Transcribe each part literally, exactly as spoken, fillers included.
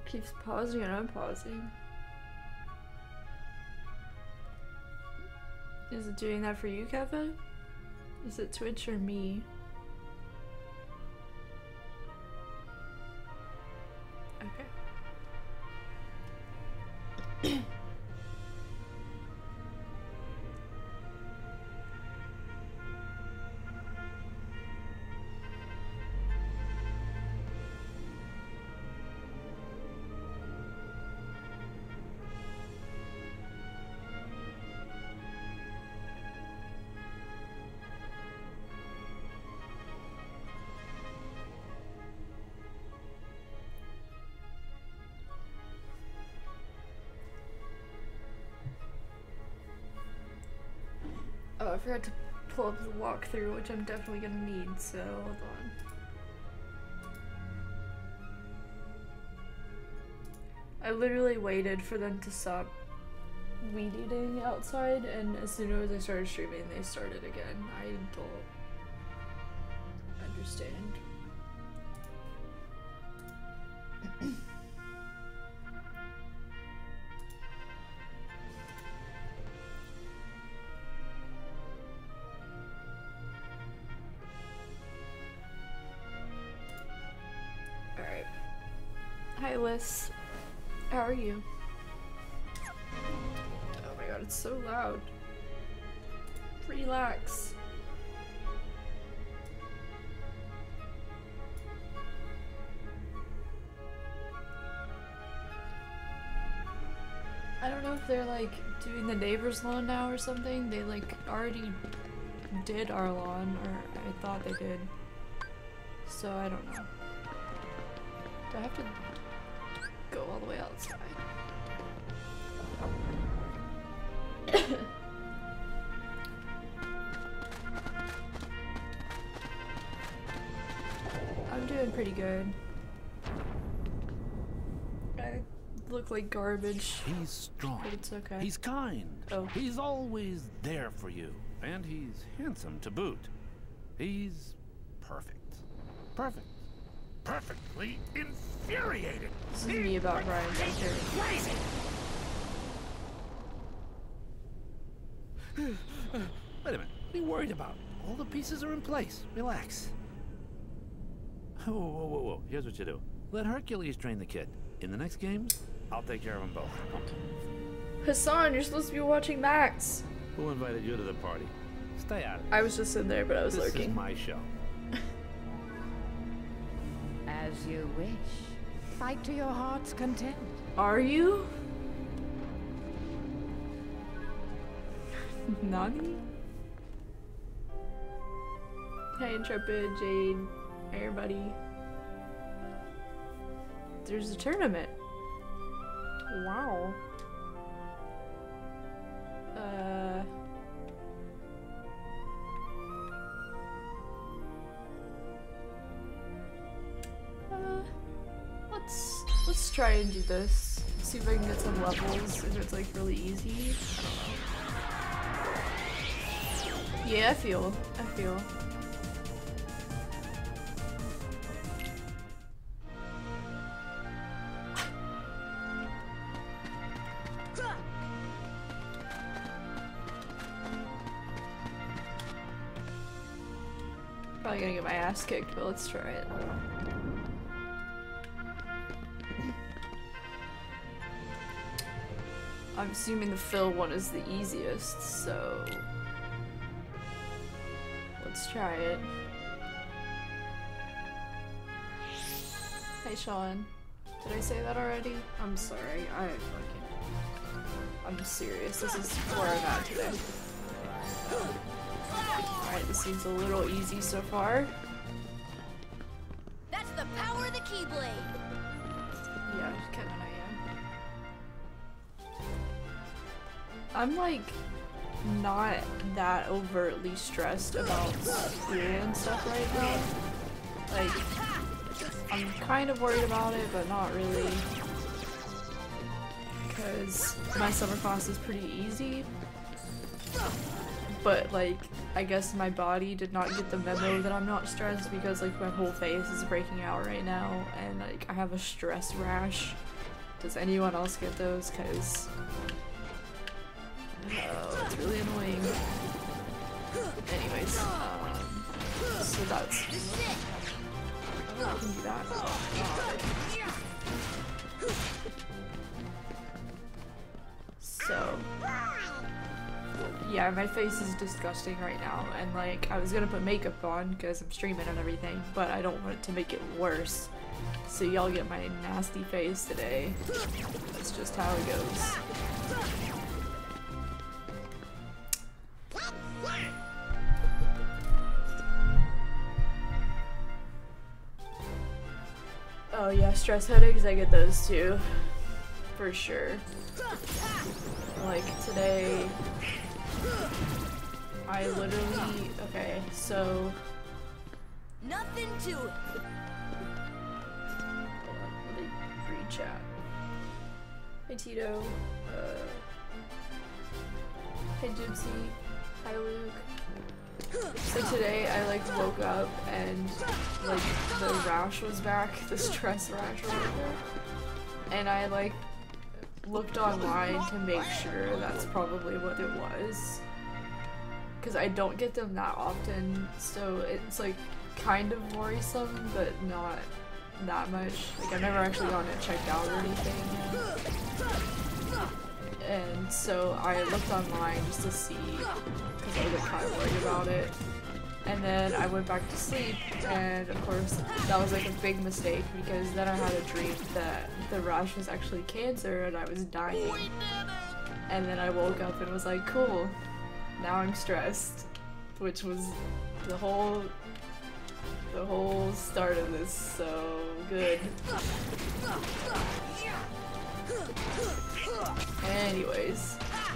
Keeps pausing and unpausing. Is it doing that for you, Kevin? Is it Twitch or me? Okay. Oh, I forgot to pull up the walkthrough, which I'm definitely gonna need, so hold on. I literally waited for them to stop weed eating outside, and as soon as I started streaming, they started again. I don't understand. Hi Liz, how are you? Oh my god, it's so loud. Relax. I don't know if they're like doing the neighbor's lawn now or something. They like already did our lawn, or I thought they did. So I don't know. Do I have to go all the way outside? I'm doing pretty good. I look like garbage. He's strong. But it's okay. He's kind. Oh. He's always there for you. And he's handsome to boot. He's perfect. Perfect. Perfectly infuriated. This is me about Ryan Baker. Crazy. Wait a minute. What are you worried about? All the pieces are in place. Relax. Whoa, whoa, whoa, whoa. Here's what you do. Let Hercules train the kid. In the next games, I'll take care of them both. Hassan, you're supposed to be watching Max. Who invited you to the party? Stay out of it. I was just in there, but I was this lurking. This is my show. As you wish. Fight to your heart's content. Are you? Nani? Hey Intrepid, Jade, everybody. There's a tournament. Wow. Uh... Uh, let's let's try and do this. See if I can get some levels. If it's like really easy. Yeah, I feel. I feel. Probably gonna get my ass kicked, but let's try it. I'm assuming the fill one is the easiest, so let's try it. Hey Sean, did I say that already? I'm sorry, I fucking... I'm serious, this is where I'm at today. Alright, this seems a little easy so far. That's the power of the Keyblade! Yeah, Kevin, I am. I'm like not that overtly stressed about school and stuff right now. Like, I'm kind of worried about it, but not really. Because my summer class is pretty easy. But like, I guess my body did not get the memo that I'm not stressed because like my whole face is breaking out right now and like I have a stress rash Does anyone else get those? Cause oh, it's really annoying. Anyways, um, so that's. Oh, I can do that. Oh, God. So, yeah, my face is disgusting right now, and like, I was gonna put makeup on because I'm streaming and everything, but I don't want it to make it worse. So y'all get my nasty face today. That's just how it goes. Oh yeah, stress headaches, I get those too. For sure. Like today, I literally, okay, so. Nothing to it. Hold on, let me read chat. Hey Tito. Uh, hey Gypsy. Hi Luke. So today I like woke up and like the rash was back, the stress rash or whatever. And I like looked online to make sure that's probably what it was. Cause I don't get them that often, so it's like kind of worrisome, but not that much. Like I've never actually gotten it checked out or anything. And so I looked online just to see, because I was kind of worried about it. And then I went back to sleep, and of course that was like a big mistake, because then I had a dream that the rash was actually cancer and I was dying. And then I woke up and was like, cool, now I'm stressed. Which was the whole, the whole start of this, so good. Anyways.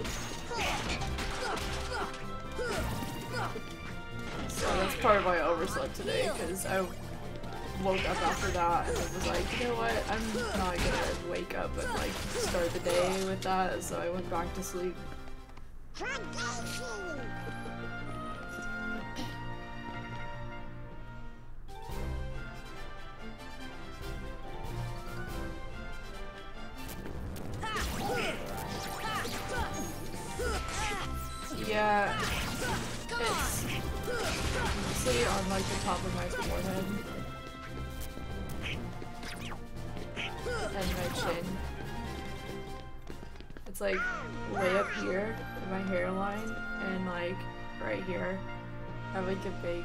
So that's part of why I overslept today, because I woke up after that and was like, you know what, I'm not gonna wake up and like start the day with that, so I went back to sleep. Yeah, it's mostly on like the top of my forehead and my chin. It's like way up here in my hairline and like right here. I have like a big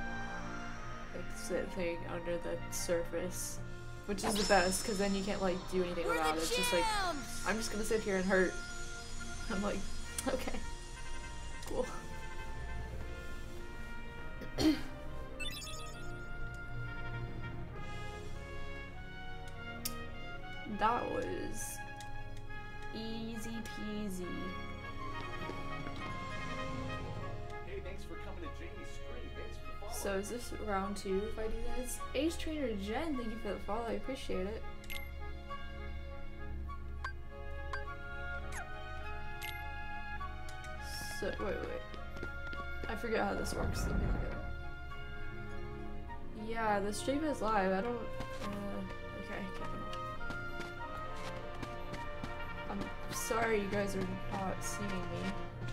like thing under the surface, which is the best because then you can't like do anything about it. It's just like I'm just gonna sit here and hurt. I'm like, okay. Cool. That was easy peasy. Hey, thanks for coming to Jamie's stream. Thanks for following. So is this round two if I do this? Ace Trainer Jen, thank you for the follow, I appreciate it. So, wait, wait, wait. I forget how this works. Let me look at it. Yeah, the stream is live. I don't. Uh, okay, okay. I'm sorry you guys are not seeing me.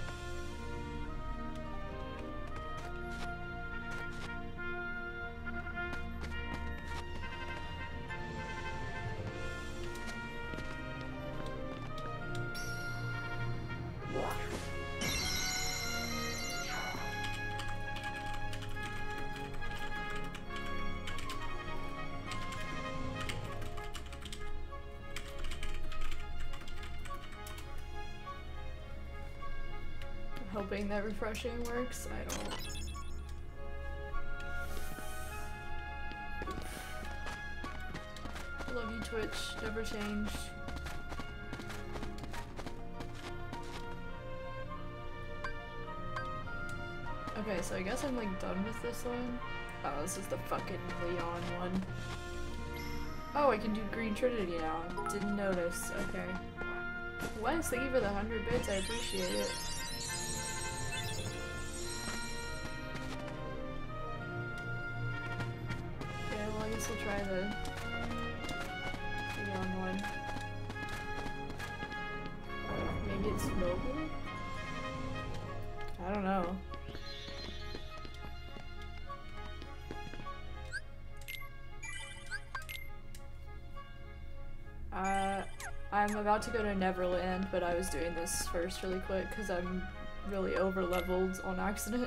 Hoping that refreshing works. I don't. Love you, Twitch. Never change. Okay, so I guess I'm like done with this one. Oh, this is the fucking Leon one. Oh, I can do Green Trinity now. Didn't notice. Okay. Wes, thank you for the hundred bits. I appreciate it. Okay, well I guess we'll try the Leon one. it's mobile? I don't know. Uh, I'm about to go to Neverland, but I was doing this first really quick because I'm really over leveled on accident.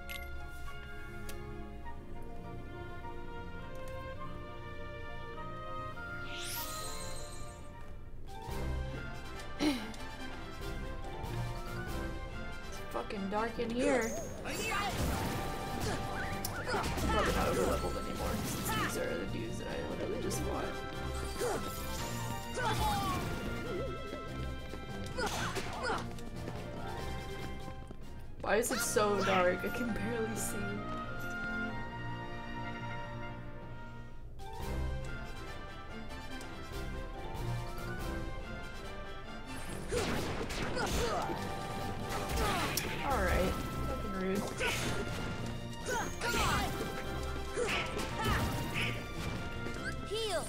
It's fucking dark in here. I'm probably not over leveled anymore since these are the dudes that I literally just fought. Why is it so dark? I can barely see. Alright, fucking rude. Heal.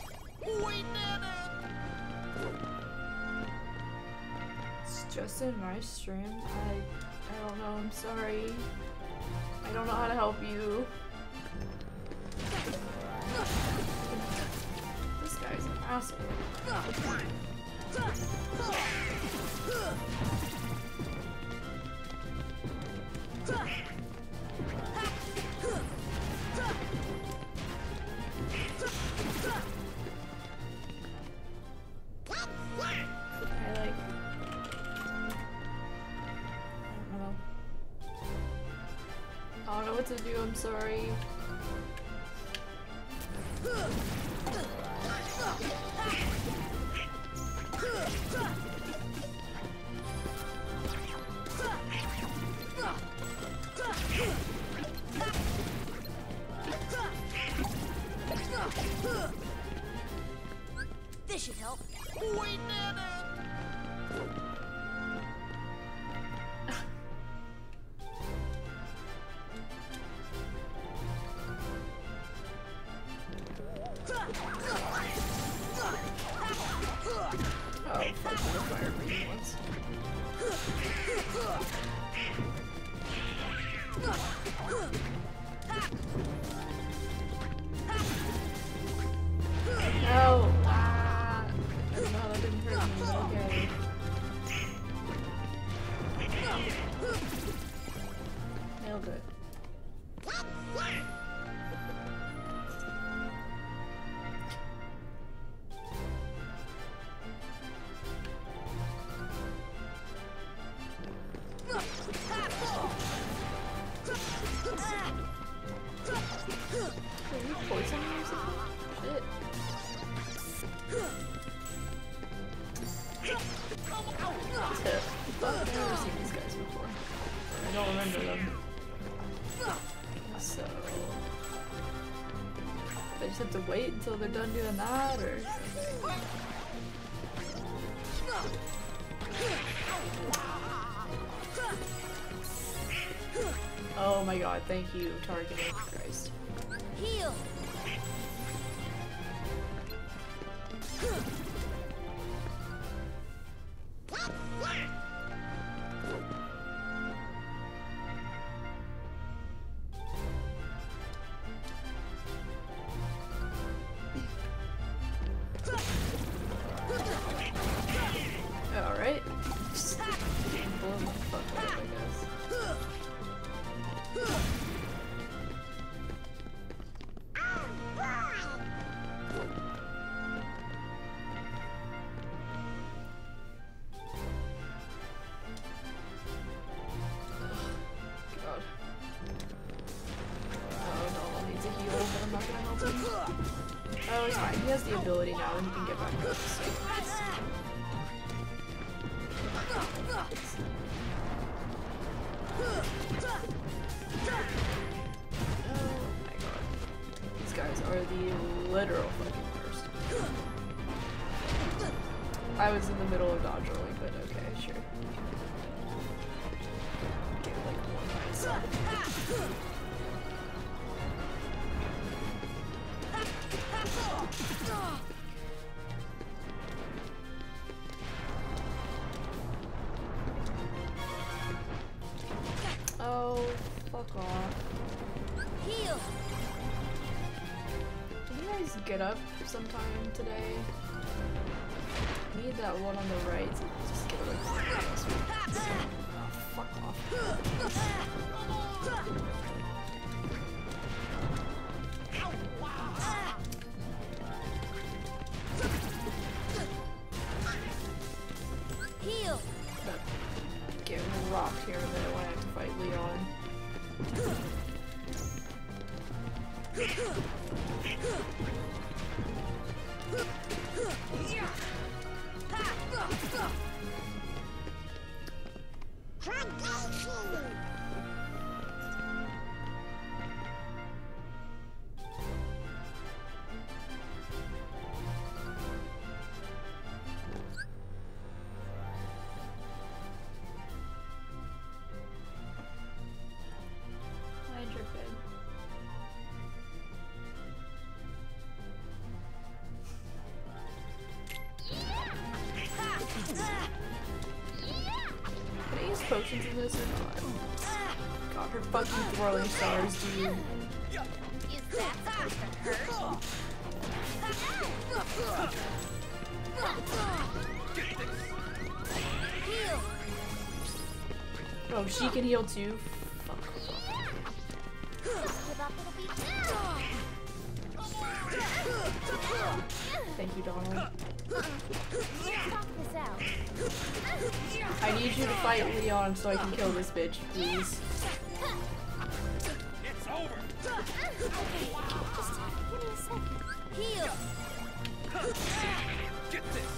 It's just in my stream. I I don't know, I'm sorry. I don't know how to help you. This guy's an asshole. I like... I don't know. I don't know what to do, I'm sorry. This should help. Oh, fuck, the fire breathing ones. No! Ah! I don't know how that didn't hurt me, but okay. Nailed it. Are you poisoning me or something? Shit. Tip. Fuck, I've never seen these guys before. I don't remember them. So... I just have to wait until they're done doing that, or... Oh my god, thank you, targeting. Christ. Heal. Alright. Just blow the fuck up, I guess. God. Oh no, I'll need to heal, but I'm not gonna help him. Oh, it's fine. He has the ability now, and he can get back up. So. Oh my god. These guys are the literal fucking worst. I was in the middle of dodge rolling, but okay, sure. Get like one by itself. Fuck off. Heal. Can you guys get up sometime today? I need that one on the right to just get away from me. Oh, fuck off. Heal. Getting rocked here in a minute when I have to fight Leon. Mind your bed. Can I use potions in this or not? God, her fucking throwing stars, dude. Is that supposed to hurt? Heal. Oh, she can heal too? Fuck. Give up, it'll be Thank you, Donald. Talk this out. I need you to fight Leon so I can kill this bitch, please. It's over. Just give me a second. Heal. Get this.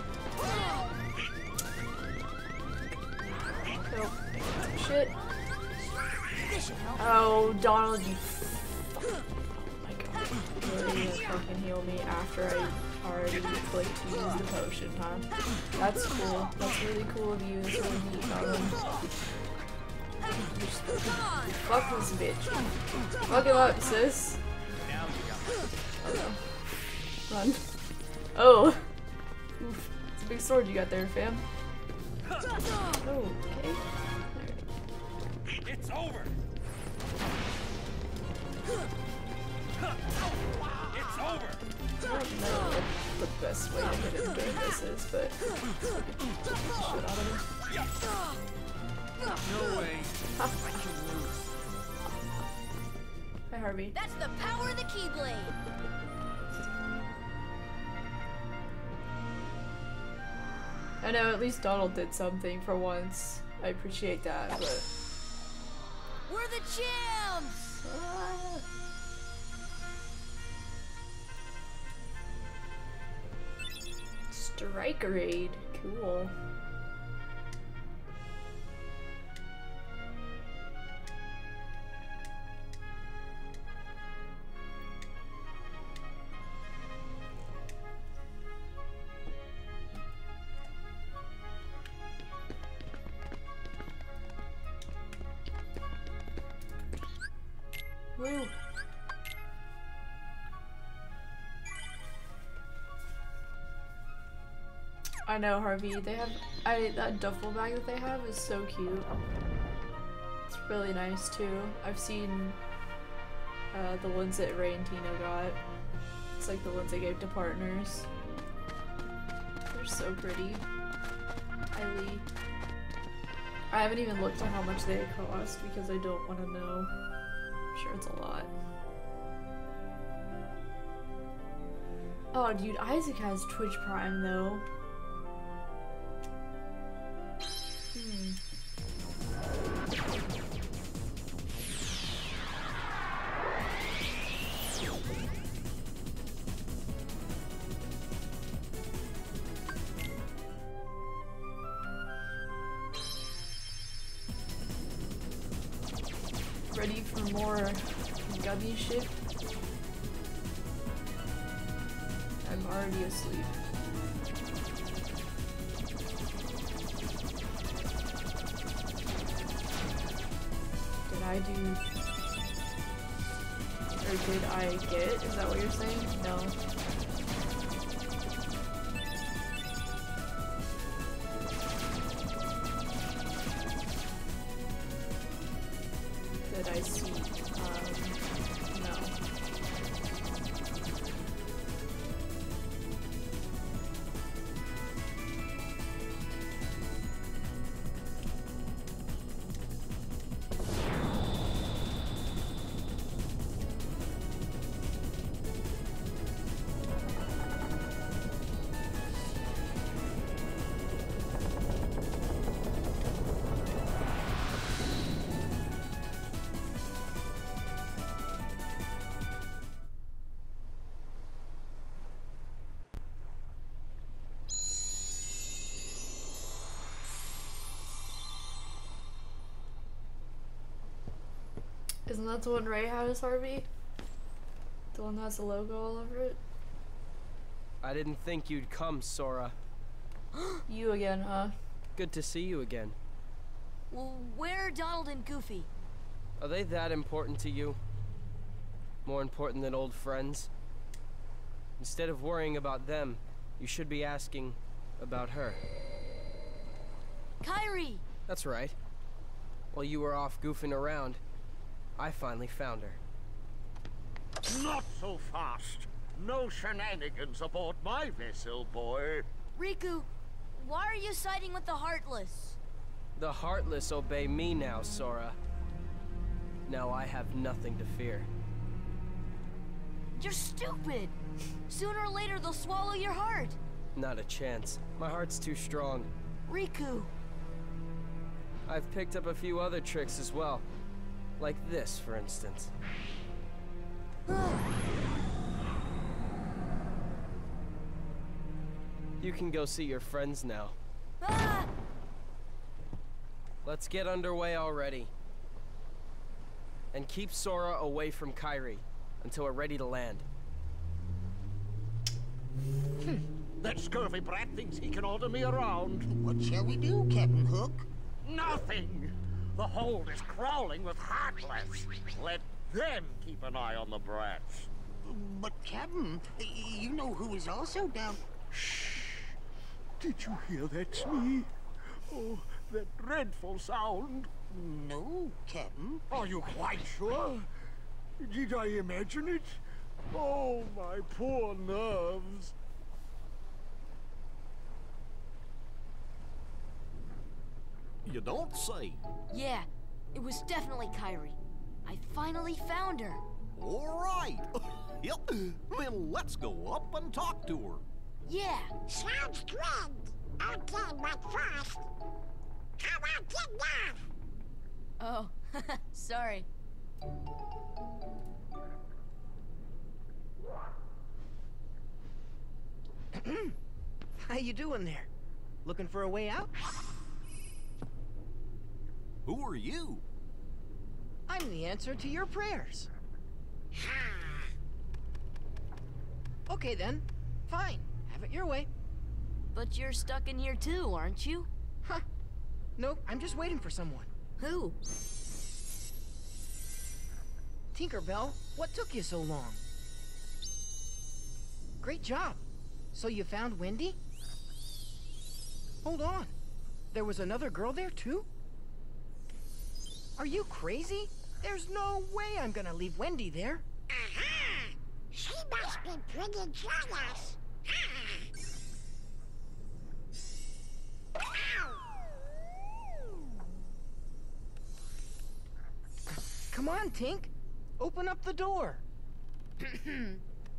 Oh, shit. This should help. Oh, Donald, you fuck. Oh my god. Really gonna fucking heal me after I already clicked to use the potion, huh? That's cool. That's really cool of you. That's really neat, Donald. Fuck this bitch. Fuck him up, sis. Now you got it. Oh no. Run. Oh. Oof. It's a big sword you got there, fam. Oh, okay. Alright. It's over. It's over. I don't know what the best way to hit him during this is, but shit out of him. No way. I can lose. Hi, Harvey. That's the power of the Keyblade. I know, at least Donald did something for once. I appreciate that, but... We're the champs. Ah. Strikerade. Cool. Woo. I know, Harvey. They have I that duffel bag that they have is so cute. It's really nice too. I've seen uh, the ones that Ray and Tina got. It's like the ones they gave to partners. They're so pretty. Highly. I haven't even looked at how much they cost because I don't want to know. I'm sure it's a lot. Oh, dude, Isaac has Twitch Prime though. Hmm. Ready for more gubby shit? I'm already asleep. Did I do... Or did I get? Is that what you're saying? No. Did did I see? Um, no. Isn't that the one Ray has, Harvey? The one that has the logo all over it? I didn't think you'd come, Sora. You again, huh? Good to see you again. Well, where are Donald and Goofy? Are they that important to you? More important than old friends? Instead of worrying about them, you should be asking about her. Kairi! That's right. While you were off goofing around, I finally found her. Not so fast. No shenanigans aboard my vessel, boy. Riku, why are you siding with the Heartless? The Heartless obey me now, Sora. Now I have nothing to fear. You're stupid! Sooner or later they'll swallow your heart! Not a chance. My heart's too strong. Riku! I've picked up a few other tricks as well. Like this, for instance. You can go see your friends now. Ah! Let's get underway already. And keep Sora away from Kairi until we're ready to land. That scurvy brat thinks he can order me around. What shall we do, Captain Hook? Nothing! The hold is crawling with Heartless. Let them keep an eye on the brats. But, Captain, you know who is also down... Shh! Did you hear that, Smee? Oh, that dreadful sound. No, Captain. Are you quite sure? Did I imagine it? Oh, my poor nerves. You don't say. Yeah, it was definitely Kairi. I finally found her. All right. Yep. Then let's go up and talk to her. Yeah. Sounds good. Okay, but first, how about dinner? Oh, sorry. How you doing there? Looking for a way out? Who are you? I'm the answer to your prayers. Okay then. Fine. Have it your way. But you're stuck in here too, aren't you? Huh. Nope, I'm just waiting for someone. Who? Tinkerbell, what took you so long? Great job. So you found Wendy? Hold on. There was another girl there too? Are you crazy? There's no way I'm gonna leave Wendy there. Aha! She must be pretty jealous. Come on, Tink. Open up the door. Hmm.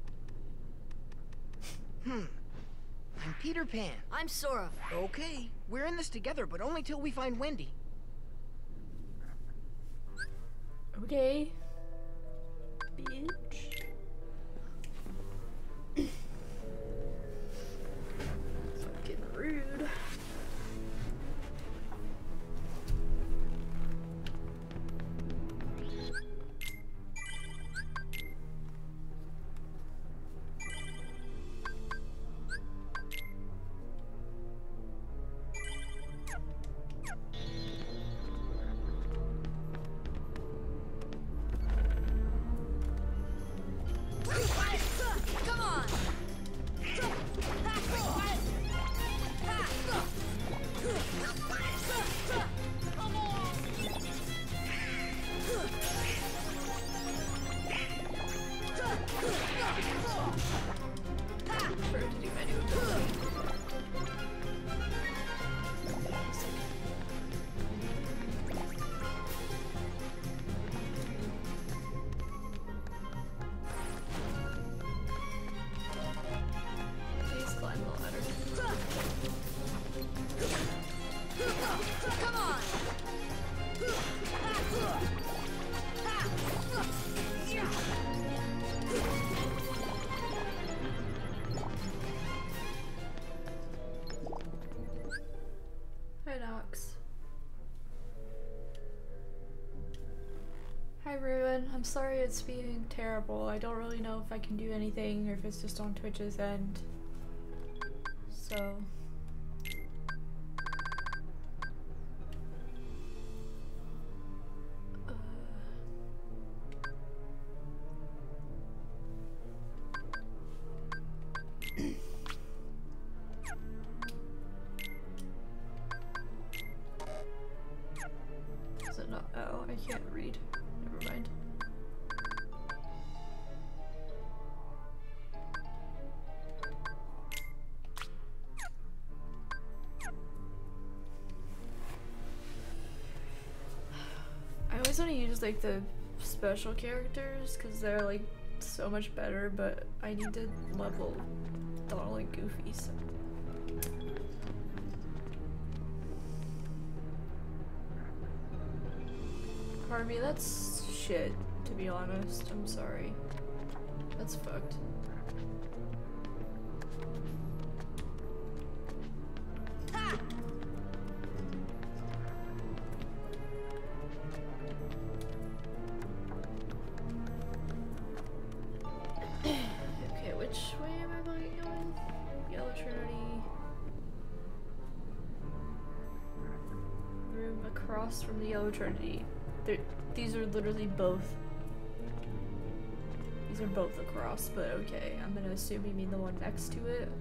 I'm Peter Pan. I'm Sora. Okay, we're in this together, but only till we find Wendy. Okay. Bitch. Fucking rude. Come on! Hi, Nox. Hi, Ruin. I'm sorry it's being terrible. I don't really know if I can do anything or if it's just on Twitch's end. So... Is it not? Oh, I can't read. Never mind. I always want to use like the special characters because they're like so much better, but I need to level Donald and Goofy. So. Harvey, that's shit, to be honest. I'm sorry. That's fucked. Okay, which way am I going? Yellow Trinity. Room across from the Yellow Trinity. They're, these are literally both. These are both across, but okay. I'm gonna assume you mean the one next to it.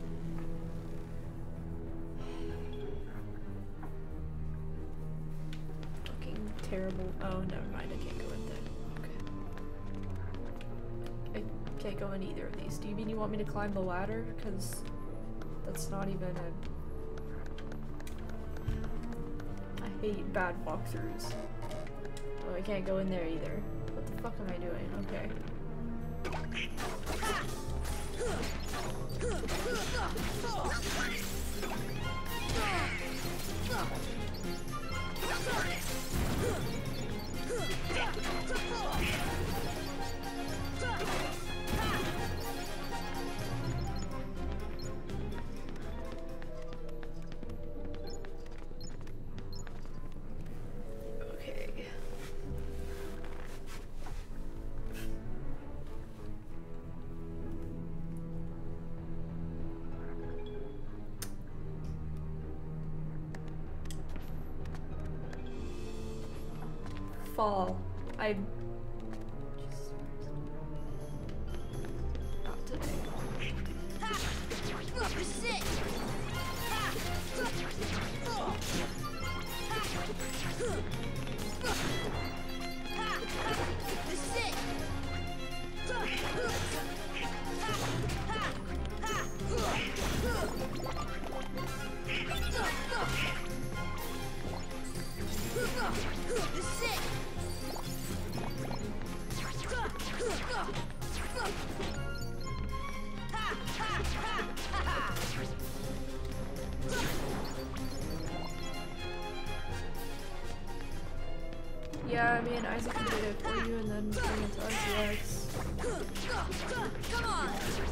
Fucking terrible. Oh, never mind. I can't go in there. Okay. I can't go in either of these. Do you mean you want me to climb the ladder? Because that's not even a. I hate bad walkthroughs. Oh, I can't go in there either. What the fuck am I doing? Okay. Fall. I. Not today. This is it. This is it. This is it. Yeah, I mean, Isaac can get it for you and then bring it to R T X. Come on!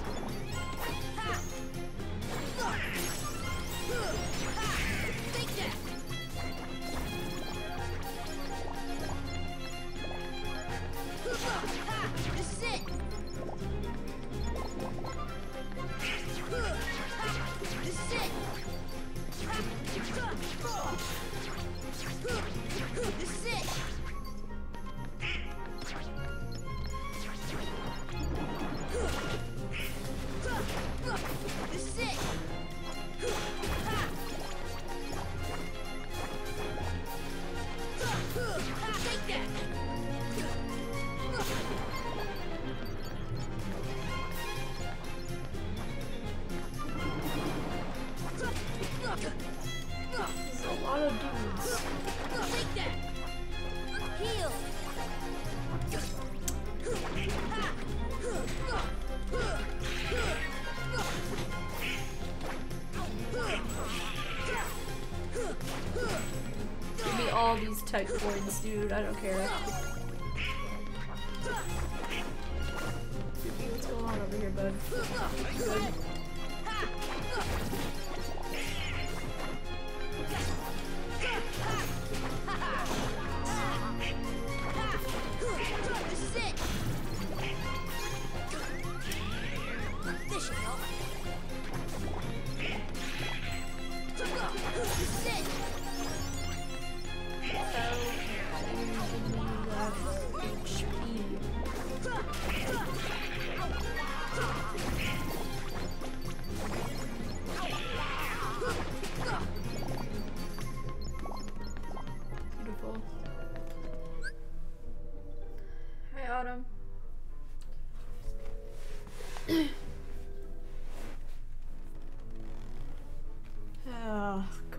Take that! This is it! This is it! This is it! This is it! Take that! There's a lot of dudes. Take that! Heal! all these tech points, dude. I don't care. What's going on over here, bud? Good. This is it. This should help. This is it. H P. Beautiful. Hi, Autumn. Oh, God.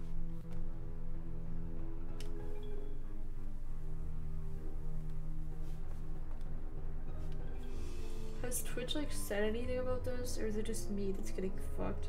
Has Twitch, like, said anything about this, or is it just me that's getting fucked?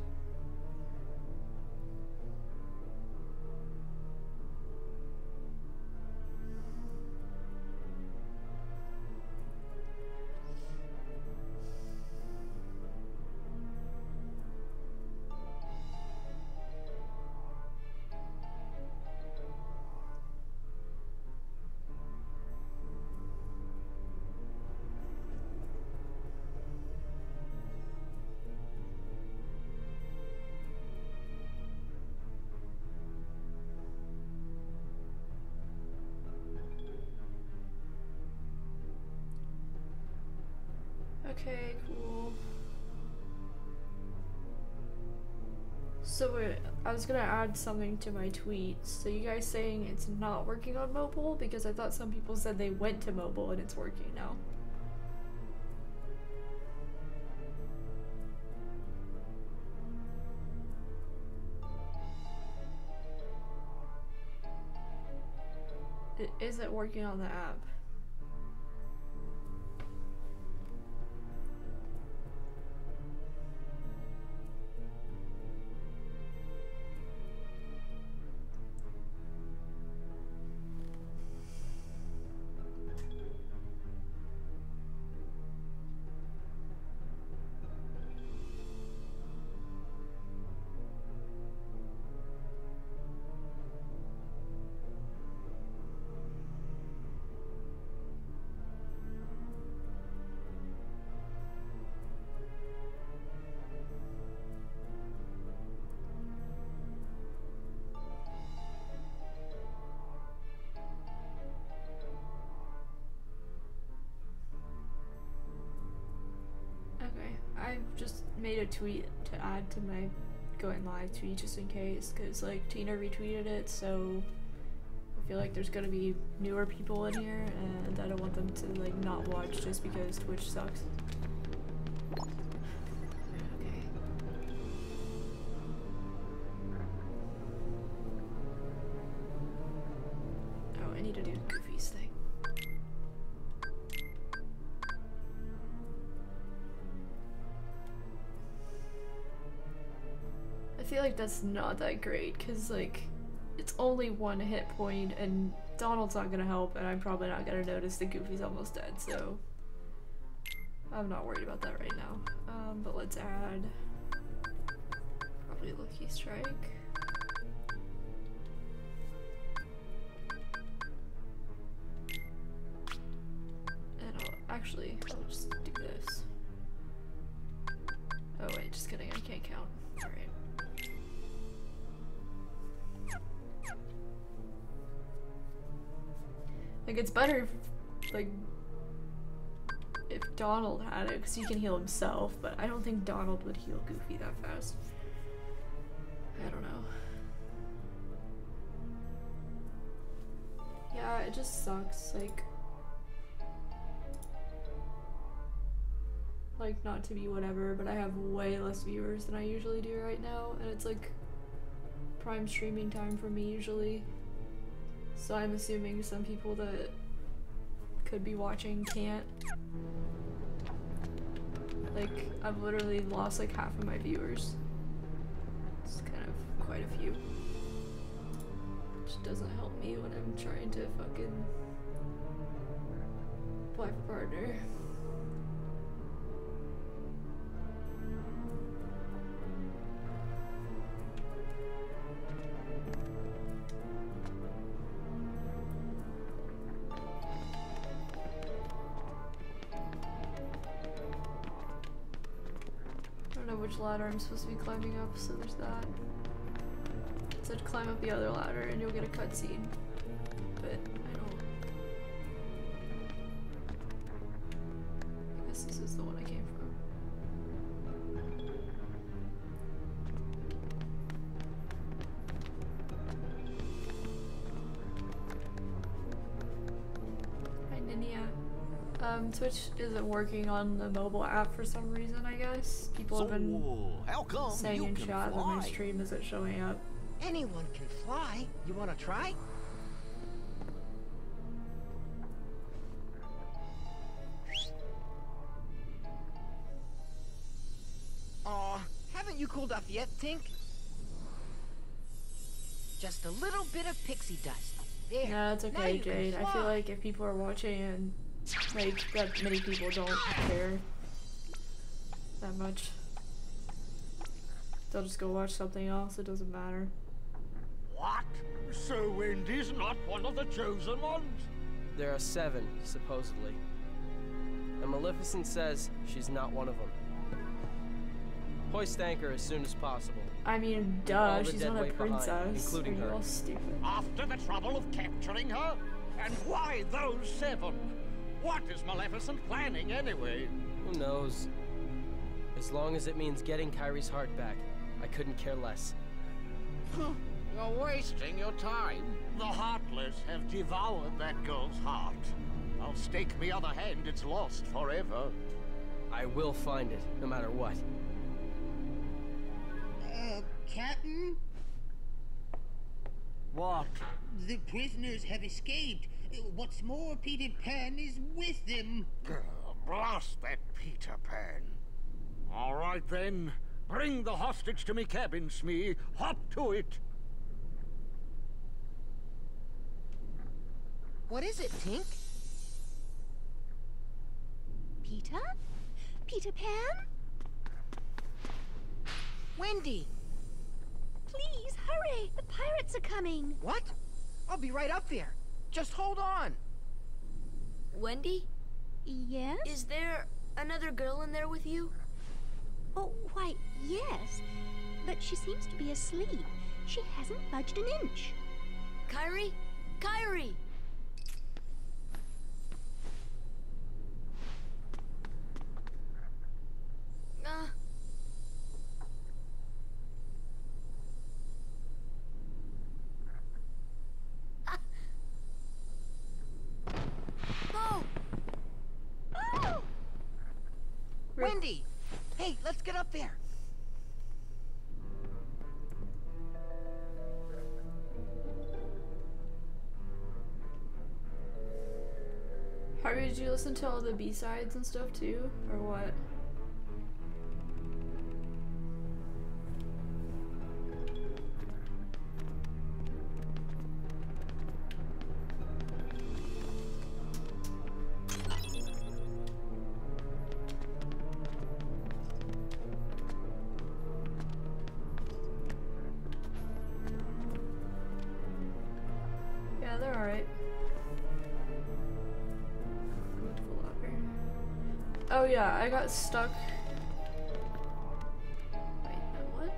Okay, cool. So wait, I was gonna add something to my tweets. So you guys saying it's not working on mobile? Because I thought some people said they went to mobile and it's working now. It isn't working on the app. I just made a tweet to add to my going live tweet just in case, because like Tina retweeted it, so I feel like there's gonna be newer people in here and I don't want them to like not watch just because Twitch sucks. Okay. Oh, I need to do Goofy's thing. I feel like that's not that great, because like it's only one hit point and Donald's not gonna help and I'm probably not gonna notice that Goofy's almost dead, so I'm not worried about that right now. Um, but let's add probably Lucky Strike. And I'll actually I'll just do this. Oh wait, just kidding, I can't count. Alright. Like, it's better if, like, if Donald had it, because he can heal himself, but I don't think Donald would heal Goofy that fast. I don't know. Yeah, it just sucks, like... Like, not to be whatever, but I have way less viewers than I usually do right now, and it's, like, prime streaming time for me, usually. So I'm assuming some people that could be watching can't. Like, I've literally lost like half of my viewers. It's kind of quite a few. Which doesn't help me when I'm trying to fucking apply for partner. Which ladder I'm supposed to be climbing up, so there's that. It said climb up the other ladder and you'll get a cutscene, but I don't. I guess this is the one I came from. Hi, Ninia. Um, Twitch isn't working on the mobile app for some reason, I guess. People So, have been how come saying you in can chat that my fly? stream isn't showing up. Anyone can fly. You want to try? Aw, haven't you cooled off yet, Tink? Just a little bit of pixie dust. There. Yeah, it's Now okay, you can Jade. I feel fly. like if people are watching and like that many people don't care that much, they'll just go watch something else. It doesn't matter. What? So Wendy's not one of the chosen ones? There are seven, supposedly. And Maleficent says she's not one of them. Hoist anchor as soon as possible. I mean, duh, All the she's dead not a weight behind, princess. including Are you her. all stupid? After the trouble of capturing her? And why those seven? What is Maleficent planning anyway? Who knows? As long as it means getting Kyrie's heart back, I couldn't care less. You're wasting your time. The Heartless have devoured that girl's heart. I'll stake me other hand it's lost forever. I will find it, no matter what. Uh, Captain? What? The prisoners have escaped. Uh, What's more, Peter Pan is with them. Grr, blast that Peter Pan. All right then. Bring the hostage to me cabin, Smee. Hop to it. What is it, Tink? Peter? Peter Pan? Wendy! Please, hurry! The pirates are coming! What? I'll be right up there. Just hold on. Wendy? Yes? Is there another girl in there with you? Oh, why, yes. But she seems to be asleep. She hasn't budged an inch. Kyrie? Kyrie! Uh... Ah. Oh! Oh! Wendy! Hey, let's get up there. Harvey, did you listen to all the B-sides and stuff too? Or what? Yeah, they're alright. Oh yeah, I got stuck. Wait, no, what?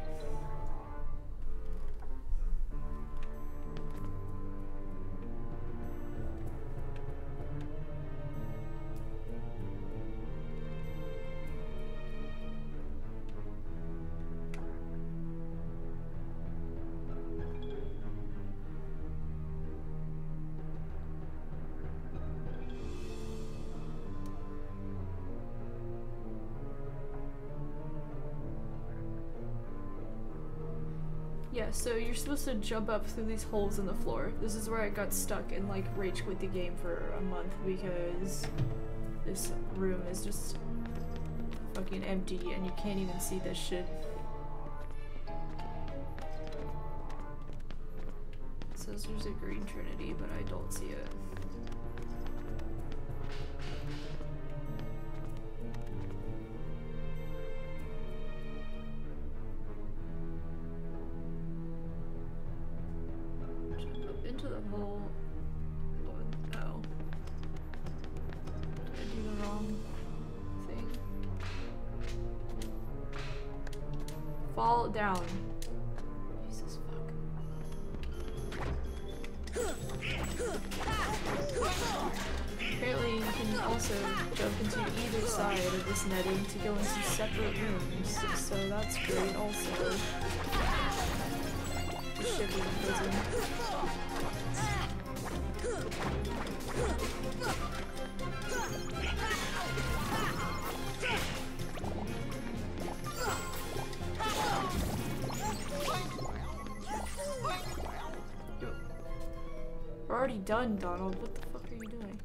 Yeah, so you're supposed to jump up through these holes in the floor. This is where I got stuck and like rage quit the game for a month because this room is just fucking empty and you can't even see this shit. So says there's a green trinity, but I don't see it. Jump up into the hole. Oh, no. Did I do the wrong thing? Fall down. Jesus fuck. Apparently you can also jump into either side of this netting to go into separate rooms, so that's great also. The shipping prison. We're already done, Donald. What the fuck are you doing?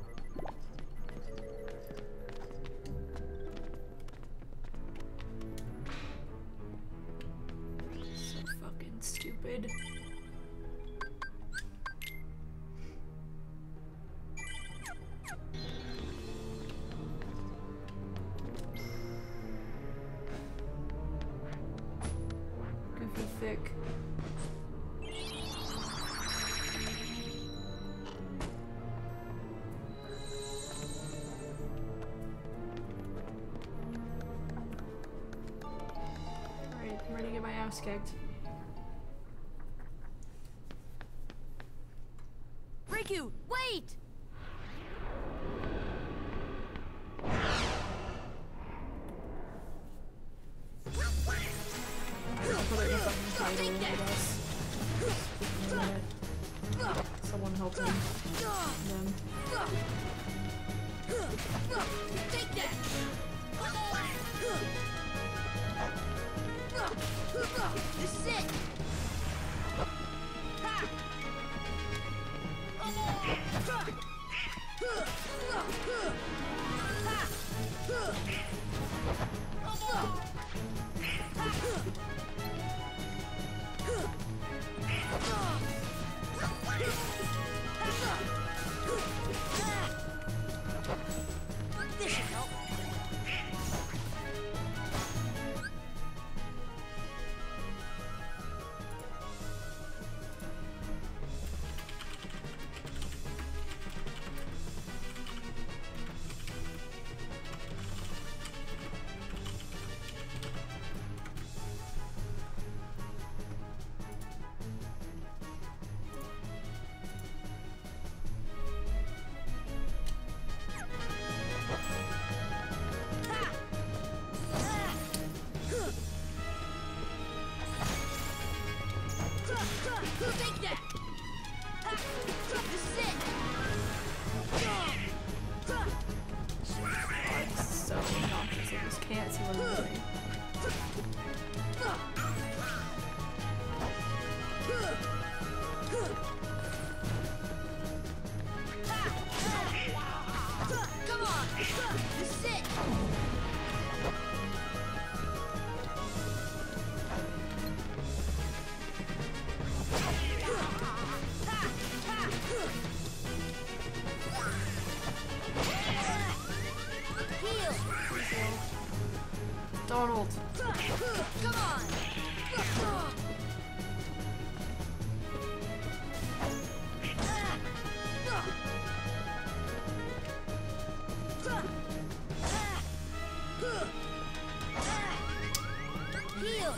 So fucking stupid. Goofy thick. I'm ready to get my ass kicked. Riku, wait! I'll put it in fucking title, I guess. Just a minute. Someone help me. Them. Take that! This is it! This should help. Take that! This is it! It's so obnoxious. I just can't see what I'm doing. Come on! This is it! Donald! Come on! Heal!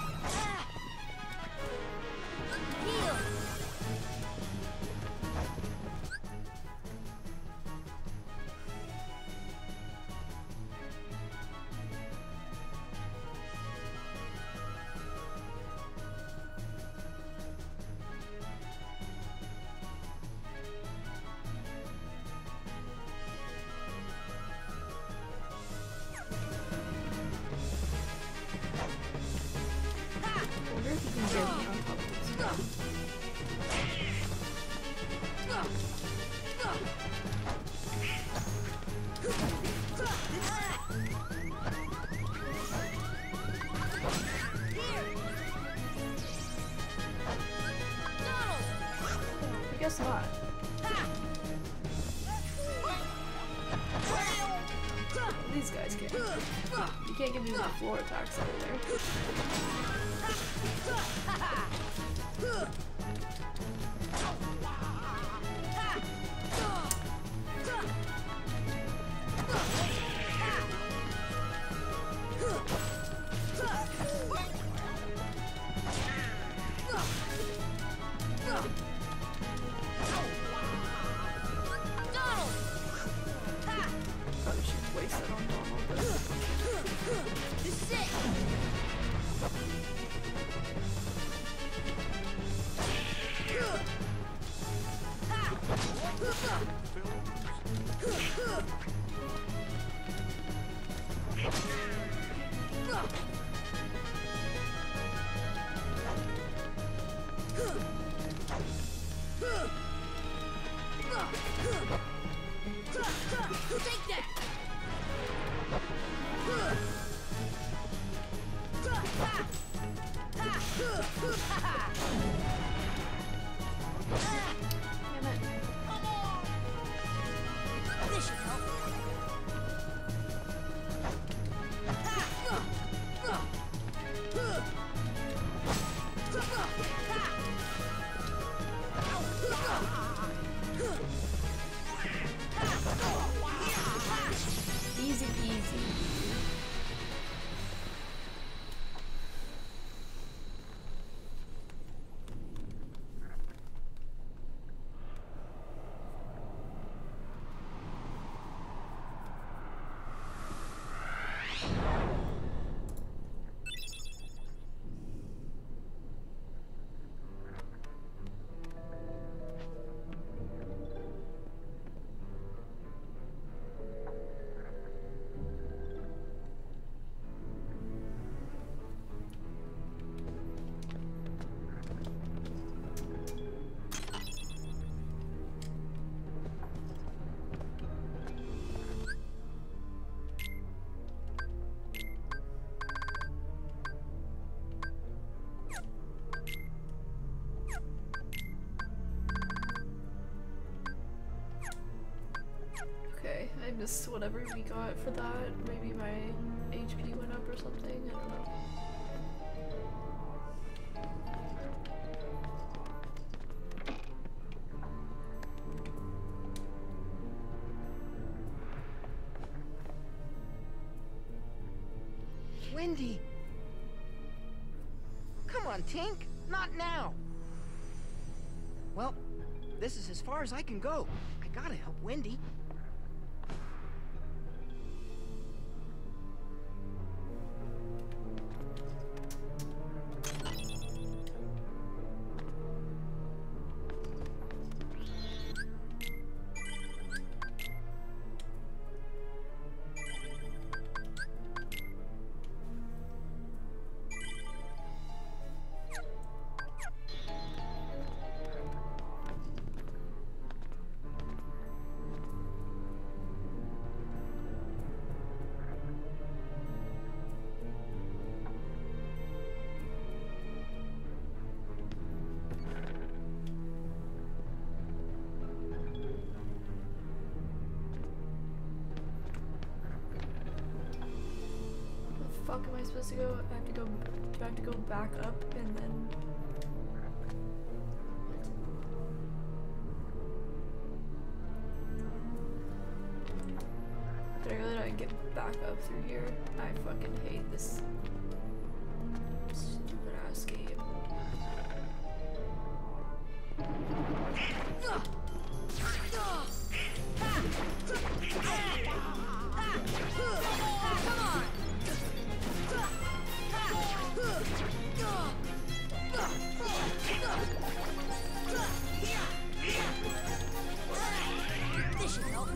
Heal! I wonder if you can get me on top of this. guess not. These guys can't. You can't give me my floor attacks over there. Probably should waste that on Donald, but... This is it! Take that! Damn it. Come on! This should help. Easy peasy. Okay, I missed whatever we got for that. Maybe my H P went up or something. I don't know. Wendy! Come on, Tink! Not now! Well, this is as far as I can go. I gotta help Wendy. Fuck am I supposed to go? I have to go. Do I have to go back up and then? Did I really not get back up through here? I fucking hate this stupid ass game. This should help.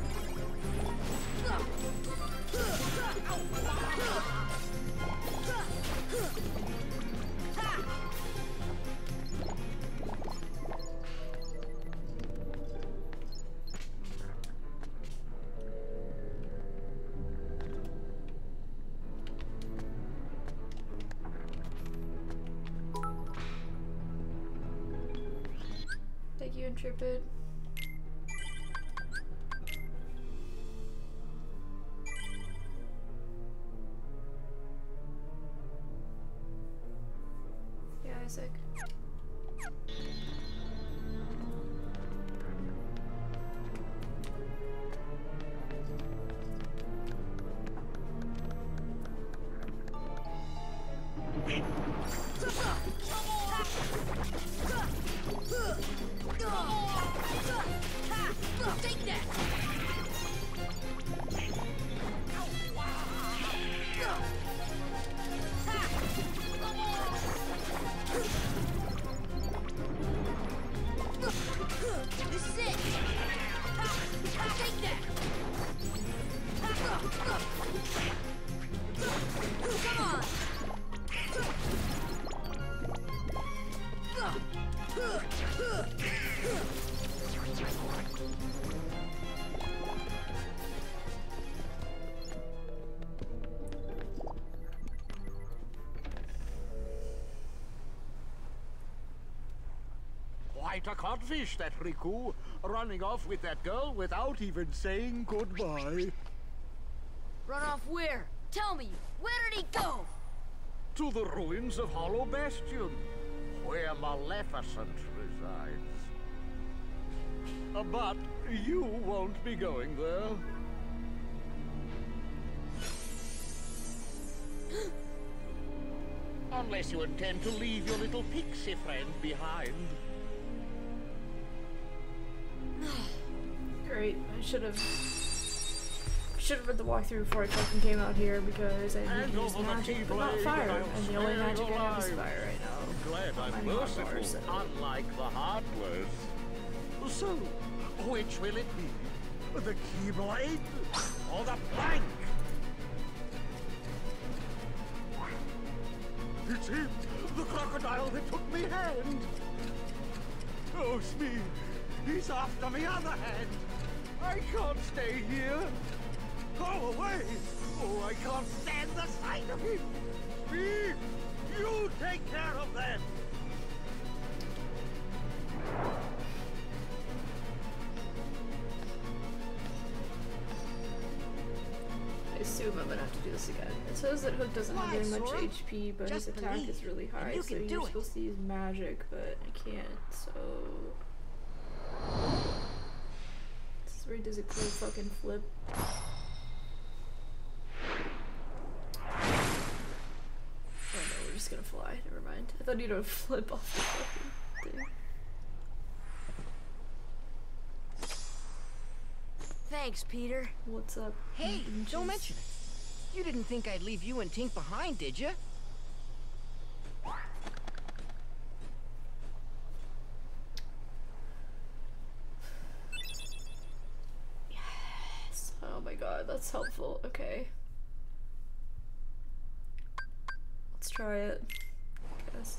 Thank you, Intrepid. Yeah, Isaac. Take that! This is it! Take that! Come on! Quite a codfish, that Riku, running off with that girl without even saying goodbye. Run off where? Tell me, where did he go? To the ruins of Hollow Bastion, where Maleficent resides. Uh, but you won't be going there. Unless you intend to leave your little pixie friend behind. Great. I should have should have read the walkthrough before I fucking came out here because I need to use magic, but not fire. And the only magic I have is fire right now. Glad I'm merciful, so. unlike the Heartless. So, which will it be? The Keyblade or the plank? It's him, the crocodile that took me hand. Oh, Smee, he's after me other hand. I can't stay here. Go away. Oh, I can't stand the sight of him. Smee, you take care of them. I assume I'm gonna have to do this again. It says that Hook doesn't have very much H P, but his attack is really high, so you're supposed to use magic, but I can't, so... This is where he does a cool fucking flip. Oh no, we're just gonna fly. Never mind. I thought you'd have flip off the fucking thing. Thanks, Peter. What's up? Hey, don't mention it. You didn't think I'd leave you and Tink behind, did you? Yes. Oh my god, that's helpful. Okay. Let's try it, I guess.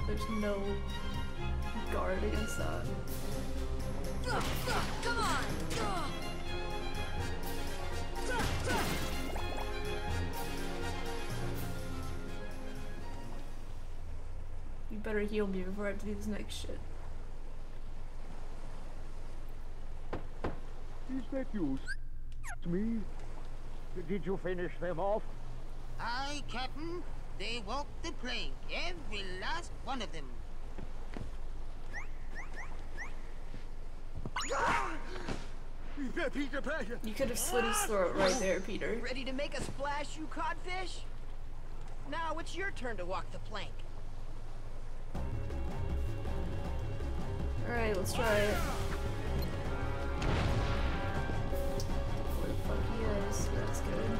There's no guard against that. Come on! You better heal me before I have to do this next shit. Is that you, me? Did you finish them off? Aye, Captain. They walked the plank, every last one of them. Peter Pan! You could have slit his throat right there, Peter. Ready to make a splash, you codfish? Now it's your turn to walk the plank. Alright, let's try it. Where the fuck he is? That's good.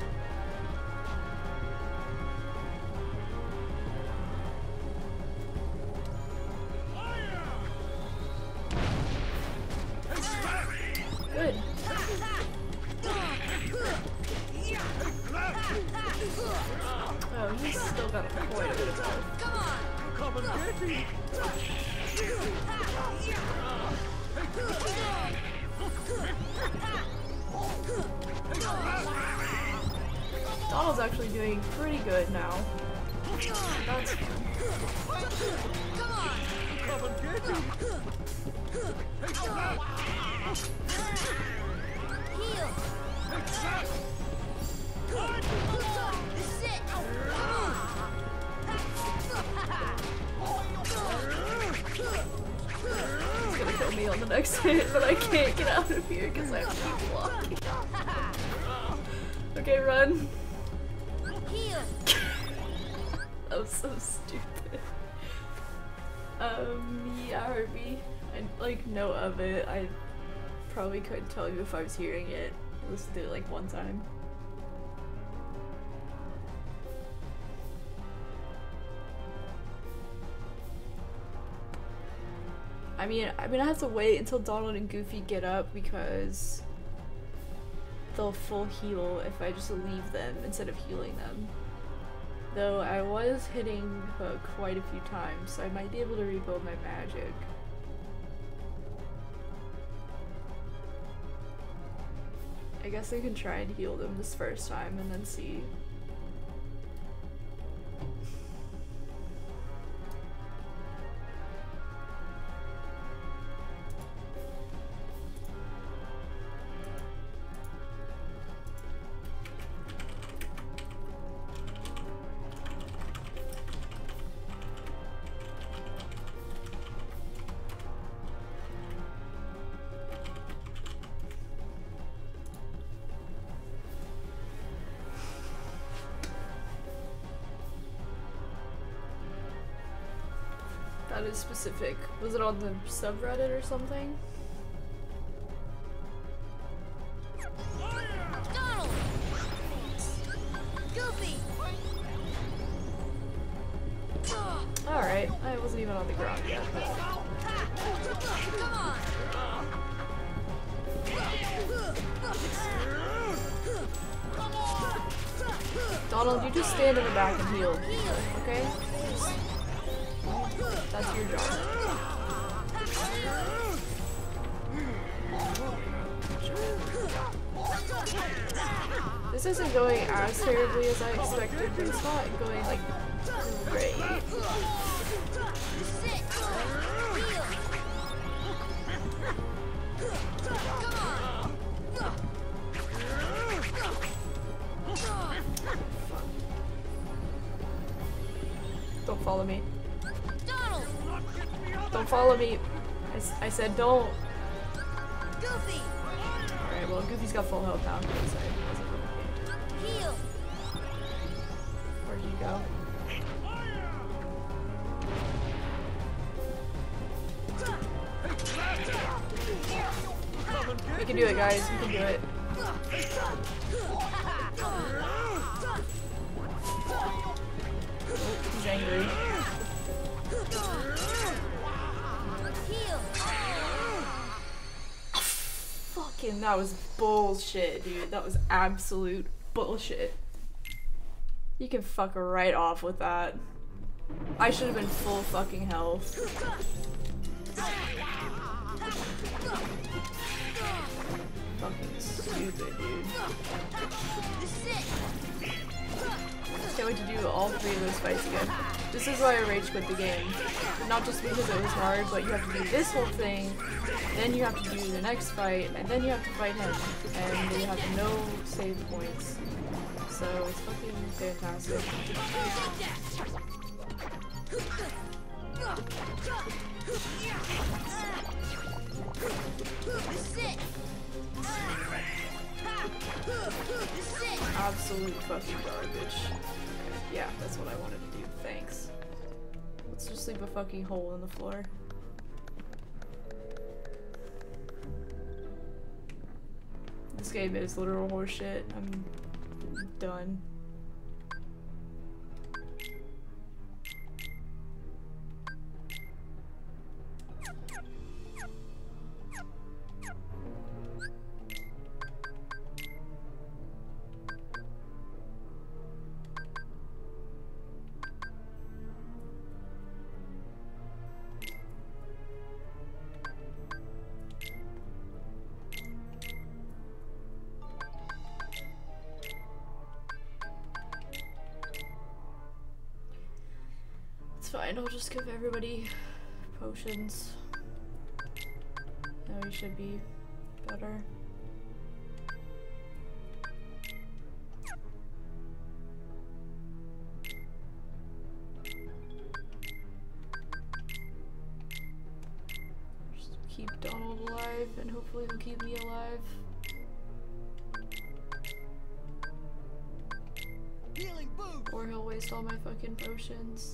Good. Oh, he's still got quite a bit of health. Come on! Come and get me! Donald's actually doing pretty good now. That's fun. Come on! Come and get me! Heal! This is it! Come on! He's gonna kill me on the next hit, but I can't get out of here because I have to keep walking. Okay, run. Heal! That was so stupid. Um, yeah, Harvey. I like know of it. I probably couldn't tell you if I was hearing it. I listened to it like one time. I mean, I mean, I have to wait until Donald and Goofy get up because they'll full heal if I just leave them instead of healing them. Though I was hitting Hook quite a few times, so I might be able to rebuild my magic. I guess I can try and heal them this first time and then see. That is specific. Was it on the subreddit or something? Donald! Goofy! Alright, I wasn't even on the ground yet. But... Come on! Donald, you just stand in the back and heal, okay? Just... That's your job. This isn't going as terribly as I expected, but it's not going like great. Don't follow me. Don't follow me. I, s I said don't. Goofy. Alright, well Goofy's got full health now. So I wasn't really Heal. Where'd you go? We can do it, guys. We can do it. Oh, he's angry. Fucking, that was bullshit, dude. That was absolute bullshit. You can fuck right off with that. I should have been full fucking health. Fucking stupid, dude. Can't wait to do all three of those fights again. This is why I rage quit the game. Not just because it was hard, but you have to do this whole thing, then you have to do the next fight, and then you have to fight him. And you have no save points. So it's fucking fantastic. Absolute fucking garbage. Yeah, that's what I wanted to do. Thanks. Let's just leave a fucking hole in the floor. This game is literal horseshit. I'm done. Fine, I'll just give everybody potions. Now we should be better. Just keep Donald alive, and hopefully he'll keep me alive. Or he'll waste all my fucking potions.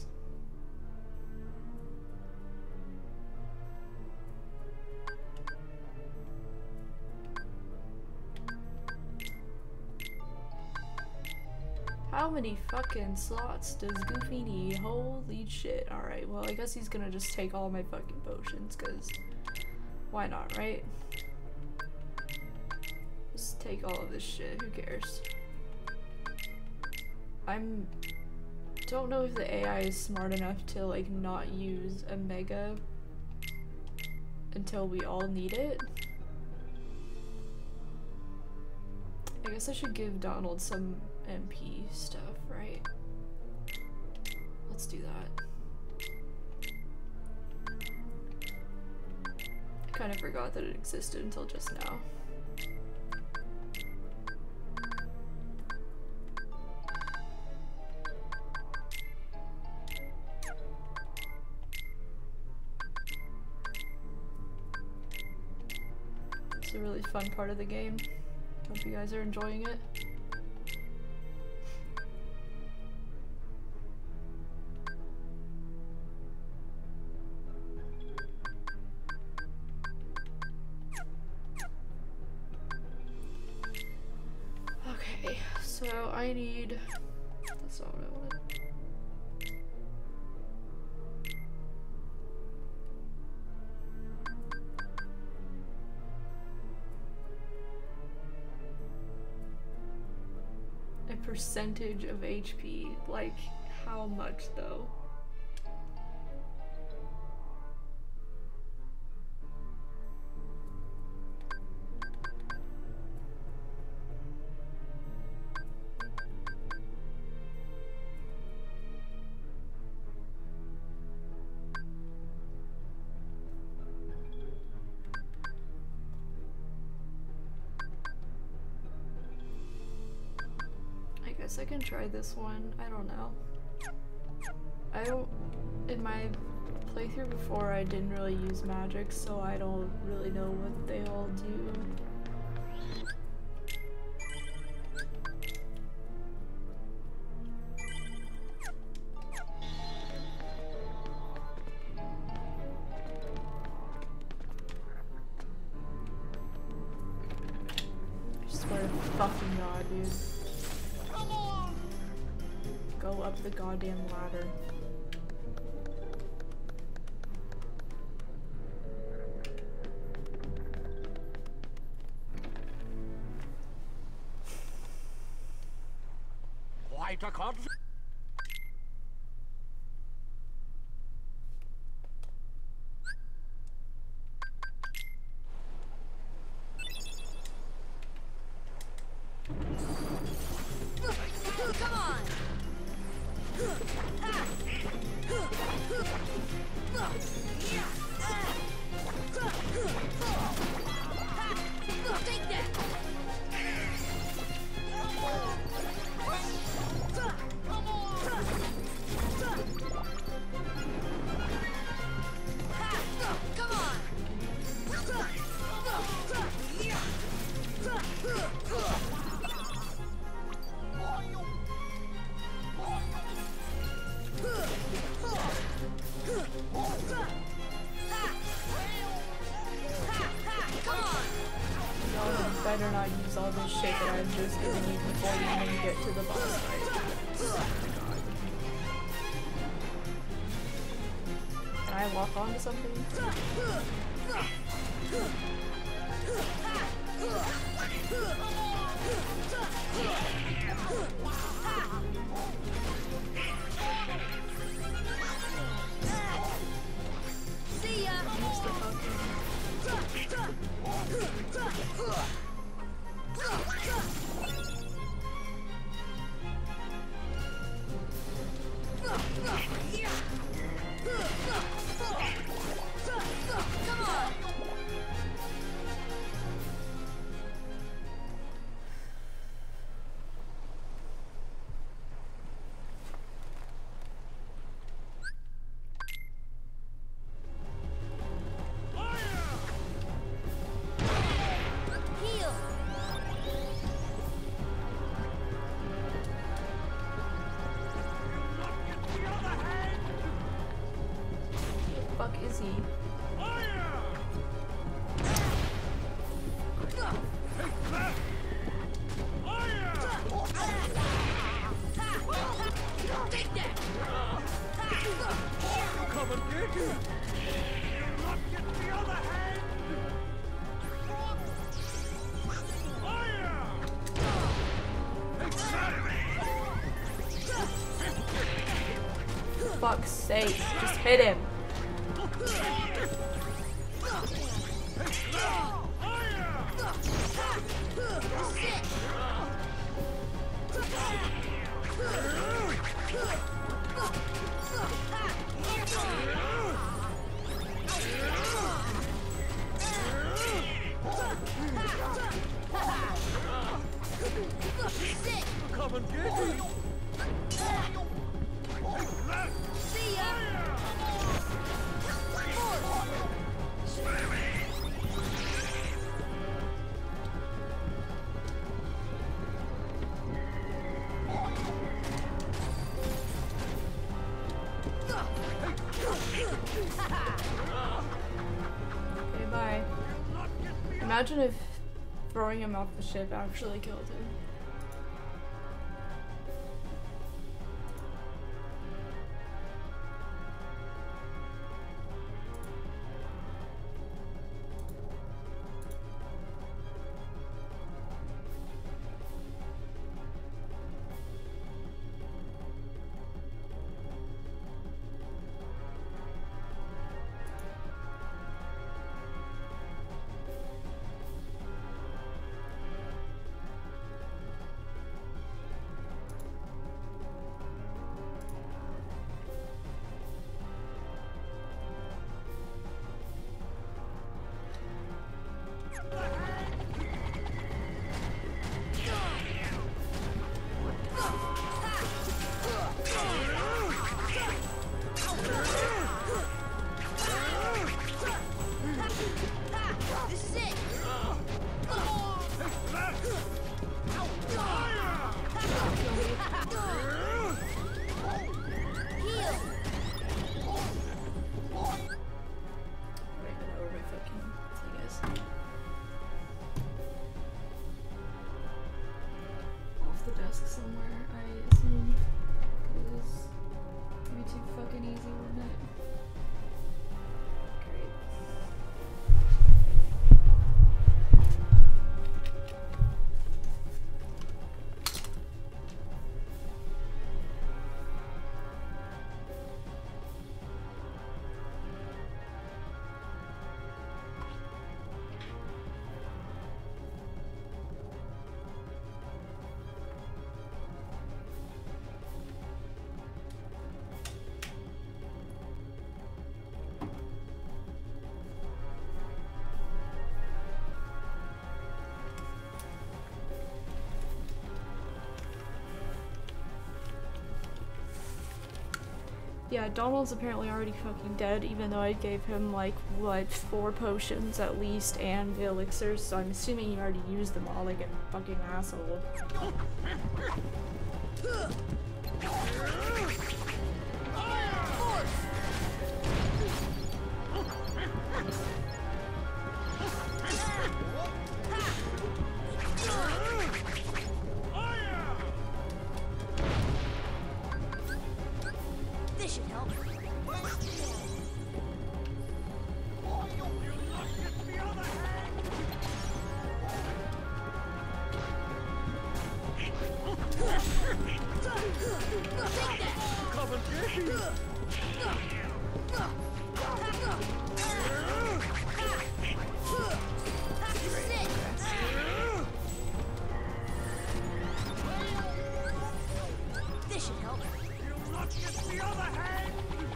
How many fucking slots does Goofy need? Holy shit. Alright, well I guess he's gonna just take all my fucking potions, cause why not, right? Just take all of this shit, who cares? I'm... don't know if the A I is smart enough to like not use a mega until we all need it. I guess I should give Donald some M P stuff, right? Let's do that. I kind of forgot that it existed until just now. It's a really fun part of the game. Hope you guys are enjoying it. Okay, so I need... that's not what I wanted. Percentage of H P, like how much though? I can try this one. I don't know. I don't... in my playthrough before I didn't really use magic, so I don't really know what they all do. I swear to fucking God, dude. Go up the goddamn ladder. Quite a conflict. Take that! Come on! Come on! Y'all better not use all this shit that I've just given you before you even get to the boss fight. Can I walk onto something? See ya! Mister Pumpkin. Come on! Heal! Fuck is he? Take that! Come and get you! You'll not get the other hand! Fuck's sake, just hit him. Come and get you! See ya! Okay, bye. Imagine if throwing him off the ship actually killed him. Yeah, Donald's apparently already fucking dead, even though I gave him, like, what, four potions at least, and the elixirs, so I'm assuming he already used them all like a fucking asshole. This should help. This should help. You'll not get the other hand!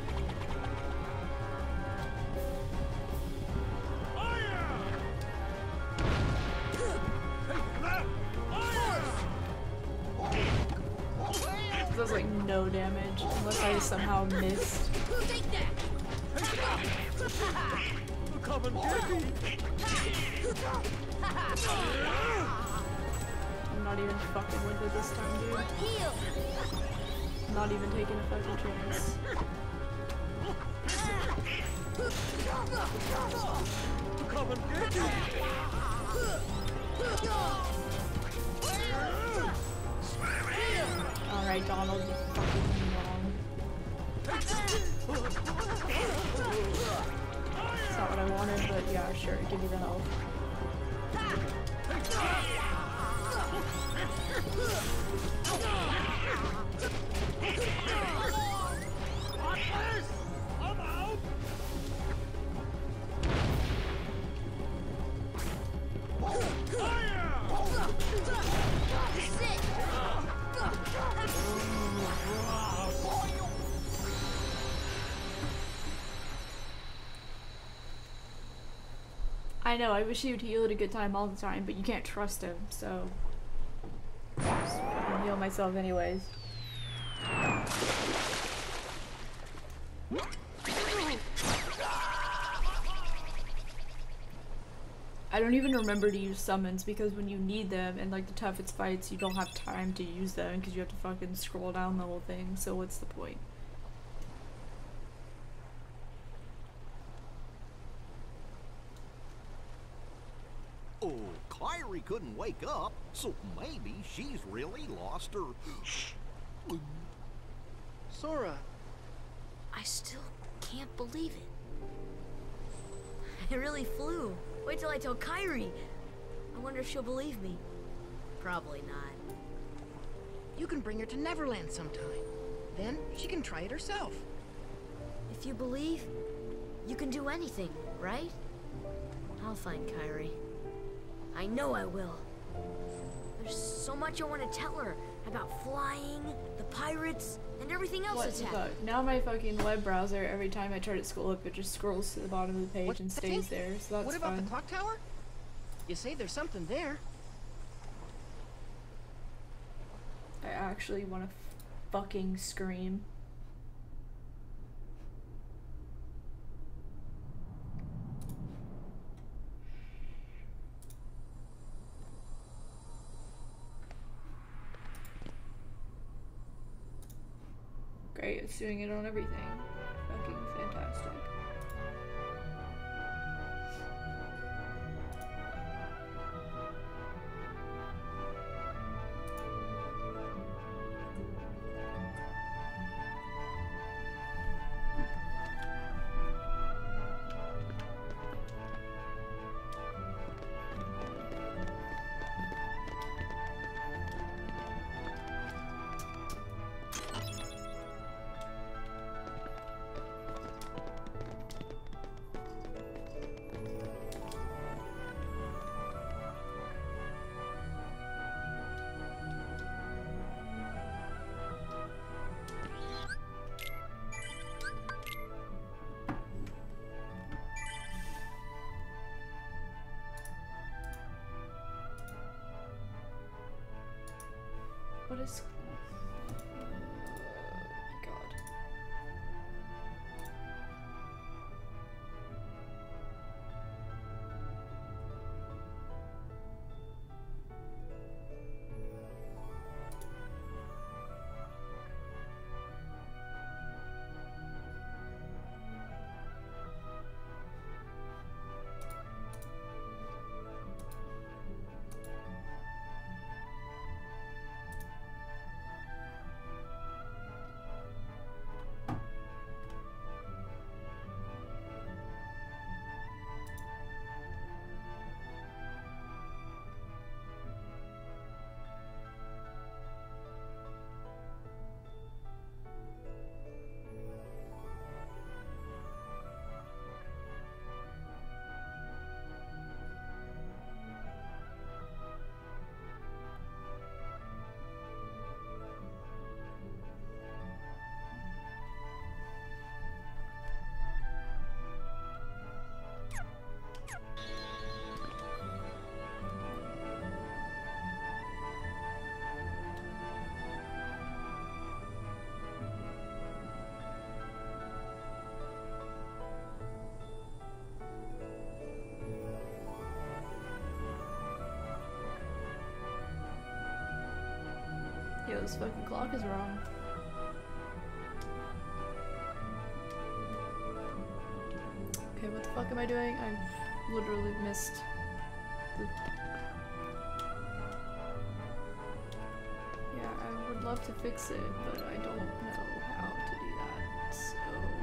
Does like no damage unless I somehow missed. Take that. Come and get me! I'm not even fucking with it this time, dude. Heal. Not even taking a fucking chance. Come and get me! Alright, Donald, you fucking wrong. It's not what I wanted, but yeah, sure, give me the help. I'm out! I know, I wish he would heal at a good time all the time, but you can't trust him, so... I'll just fucking heal myself anyways. I don't even remember to use summons because when you need them in like the toughest fights, you don't have time to use them because you have to fucking scroll down the whole thing, so what's the point? Oh, Kyrie couldn't wake up, so maybe she's really lost her... Sora. I still can't believe it. I really flew. Wait till I tell Kyrie. I wonder if she'll believe me. Probably not. You can bring her to Neverland sometime. Then she can try it herself. If you believe, you can do anything, right? I'll find Kyrie. I know I will. There's so much I want to tell her about flying, the pirates, and everything else What that's the happened. fuck? Now my fucking web browser, every time I try to scroll up, it just scrolls to the bottom of the page What- and stays there, so that's What about fun. the clock tower? You say there's something there. I actually want to fucking scream. Great, it's doing it on everything. Fucking fantastic. What is... Oh my god. Yeah, this fucking clock is wrong. Okay, what the fuck am I doing? I've literally missed the... Yeah, I would love to fix it, but I don't know how to do that, so...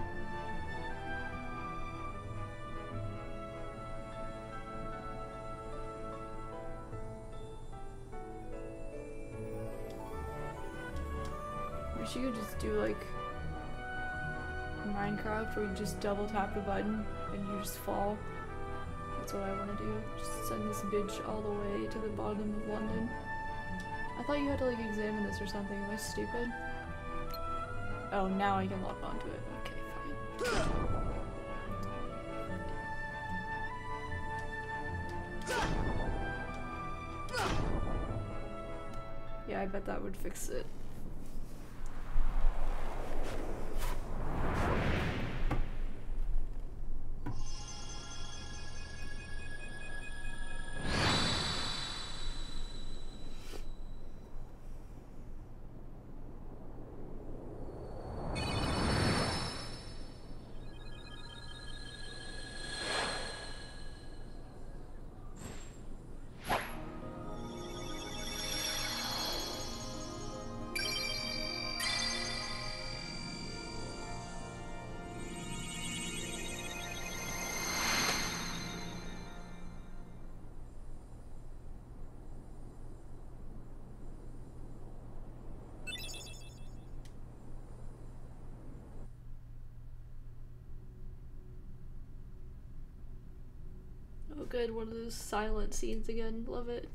Wish you could just do like Minecraft where you just double tap a button and you just fall. That's what I want to do. Just send this bitch all the way to the bottom of London. I thought you had to like examine this or something. Am I stupid? Oh, now I can lock onto it. Okay, fine. Yeah, I bet that would fix it. Oh good, one of those silent scenes again. Love it.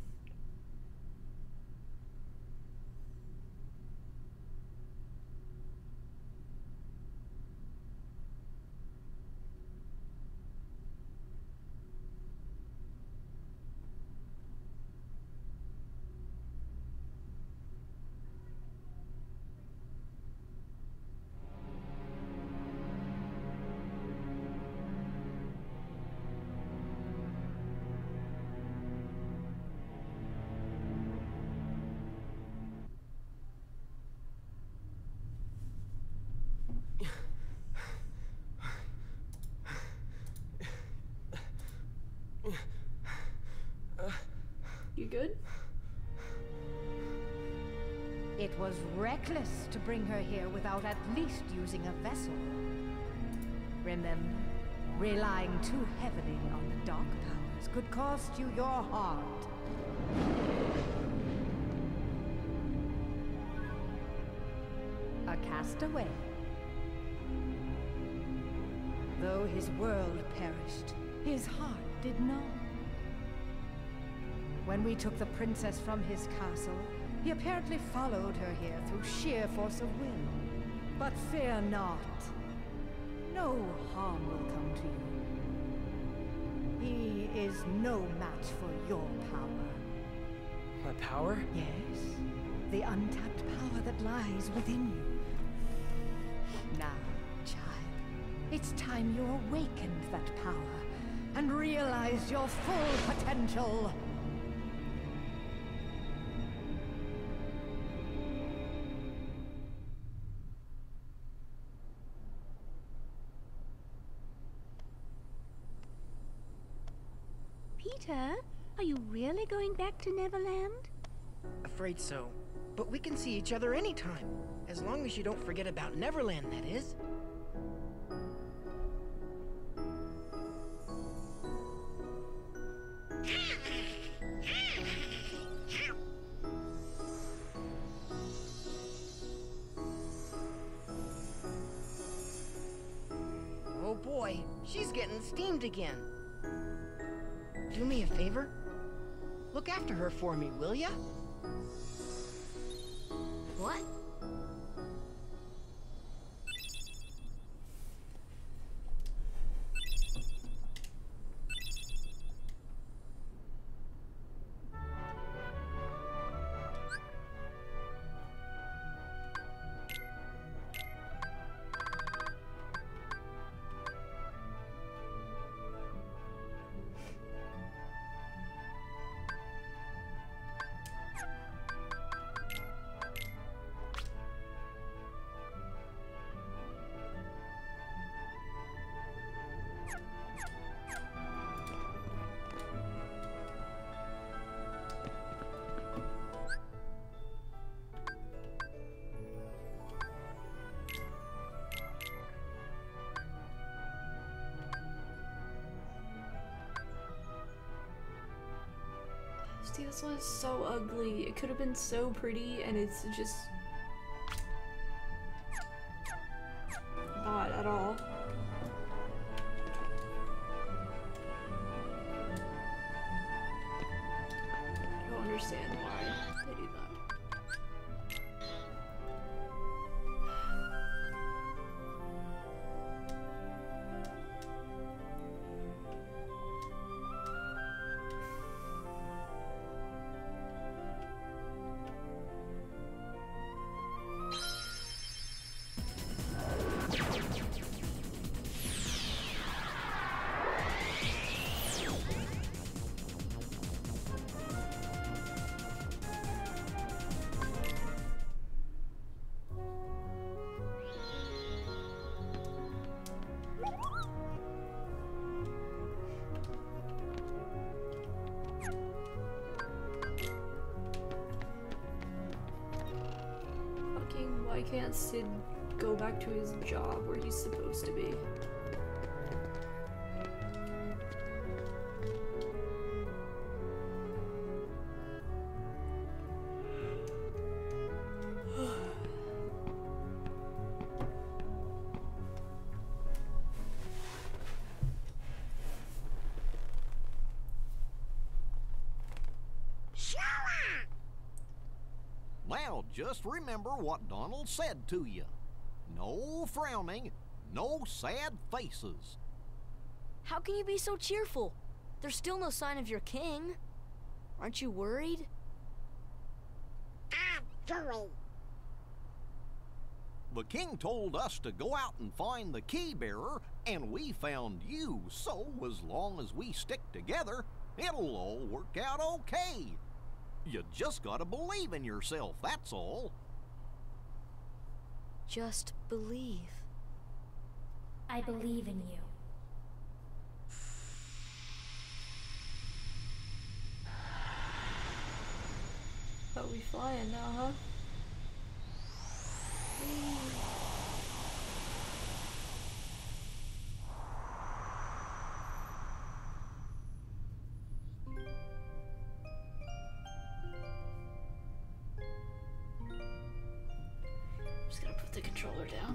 You good? It was reckless to bring her here without at least using a vessel. Remember, relying too heavily on the dark powers could cost you your heart. A castaway. Though his world perished, his heart did not. When we took the princess from his castle, he apparently followed her here through sheer force of will. But fear not. No harm will come to you. He is no match for your power. My power? Yes. The untapped power that lies within you. Now, child, it's time you awakened that power and realized your full potential. Peter, are you really going back to Neverland? Afraid so. But we can see each other anytime. As long as you don't forget about Neverland, that is. Oh boy, she's getting steamed again. Do me a favor? Look after her for me, will ya? What? See, this one is so ugly. It could have been so pretty, and it's just not at all. I don't understand why they do that. Why can't Sid go back to his job where he's supposed to be? Now, just remember what Donald said to you. No frowning, no sad faces. How can you be so cheerful? There's still no sign of your king. Aren't you worried? I'm worried. The king told us to go out and find the key bearer, and we found you, so as long as we stick together, it'll all work out okay. You just gotta believe in yourself, that's all. Just believe. I believe in you. But we flying now, huh? I'm just gonna put the controller down.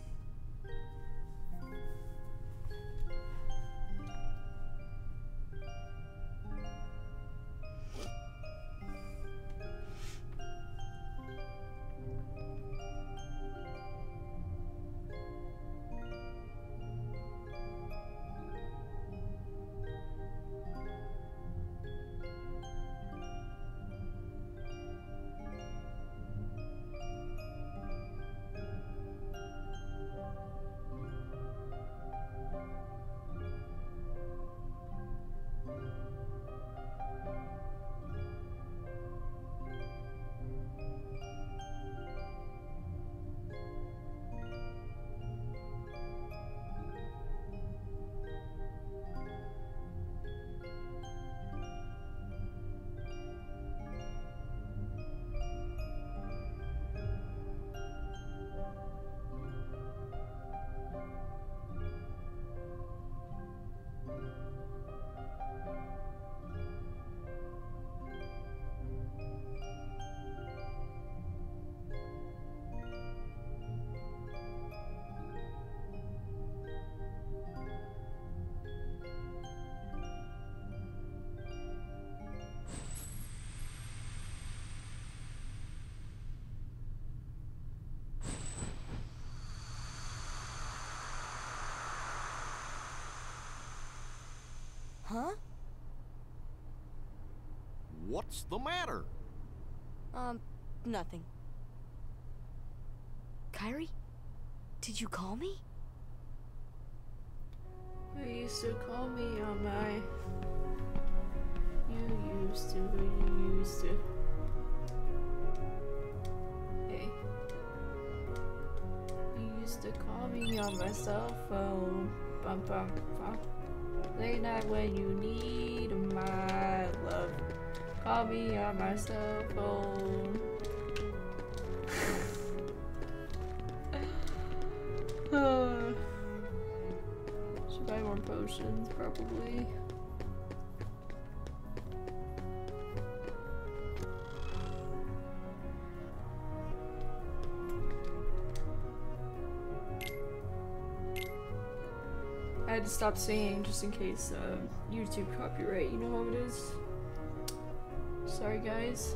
Huh? What's the matter? Um, nothing. Kairi? Did you call me? You used to call me on my... You used to, you used to. Hey. You used to call me on my cell phone. Bum bum bum. Late night when you need my love. Call me on my cell phone. Should buy more potions, probably. I had to stop singing just in case uh, YouTube copyright. You know how it is. Sorry, guys.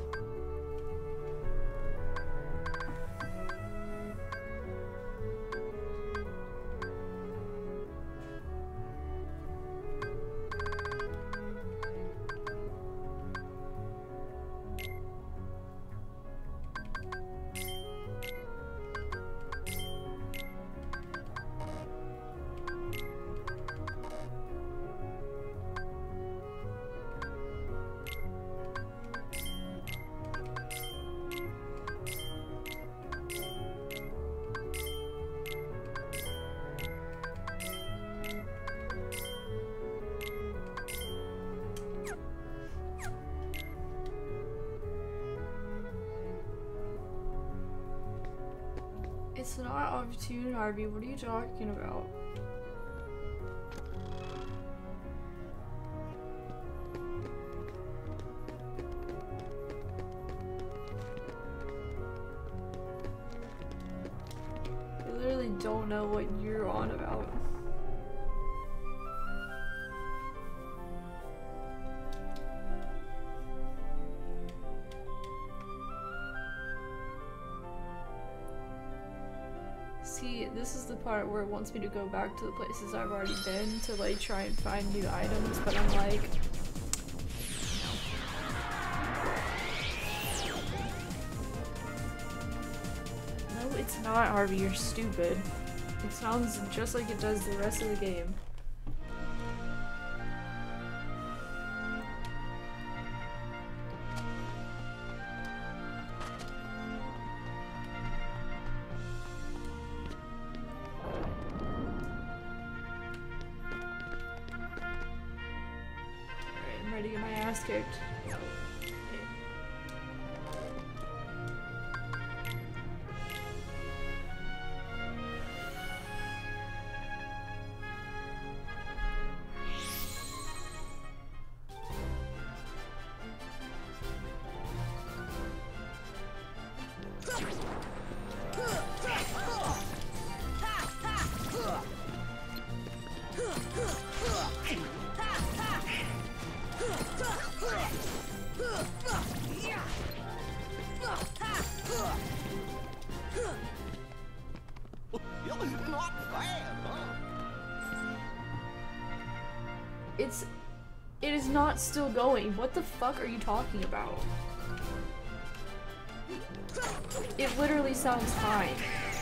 It's not Opportune, Harvey. What are you talking about? I literally don't know what you're on about. See, this is the part where it wants me to go back to the places I've already been to like try and find new items, but I'm like... No, it's not, Harvey, you're stupid. It sounds just like it does the rest of the game. Ready to get my ass kicked. Not bad, huh? It's... It is not still going. What the fuck are you talking about? It literally sounds fine.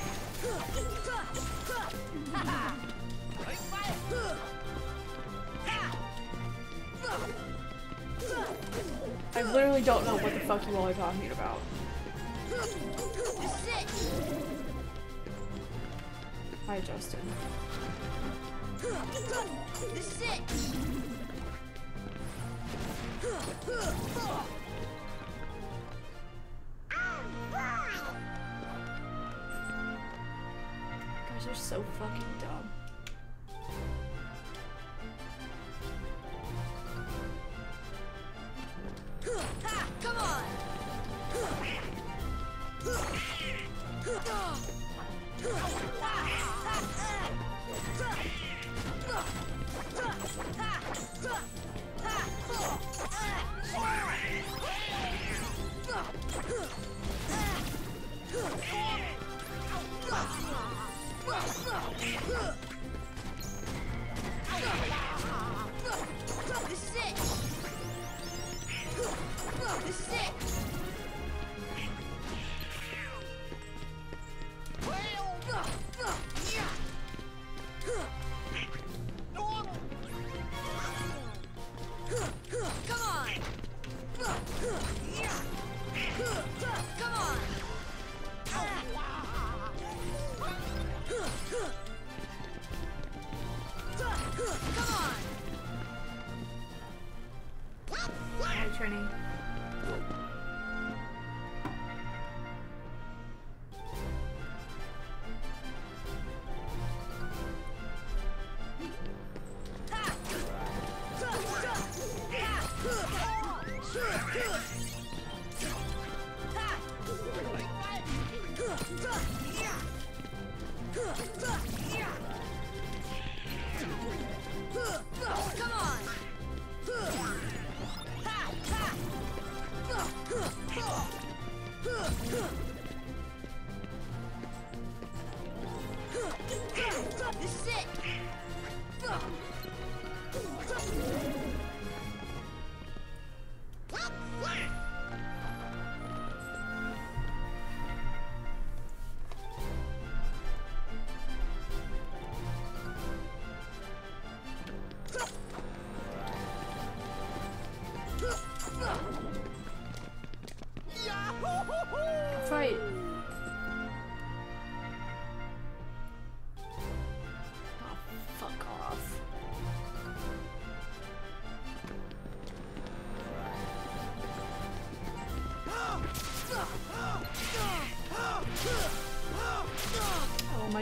I literally don't know what the fuck you all are talking about. Hi, Justin. This is it. Guys are so fucking dumb. Come on. This is it. This is it. Come on. Come on. Come on. Hi, Trini.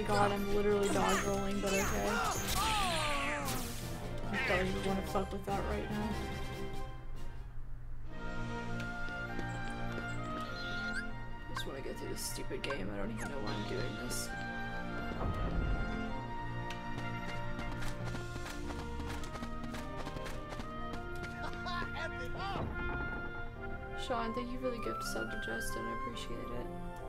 god, I'm literally dodge rolling, but okay. I don't even want to fuck with that right now. I just want to get through this stupid game. I don't even know why I'm doing this. Sean, thank you for the gift sub to Justin. I appreciate it.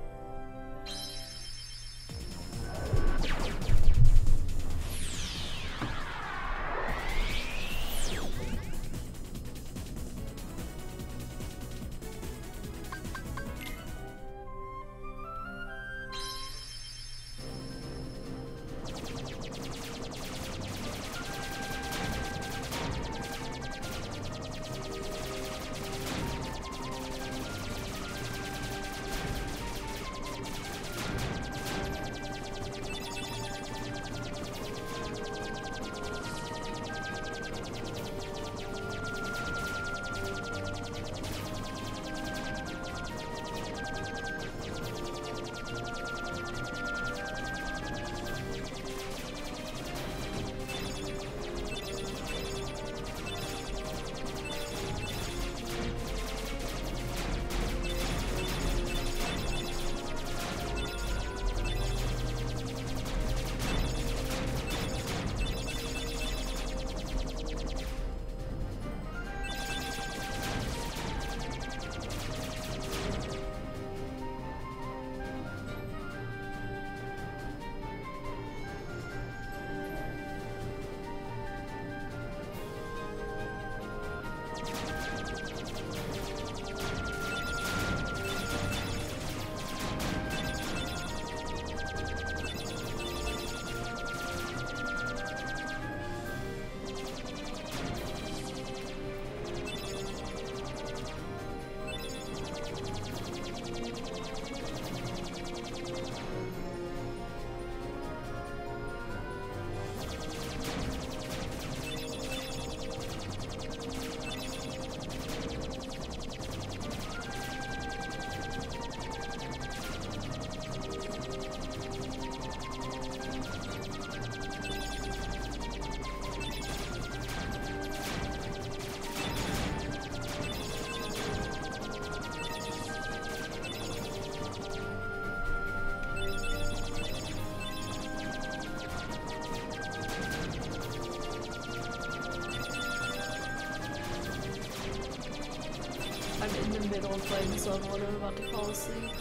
I'm in the middle of playing this level and I'm about to fall asleep.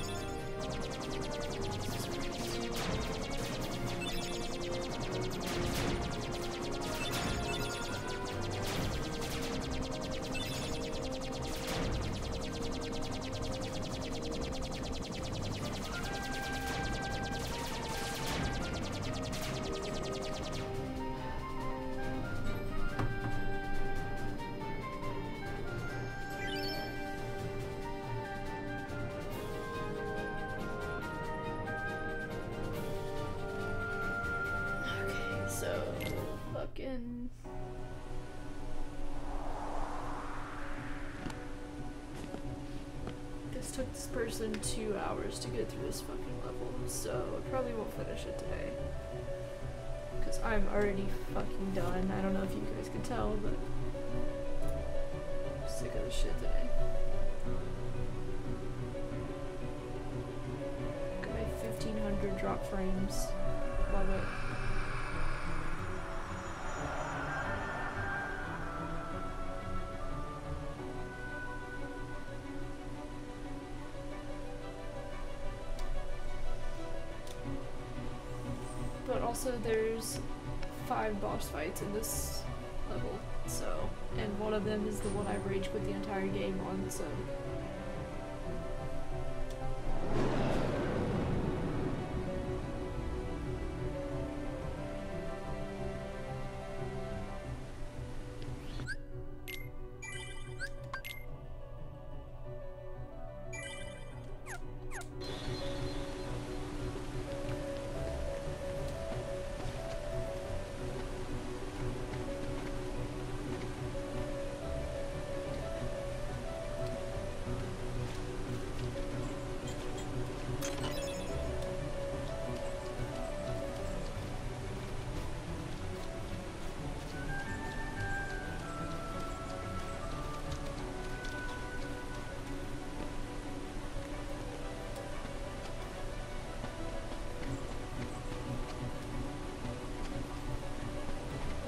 Took this person two hours to get through this fucking level, so I probably won't finish it today. Because I'm already fucking done. I don't know if you guys can tell, but I'm sick of this shit today. Got my fifteen hundred drop frames. Love it. Also, there's five boss fights in this level, so, and one of them is the one I rage quit the entire game on, so.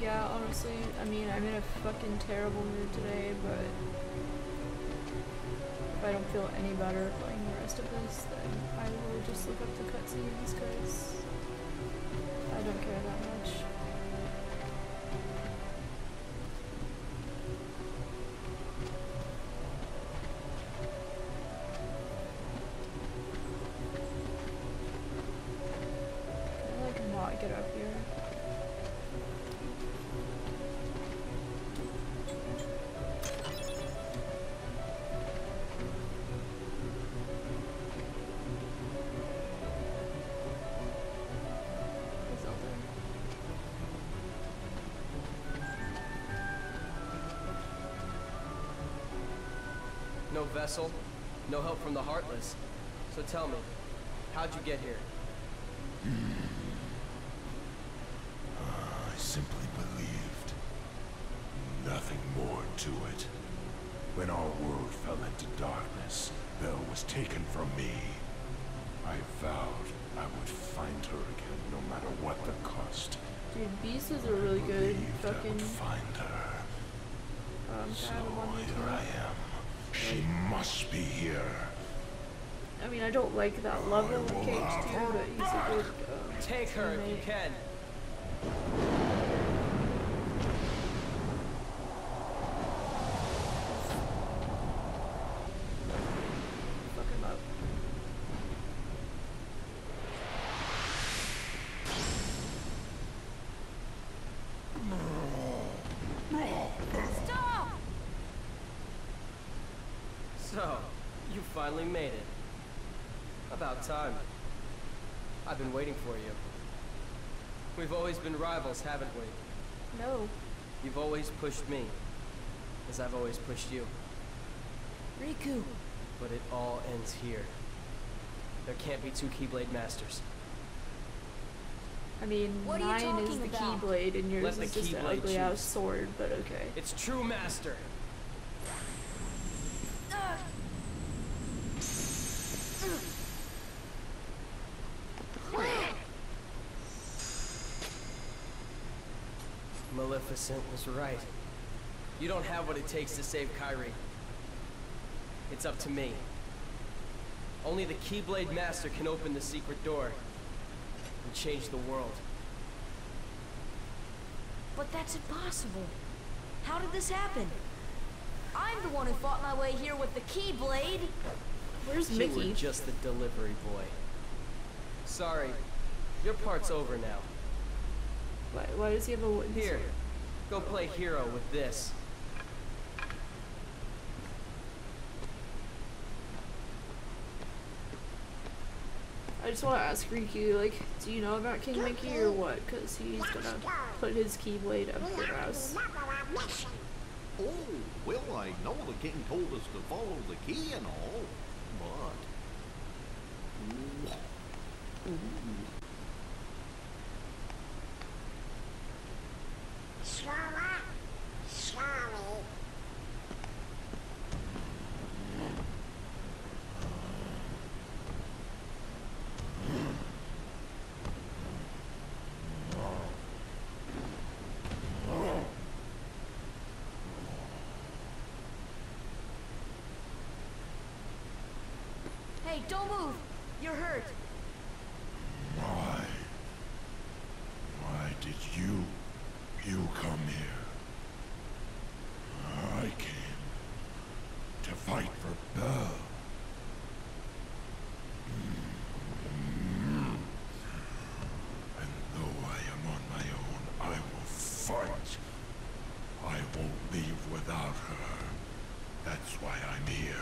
Yeah, honestly, I mean, I'm in a fucking terrible mood today, but if I don't feel any better playing the rest of this, then I will just look up the cutscenes, because I don't care that much. Can I, like, not get up here? No vessel, no help from the Heartless. So tell me, how'd you get here? I simply believed. Nothing more to it. When our world fell into darkness, Belle was taken from me. I vowed I would find her again, no matter what the cost. Dude, Beast is a really good fucking. I would find her. Um, so kind of one here I am. She must be here. I mean, I don't like that level of Cage two, but he's a good um, Take her teammate. if you can. Fuck him up. Stop! So, you finally made it. About time. I've been waiting for you. We've always been rivals, haven't we? No. You've always pushed me, as I've always pushed you. Riku! But it all ends here. There can't be two Keyblade Masters. I mean, What are you mine is talking the about? Keyblade and yours Let the is just an Keyblade ugly ass choose. sword, but okay. It's true master. Maleficent was right. You don't have what it takes to save Kairi. It's up to me. Only the Keyblade Master can open the secret door and change the world. But that's impossible. How did this happen? I'm the one who fought my way here with the Keyblade. Where's You Mickey? were just the delivery boy. Sorry, your part's over now. Why, why does he have a wooden Here, sword? go play hero with this. I just want to ask Riku, like, do you know about King Mickey or what? Because he's gonna put his Keyblade up your ass. Oh, well, I know the king told us to follow the key and all, but... Ooh. Ooh. Hey, don't move! You're hurt. Why? Why did you... you come here? I came to fight for Belle. And though I am on my own, I will fight. I won't leave without her. That's why I'm here.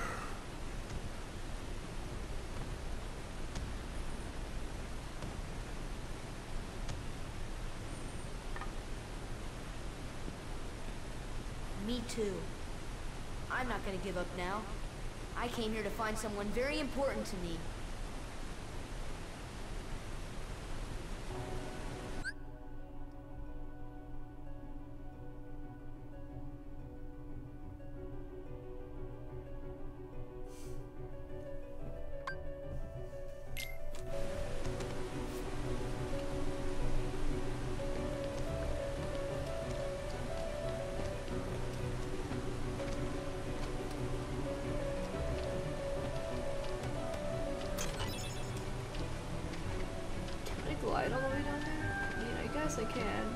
Me too. I'm not gonna give up now. I came here to find someone very important to me. guess I can.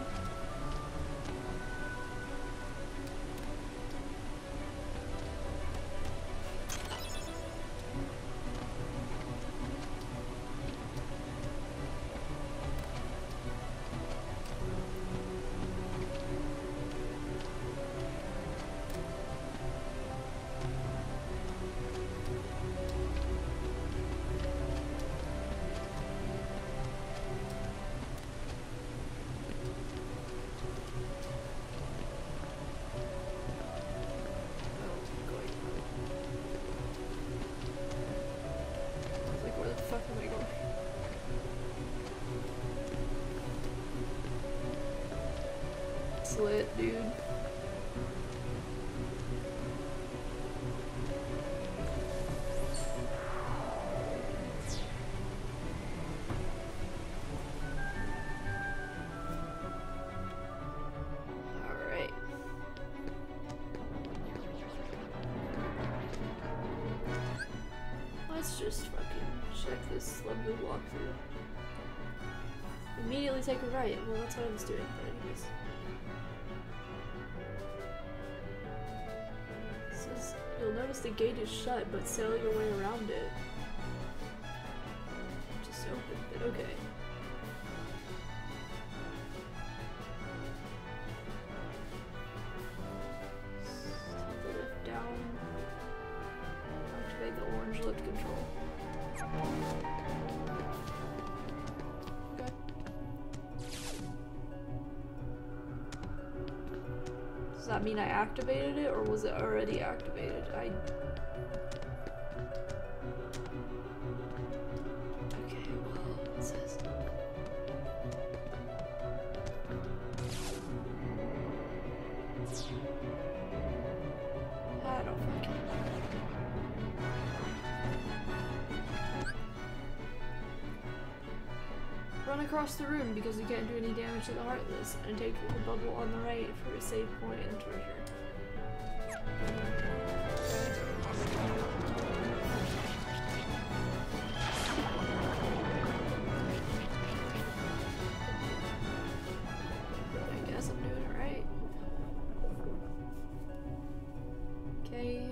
Lit, dude. Alright. Let's just fucking check this lovely walkthrough. Immediately take a right. Well, that's what I was doing, but anyways. You'll notice the gate is shut, but sail your way around it. Just opened it, okay. Set the lift down. Activate the orange lift control. Okay. Does that mean I activated it, or was it already activated? I... Okay, well, it says... I don't fucking know. Run across the room because you can't do any damage to the Heartless, and take the bubble on the right for a save point and treasure. I guess I'm doing it right. Okay.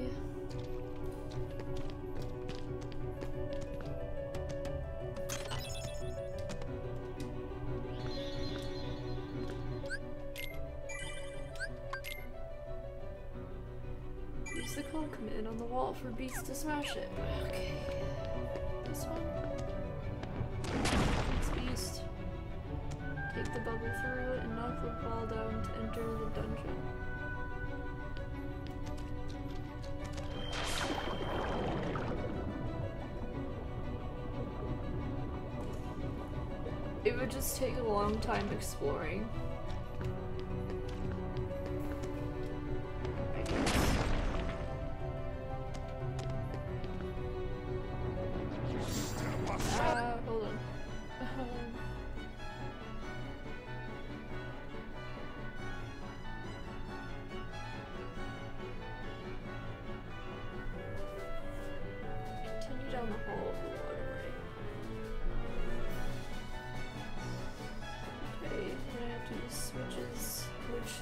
Use the call command on the wall for beasts to smash it. Okay. This one. This beast. Take the bubble through and knock the ball down to enter the dungeon. It would just take a long time exploring. Ah, hold on. Um, continue down the hall of the waterway. Okay, I'm gonna have to use switches, which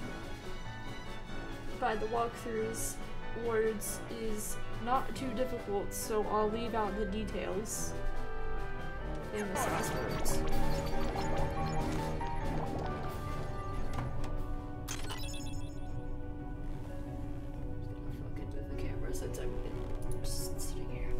by the walkthrough's words is not too difficult, so I'll leave out the details. Famous last words. Fucking move the camera since I've been just sitting here.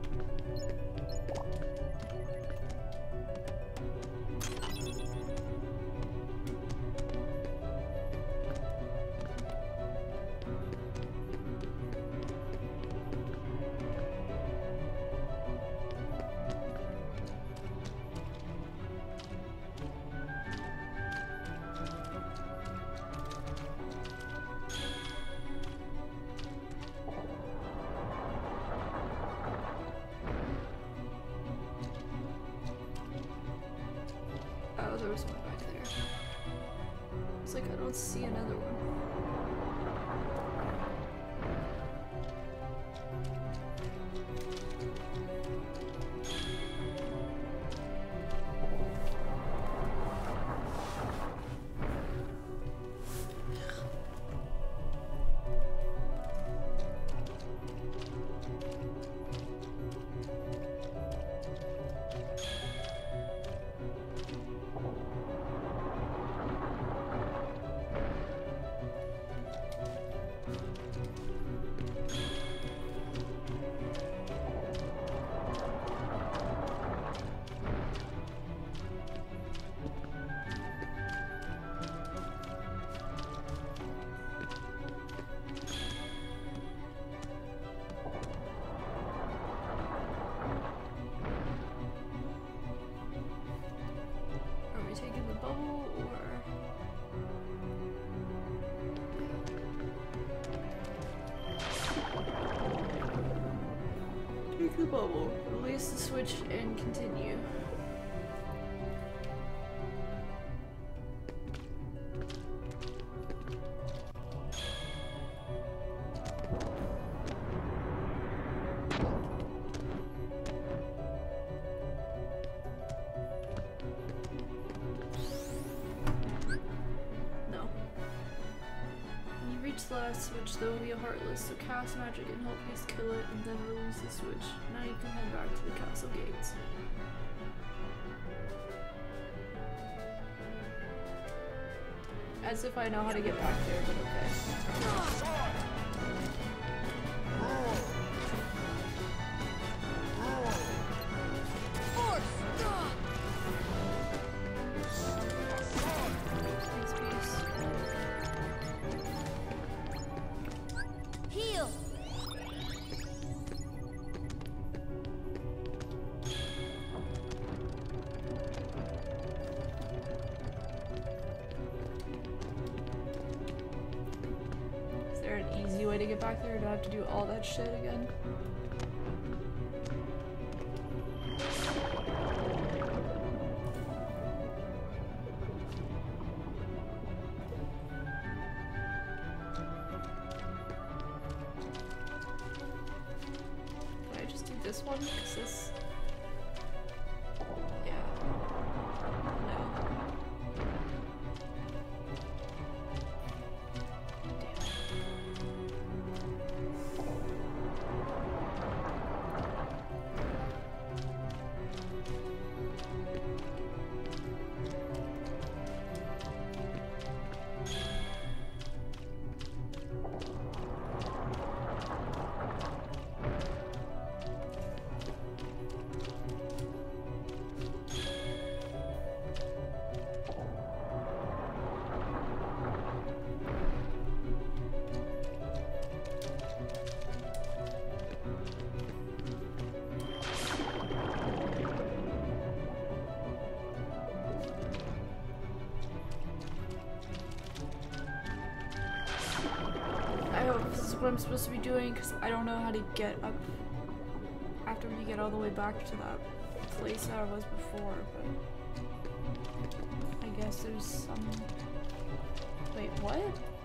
Oh, there was one back there. It's like I don't see another one. switch and continue. the last switch, there will be a heartless, so cast magic and help Haste kill it, and then release the switch. Now you can head back to the castle gates. As if I know how to get back there, but okay. To get back there, or do I have to do all that shit again? Can I just do this one? 'Cause this... Yeah. No. What I'm supposed to be doing, because I don't know how to get up after we get all the way back to that place that I was before, but I guess there's some... Wait, what?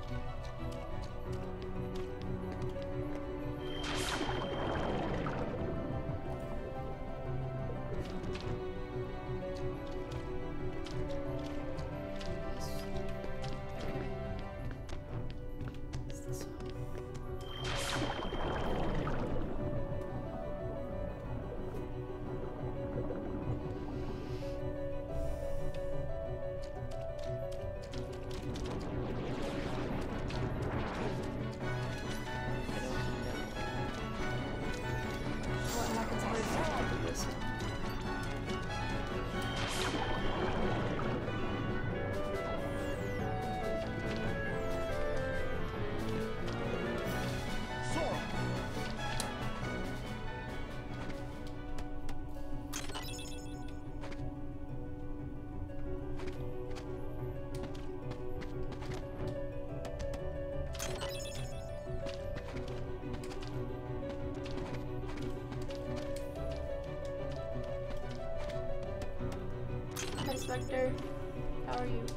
Spectre, how are you?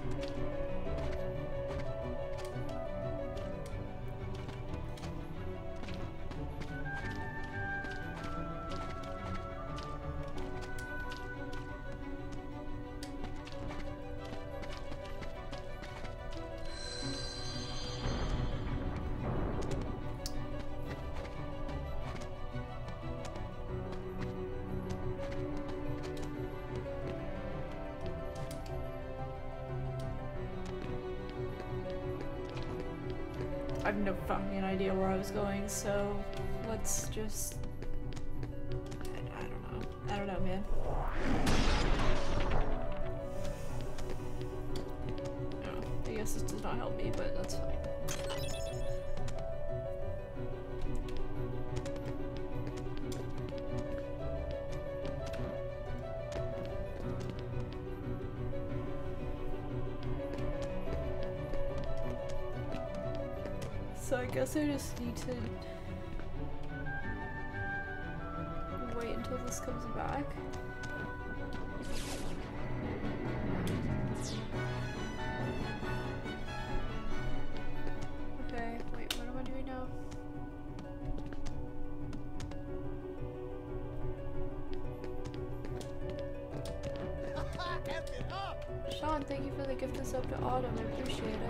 I have no fucking idea where I was going, so let's just... I, I don't know. I don't know, man. No, I guess this does not help me, but that's fine. So I guess I just need to wait until this comes back. Okay, wait, what am I doing now? Sean, thank you for the gift of sub to Autumn. I appreciate it.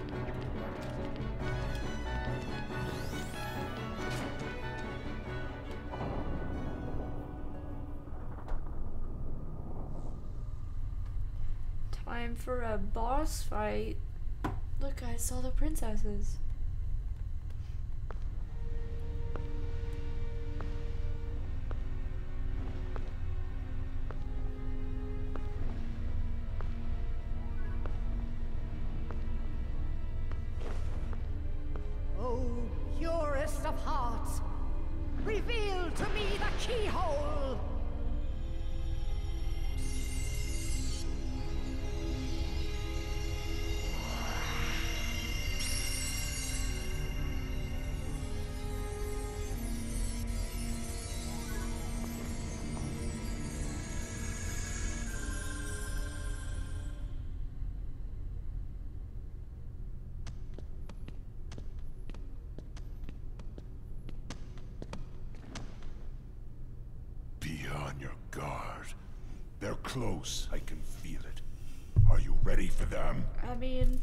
Time for a boss fight. Look, I saw the princesses. Oh, purest of hearts, reveal to me the keyhole! They're close. I can feel it. Are you ready for them? I mean...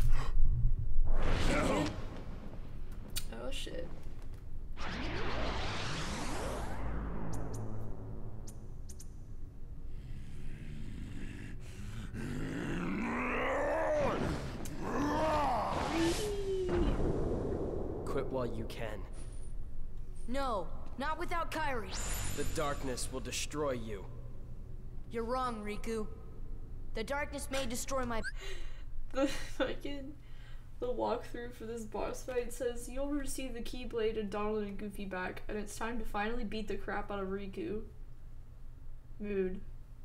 No. Oh shit. Quit while you can. No, not without Kairi. The darkness will destroy you. You're wrong, Riku. The darkness may destroy my... The fucking... The walkthrough for this boss fight says you'll receive the Keyblade and Donald and Goofy back, and it's time to finally beat the crap out of Riku. Mood.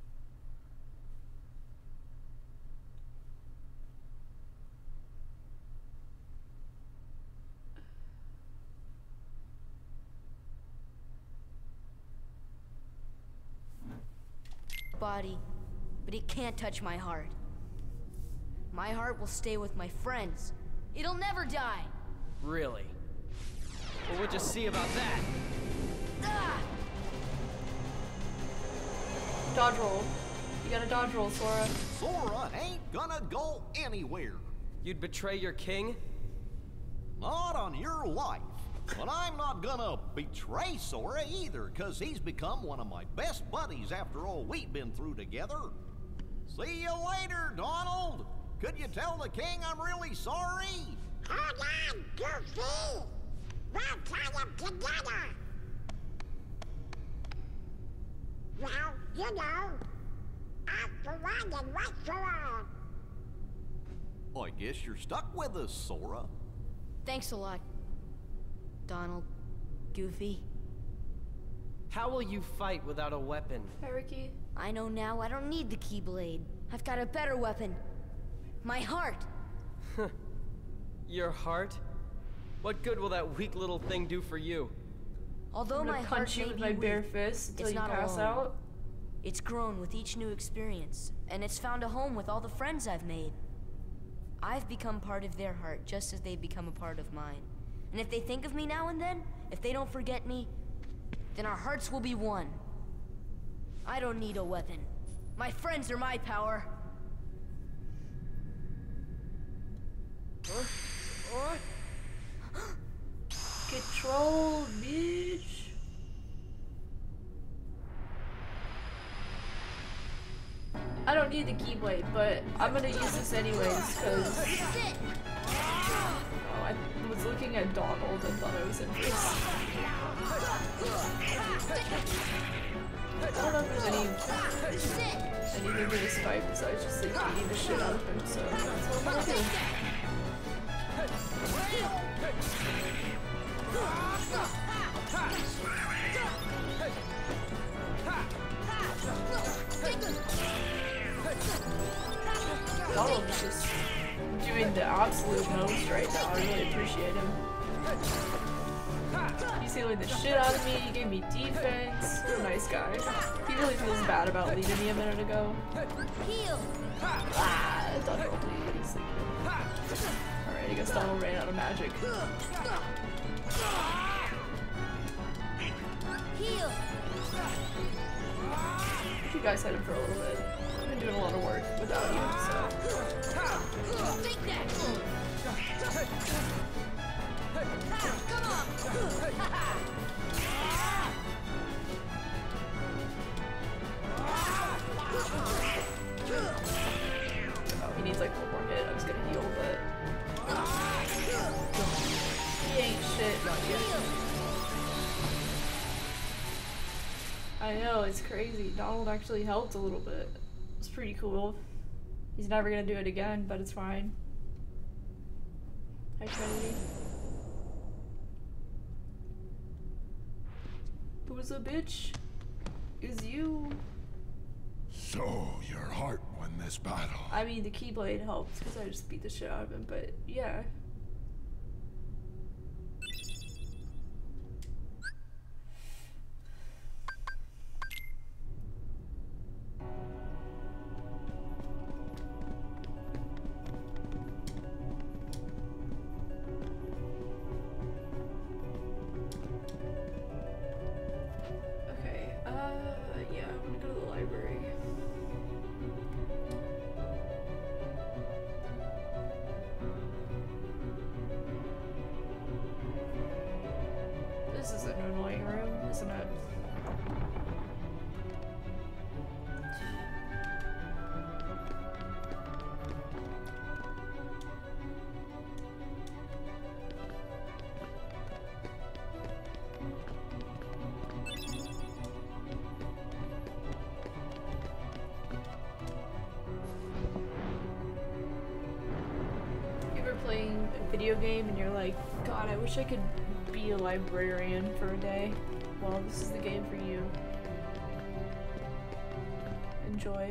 Body, but it can't touch my heart. My heart will stay with my friends. It'll never die. Really? Well, we'll just see about that. Ah! Dodge roll. You gotta dodge roll, Sora. Sora ain't gonna go anywhere. You'd betray your king? Not on your life. But I'm not gonna betray Sora either, cause he's become one of my best buddies after all we've been through together. See you later, Donald. Could you tell the king I'm really sorry? Hold on, Goofy! We'll tell him together! Well, you know, out for one and right for all. I guess you're stuck with us, Sora. Thanks a lot, Donald, Goofy. How will you fight without a weapon? Ricky. I know now I don't need the Keyblade. I've got a better weapon. My heart! Your heart? What good will that weak little thing do for you? Although I'm gonna my heart punch you may with be my weak, bare fist until it's you not pass alone. out. It's grown with each new experience, and it's found a home with all the friends I've made. I've become part of their heart just as they've become a part of mine. And if they think of me now and then, if they don't forget me, then our hearts will be one. I don't need a weapon. My friends are my power. Huh? What? Control, bitch. I don't need the Keyblade, but I'm gonna use this anyways, because... Oh, I was looking at Donald and thought I was interested. I don't know if there's any... anything to this fight besides just like beating the shit out of him, so that's what I'm gonna do. Donald is just doing the absolute most right now. I really appreciate him. He saved the shit out of me, he gave me defense. What a nice guy. He really feels bad about leaving me a minute ago. Heal. Ah, I thought I'll please. Alright, I guess Donald ran out of magic. Heal. You guys had him for a little bit. I've been doing a lot of work without you, so. Take that. Come on. Oh, he needs like one more hit. I was gonna heal, but he ain't shit. Not yet. I know, it's crazy. Donald actually helped a little bit. It's pretty cool. He's never gonna do it again, but it's fine. Hi, Trinity. Who's a bitch? Is you? So, your heart won this battle. I mean, the Keyblade helped because I just beat the shit out of him, but yeah. Okay, uh, yeah, I'm gonna go to the library. This is an annoying room, isn't it? You ever playing a video game and you're like, God, I wish I could be a librarian for a day? Well, this is the game for you. Enjoy.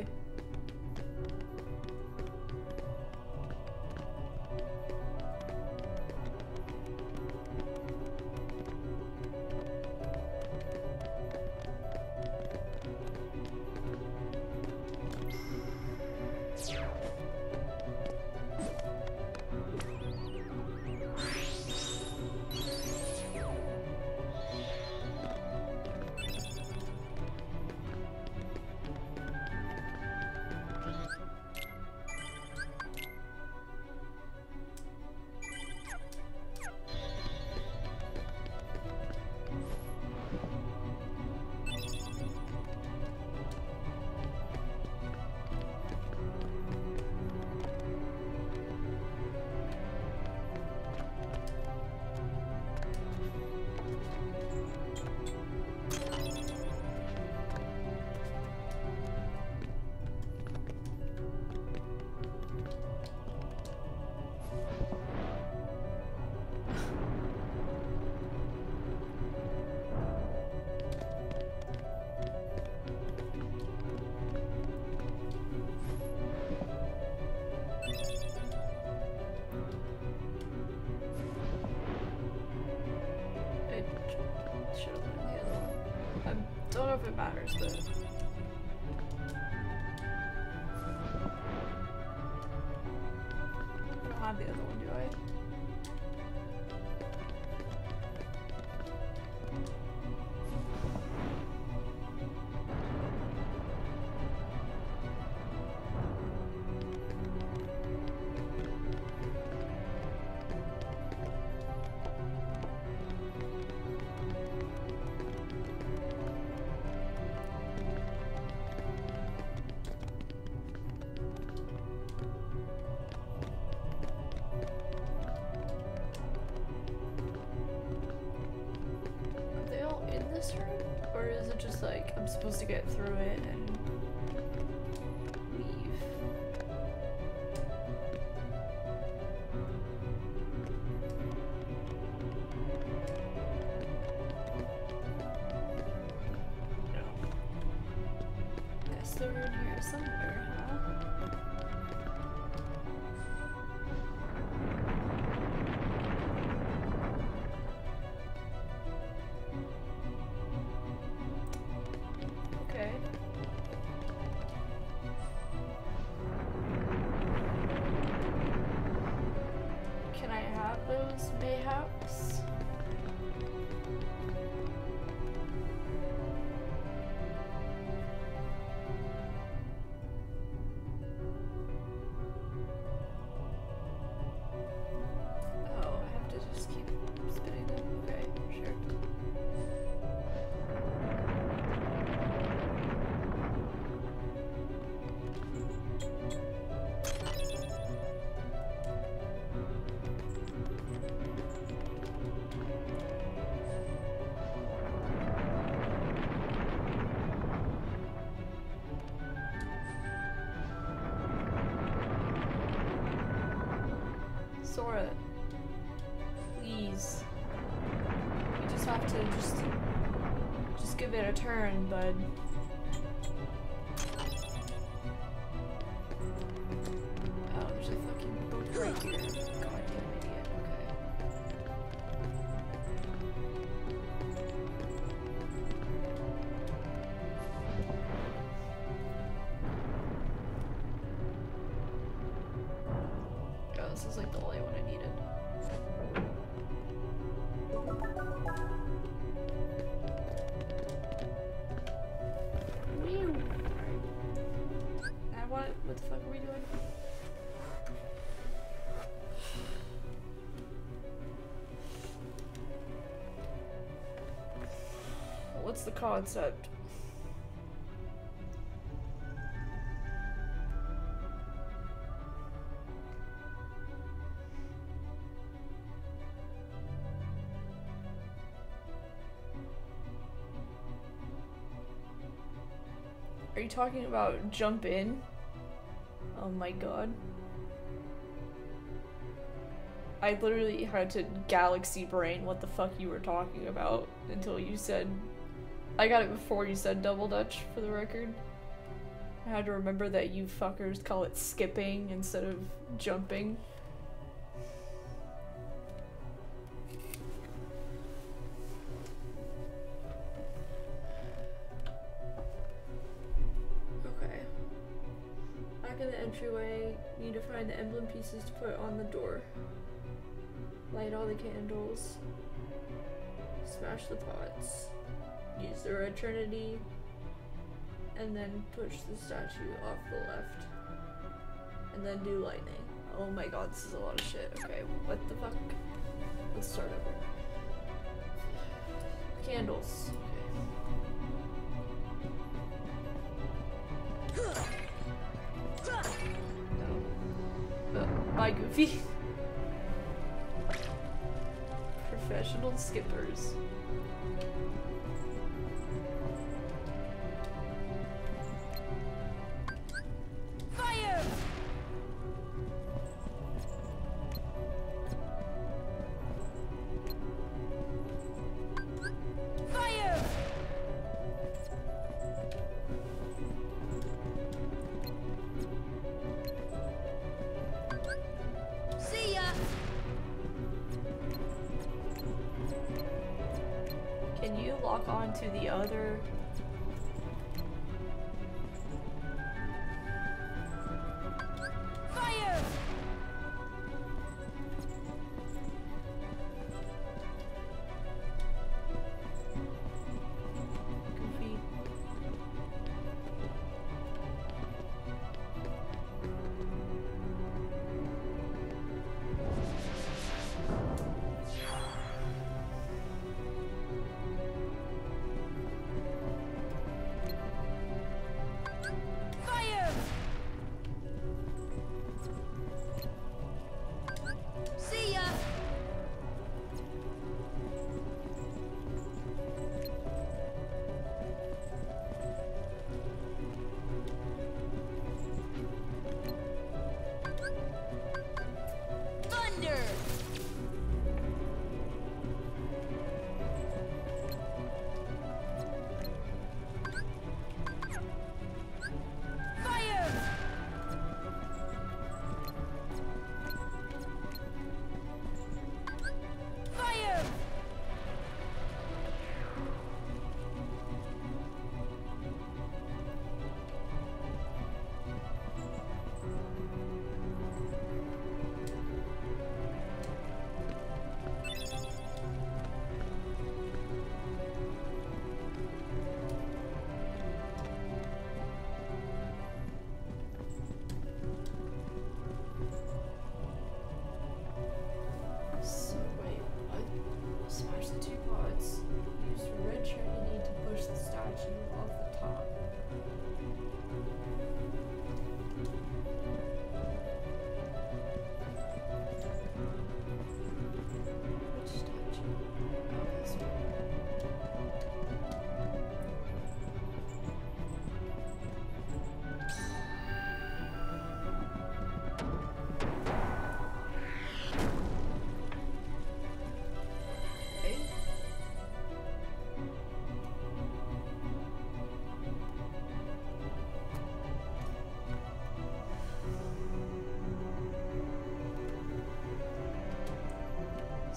I don't know if it matters, but I don't have the other one, do I? Are they all in this room? Or is it just like I'm supposed to get through it and leave? No. Guess they're in here somewhere, huh? Sora. Please. You just have to just just give it a turn, bud. Oh, there's a fucking book right here. Goddamn idiot. Okay. Oh, this is like the only one I needed. What? What the fuck are we doing? What's the concept? Are you talking about jump in? Oh my god. I literally had to galaxy brain what the fuck you were talking about until you said... I got it before you said double dutch, for the record. I had to remember that you fuckers call it skipping instead of jumping. Okay. Back in the entryway, you need to find the emblem pieces to put on the door. Light all the candles. Smash the pots. Use the red trinity. And then push the statue off the left. And then do lightning. Oh my god, this is a lot of shit. Okay, what the fuck? Let's start over. Candles. Okay. No. Uh, bye, Goofy. Professional skippers. Fire! Fire! See ya! Can you lock on to the other? Fire! Goofy.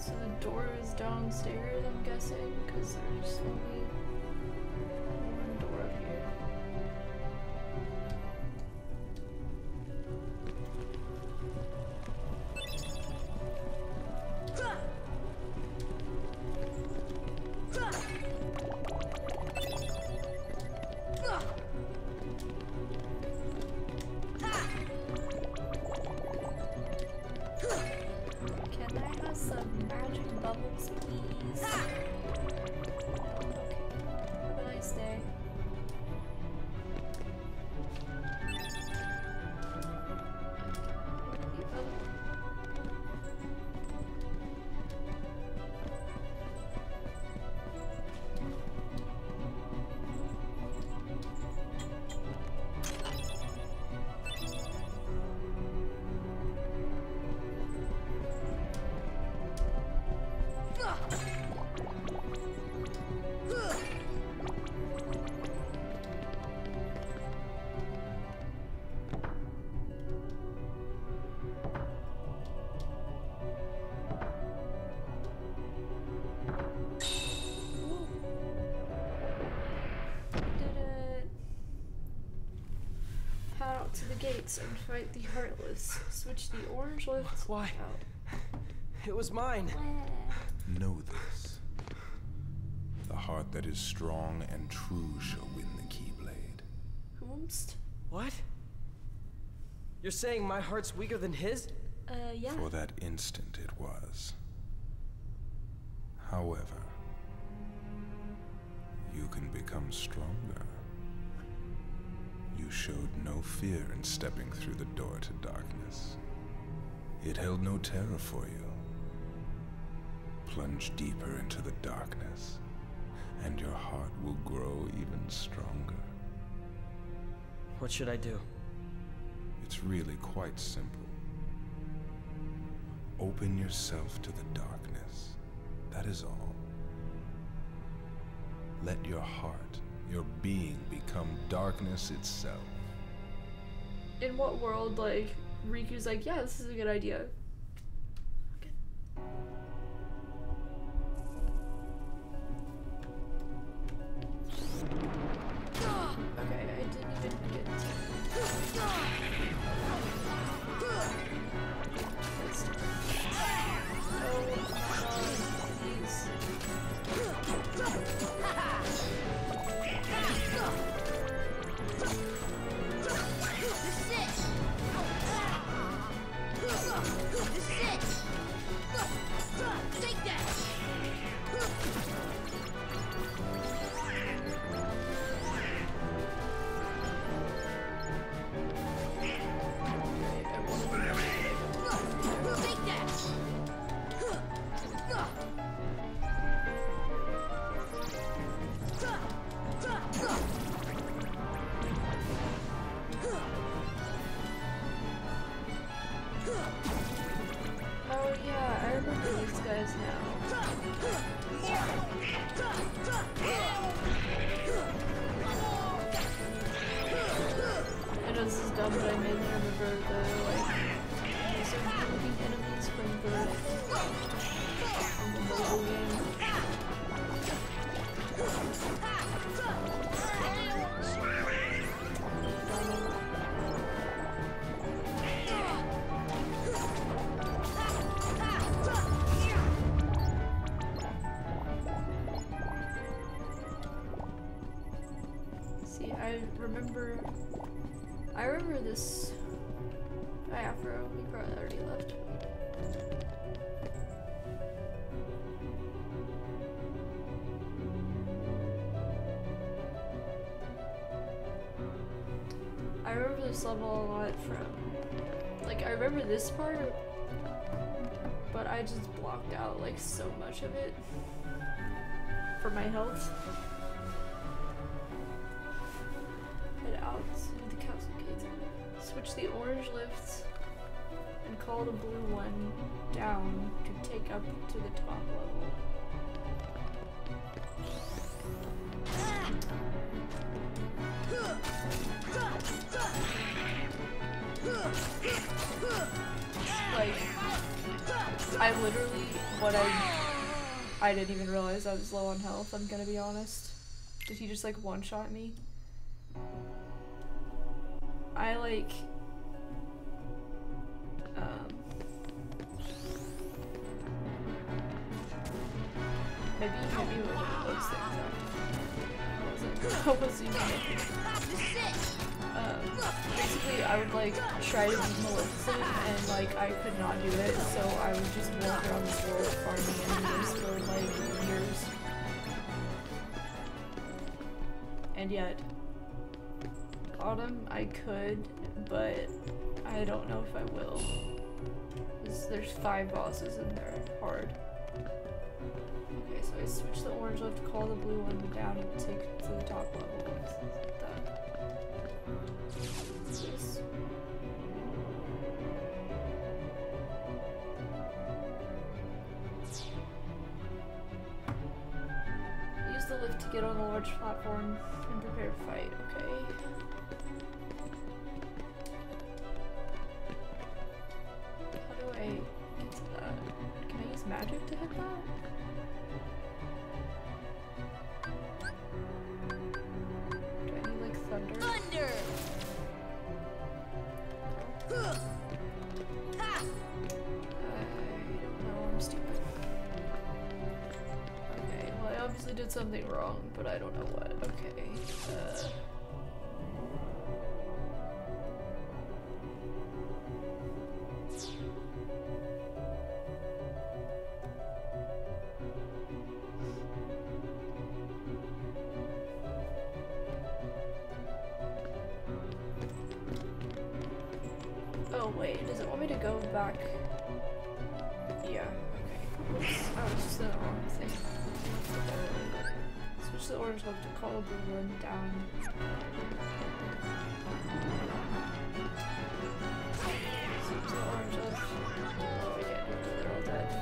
So the door is downstairs, I'm guessing, because there's only one door up here. Can I have some magic bubbles, please? Okay. Have a nice day. Head out to the gates and fight the Heartless. Switch the orange lift Why? out. It was mine. Know this. The heart that is strong and true shall win the Keyblade. Whomst? What? You're saying my heart's weaker than his? Uh, yeah. For that instant it was. However, you can become stronger. You showed no fear in stepping through the door to darkness. It held no terror for you. Plunge deeper into the darkness, and your heart will grow even stronger. What should I do? It's really quite simple. Open yourself to the darkness. That is all. Let your heart, your being, become darkness itself. In what world, like, Riku's like, yeah, this is a good idea. Okay. Okay, I didn't even get to... Oh my god, please. Take that! Take that! Oh yeah, I remember these guys now. I know this is dumb, but I mainly remember the, like, certain looking enemies from the, from the mobile game. See, I remember, I remember this. Hi, Afro. We probably already left. I remember this level a lot from, like, I remember this part, but I just blocked out, like, so much of it for my health. Head out to the castle gates. Switch the orange lift and call the blue one down to take up to the top level. Like, I literally, what I, I didn't even realize I was low on health, I'm gonna be honest. Did he just like one-shot me? I like, um, maybe he hit me with one of those things. I wasn't, I wasn't even Um, basically, I would like try to beat Maleficent, and like I could not do it, so I would just walk around this world farming enemies for like years. And yet, Autumn, I could, but I don't know if I will. There's, there's five bosses and they're hard. Okay, so I switch the orange left, call the blue one down, and take to the top level. Yes. Use the lift to get on the large platform and prepare to fight, okay? How do I get to that? Can I use magic to hit that? Do I need like thunder? Thunder! I don't know, I'm stupid. Okay, well I obviously did something wrong, but I don't know what. Okay, uh... Oh wait, does it want me to go back? Yeah, okay. Oops. Oh, it's just the wrong thing. Switch the orange left to call the blue one down. Switch the orange left. Oh, we can't do it, they're all dead.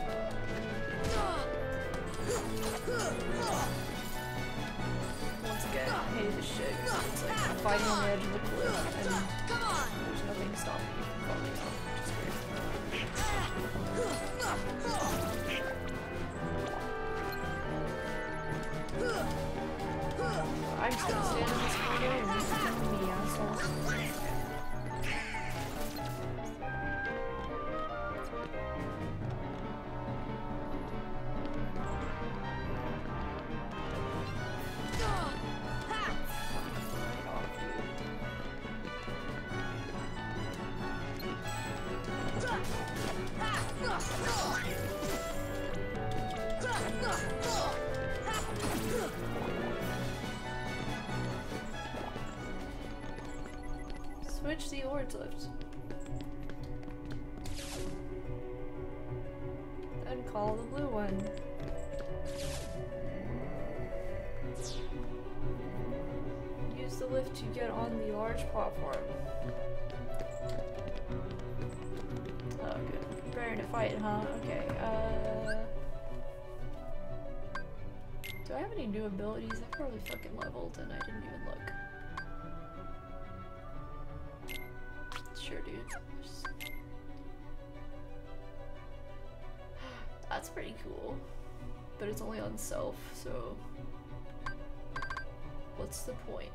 Once again, I hate this shit. It's like I'm fighting on the edge of the cliff and there's nothing stopping me from falling off, which is great. I'm just gonna stand in this corner and just come to me, asshole. Switch the orange lift. Then call the blue one. Use the lift to get on the large platform. Oh, good. Preparing to fight, huh? Okay, uh... do I have any new abilities? I probably fucking leveled and I didn't even look. Sure, dude. Just... That's pretty cool. But it's only on self, so... what's the point?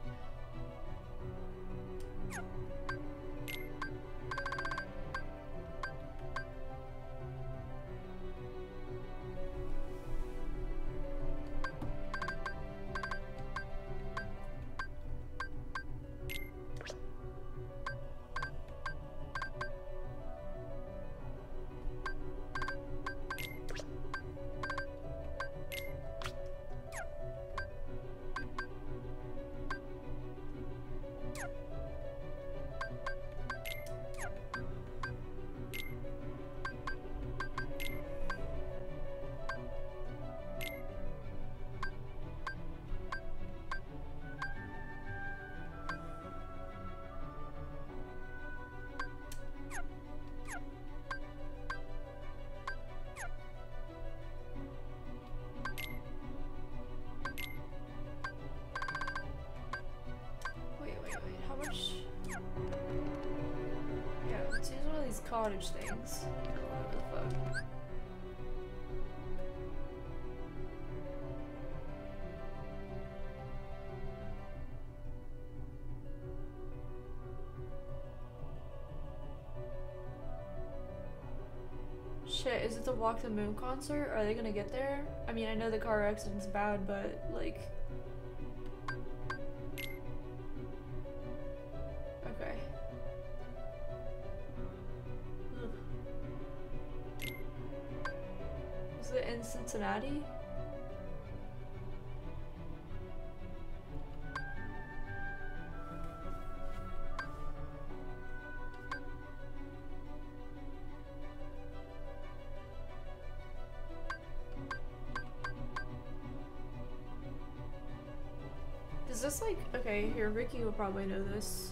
Cottage things. What the fuck? shit, is it the Walk the Moon concert? Are they gonna get there? I mean, I know the car accident's bad, but like... Okay. Ugh. Is it in Cincinnati? Is this like, okay, here, Ricky will probably know this.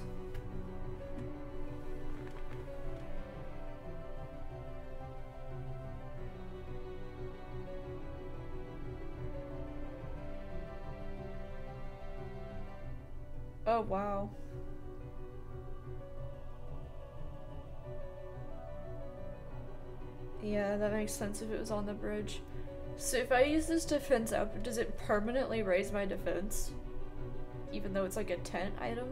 Oh, wow. Yeah, that makes sense if it was on the bridge. So if I use this defense up, does it permanently raise my defense? Even though it's like a tent item?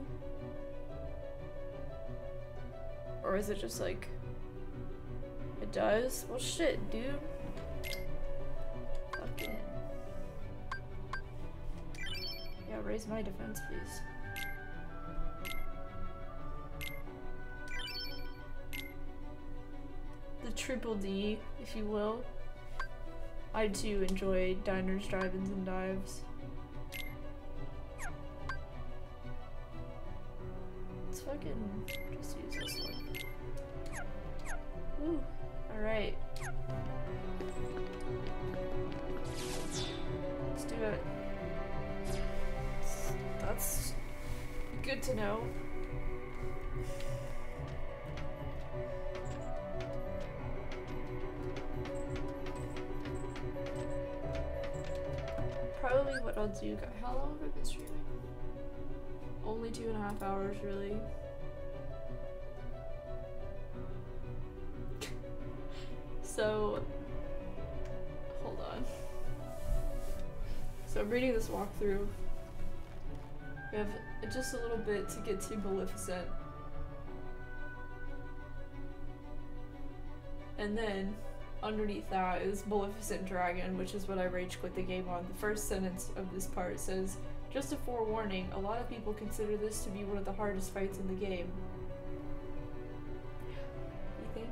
Or is it just like... It does? Well shit, dude. Fucking... Yeah, raise my defense, please. The triple D, if you will. I too enjoy diners, drive-ins, and dives. Let's fucking just use this one. Woo. Alright. Let's do it. That's good to know. Probably what I'll do. How long have I been streaming? Only two and a half hours, really. So, hold on. So I'm reading this walkthrough. We have just a little bit to get to Maleficent. And then, underneath that is Maleficent Dragon, which is what I rage quit the game on. The first sentence of this part says, "Just a forewarning, a lot of people consider this to be one of the hardest fights in the game." You think?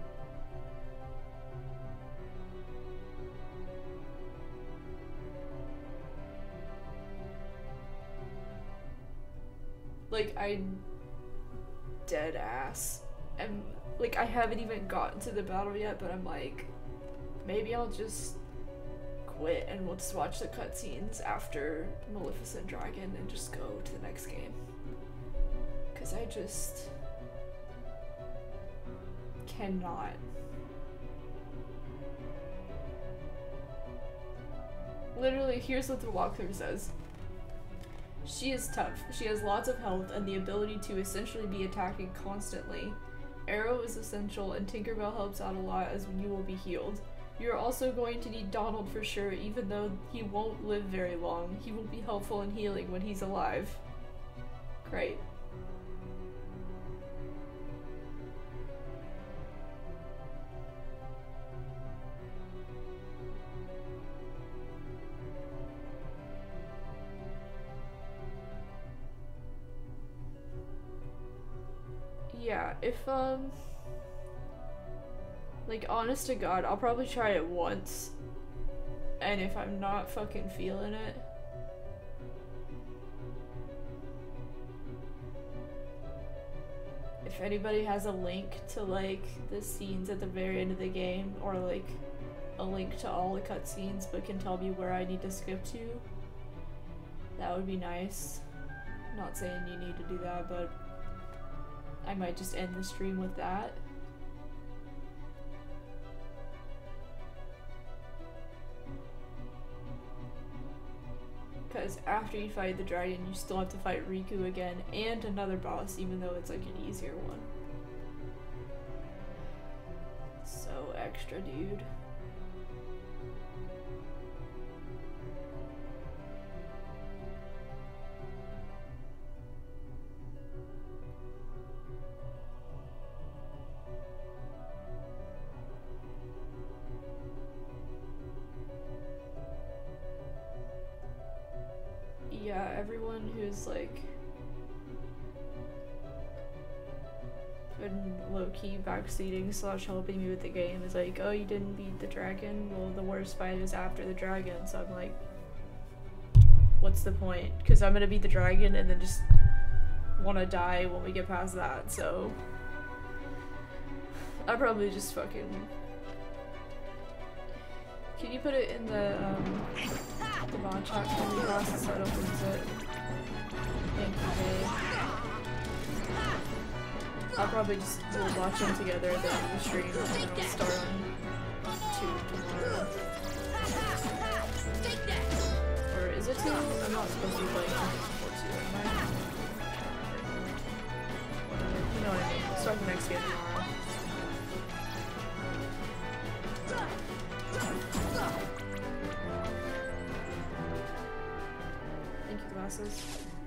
Like, I dead ass am, like, I haven't even gotten to the battle yet, but I'm like, maybe I'll just quit and we'll just watch the cutscenes after Maleficent Dragon and just go to the next game. Cause I just cannot. Literally, here's what the walkthrough says. She is tough. She has lots of health and the ability to essentially be attacking constantly. Arrow is essential and Tinkerbell helps out a lot as you will be healed. You're also going to need Donald for sure, even though he won't live very long. He will be helpful in healing when he's alive. Great. Yeah, if, um... like, honest to God, I'll probably try it once. And if I'm not fucking feeling it... if anybody has a link to, like, the scenes at the very end of the game, or, like, a link to all the cutscenes, but can tell me where I need to skip to, that would be nice. Not saying you need to do that, but I might just end the stream with that. Because after you fight the dragon, you still have to fight Riku again, and another boss, even though it's like an easier one. So extra, dude. yeah, everyone who's like been low-key backseating slash helping me with the game is like, oh, you didn't beat the dragon? Well, the worst fight is after the dragon. So I'm like, what's the point? Because I'm gonna beat the dragon and then just want to die when we get past that, so I'll probably just fucking... Can you put it in the, um, the mod chat for me, boss, so I don't lose it? Thank you, babe. I'll probably just, we'll watch them together at the end of the stream, and then I'll start on two tomorrow. Or is it two? I'm not supposed to be playing before two, am I? You know what I mean. Start the next game tomorrow. Thank you, glasses.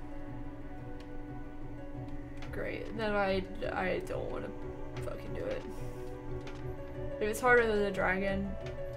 Great. Then I, I don't want to fucking do it. If it's harder than the dragon,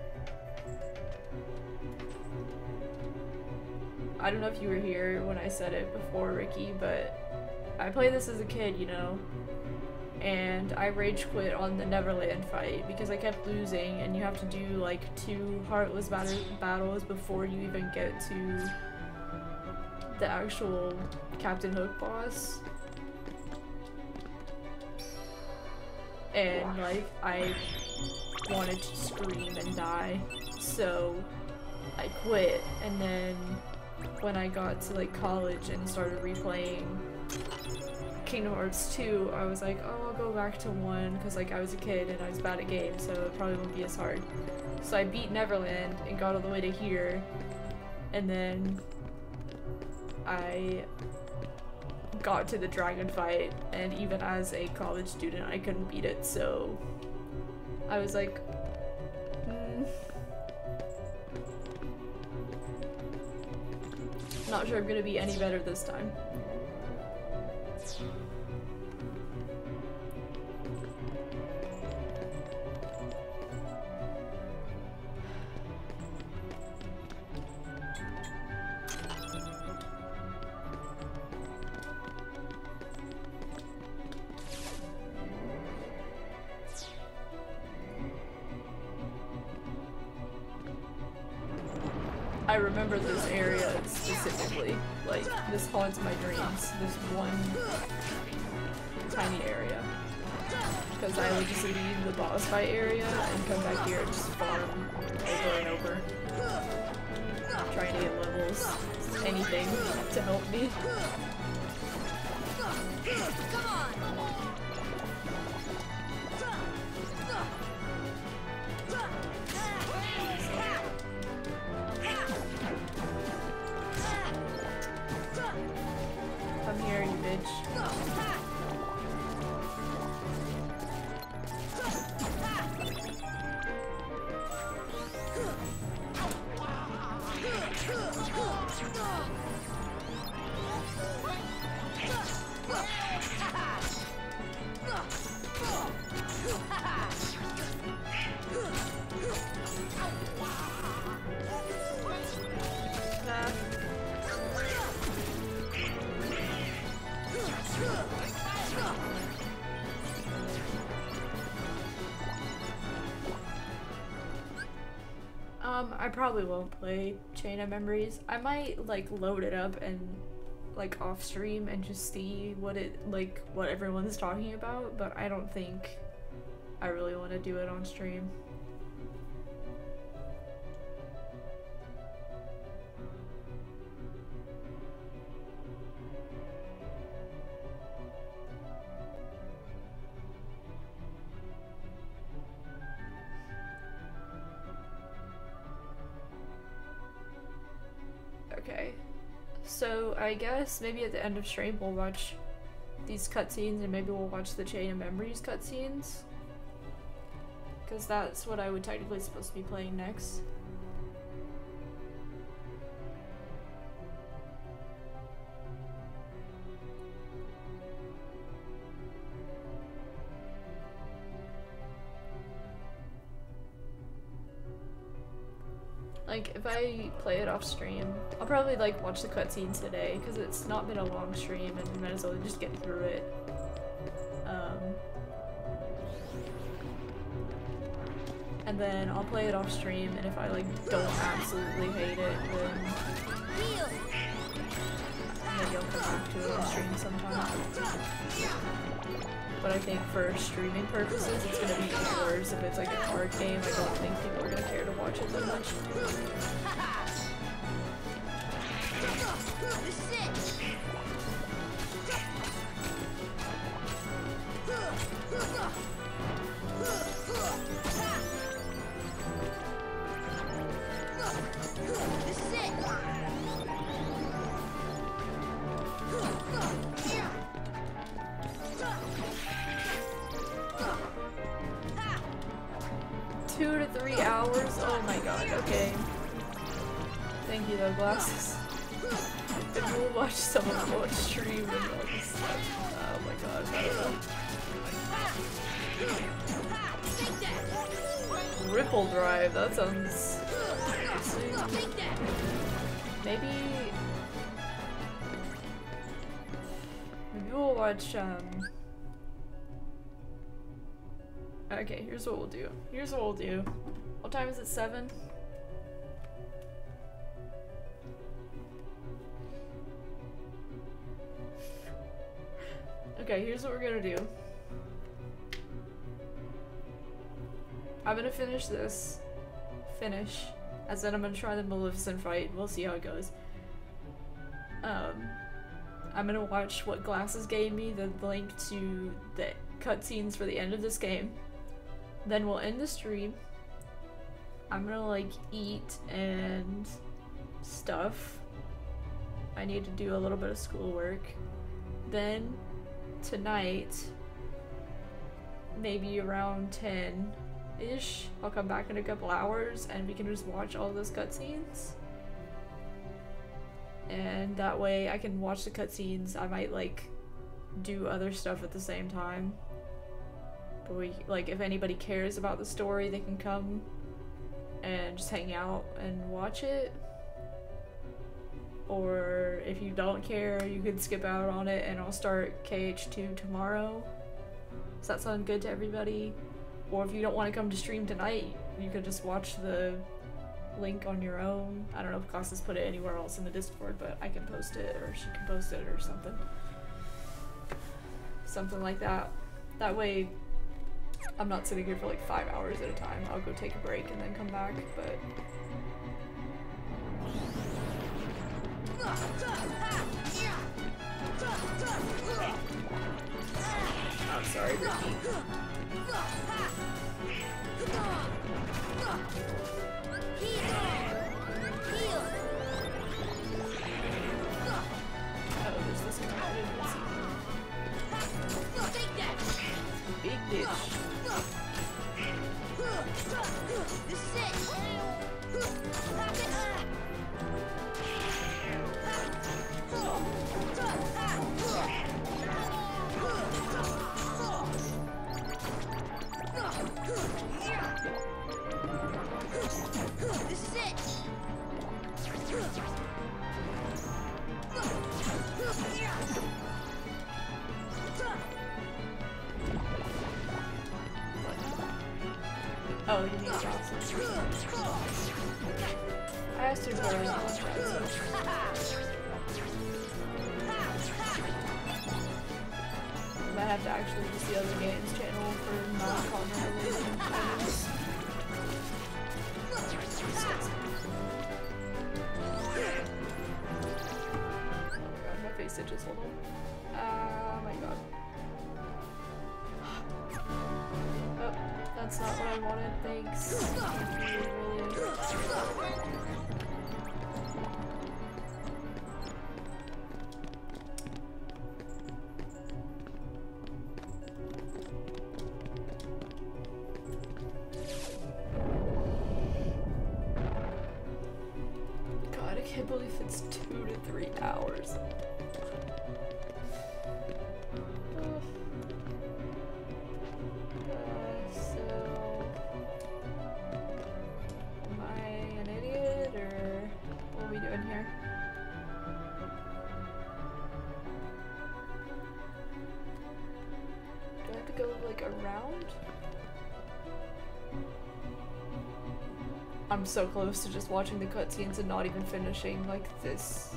I don't know if you were here when I said it before, Ricky, but I played this as a kid, you know, and I rage quit on the Neverland fight because I kept losing, and you have to do like two Heartless bat battles before you even get to the actual Captain Hook boss. And like, I wanted to scream and die, so I quit. And then when I got to like college and started replaying Kingdom Hearts two, I was like, oh, I'll go back to one, because like I was a kid and I was bad at games, so it probably won't be as hard. So I beat Neverland and got all the way to here, and then I got to the dragon fight, and even as a college student I couldn't beat it, so I was like, mm, not sure I'm gonna be any better this time. I remember this area specifically, like, this haunts my dreams, this one tiny area. Because I would just leave the boss fight area and come back here and just farm over and over. Trying to get levels, anything to help me. Come on! Come here, you bitch. Um, I probably won't play Chain of Memories. I might like load it up and like off stream and just see what it like what everyone's talking about, but I don't think I really want to do it on stream. Okay, so I guess maybe at the end of stream we'll watch these cutscenes and maybe we'll watch the Chain of Memories cutscenes. Because that's what I would technically supposed to be playing next. Like, if I play it off stream, I'll probably like watch the cutscenes today because it's not been a long stream and we might as well just get through it. Um, and then I'll play it off stream, and if I like don't absolutely hate it, then maybe I'll come back to it on stream sometime. But I think for streaming purposes, it's gonna be worse if it's like a card game. I don't think people are gonna care to watch it that much. This is it. Two to three hours? Oh my god, okay. Thank you though, Glasses. If you will watch someone on stream and all this stuff. Oh my god, I don't know. Ripple Drive, that sounds interesting. Maybe... Maybe we'll watch, um... Okay, here's what we'll do. Here's what we'll do. What time is it? Seven? Okay, here's what we're gonna do. I'm gonna finish this. Finish. As in I'm gonna try the Maleficent fight. We'll see how it goes. Um, I'm gonna watch what Glasses gave me, the link to the cutscenes for the end of this game. Then we'll end the stream. I'm gonna like eat and stuff. I need to do a little bit of schoolwork. Then tonight, maybe around ten-ish, I'll come back in a couple hours and we can just watch all those cutscenes. And that way I can watch the cutscenes. I might like do other stuff at the same time. But we, like, if anybody cares about the story, they can come and just hang out and watch it. Or if you don't care, you can skip out on it and I'll start K H two tomorrow. Does that sound good to everybody? Or if you don't want to come to stream tonight, you could just watch the link on your own. I don't know if Costas put it anywhere else in the Discord, but I can post it, or she can post it, or something. Something like that. That way, I'm not sitting here for like five hours at a time. I'll go take a break and then come back, but... I'm sorry, Ricky. Oh, there's this guy. I didn't even see him. Big bitch. This is it. This is it. Oh, you need Johnson. I asked her to go in on Johnson. I might have to actually use the other games channel for non-comment related items. Oh my god, my face itches, hold on. Oh my god. Oh, that's not what I wanted, thanks. God, I can't believe it's two to three hours. Uh, so, am I an idiot? around? I'm so close to just watching the cutscenes and not even finishing like this.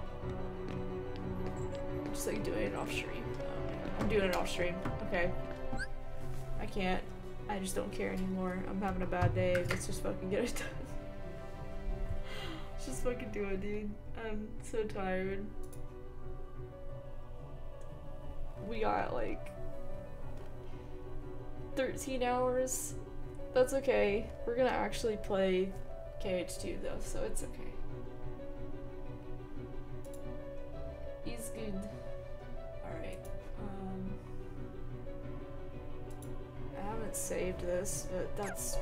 I'm just like doing it off stream. I'm doing it off stream. Okay. I can't. I just don't care anymore. I'm having a bad day. Let's just fucking get it done. Let's just fucking do it, dude. I'm so tired. We got like thirteen hours. That's okay. We're gonna actually play K H two though, so it's okay. He's good. Alright. Um, I haven't saved this, but that's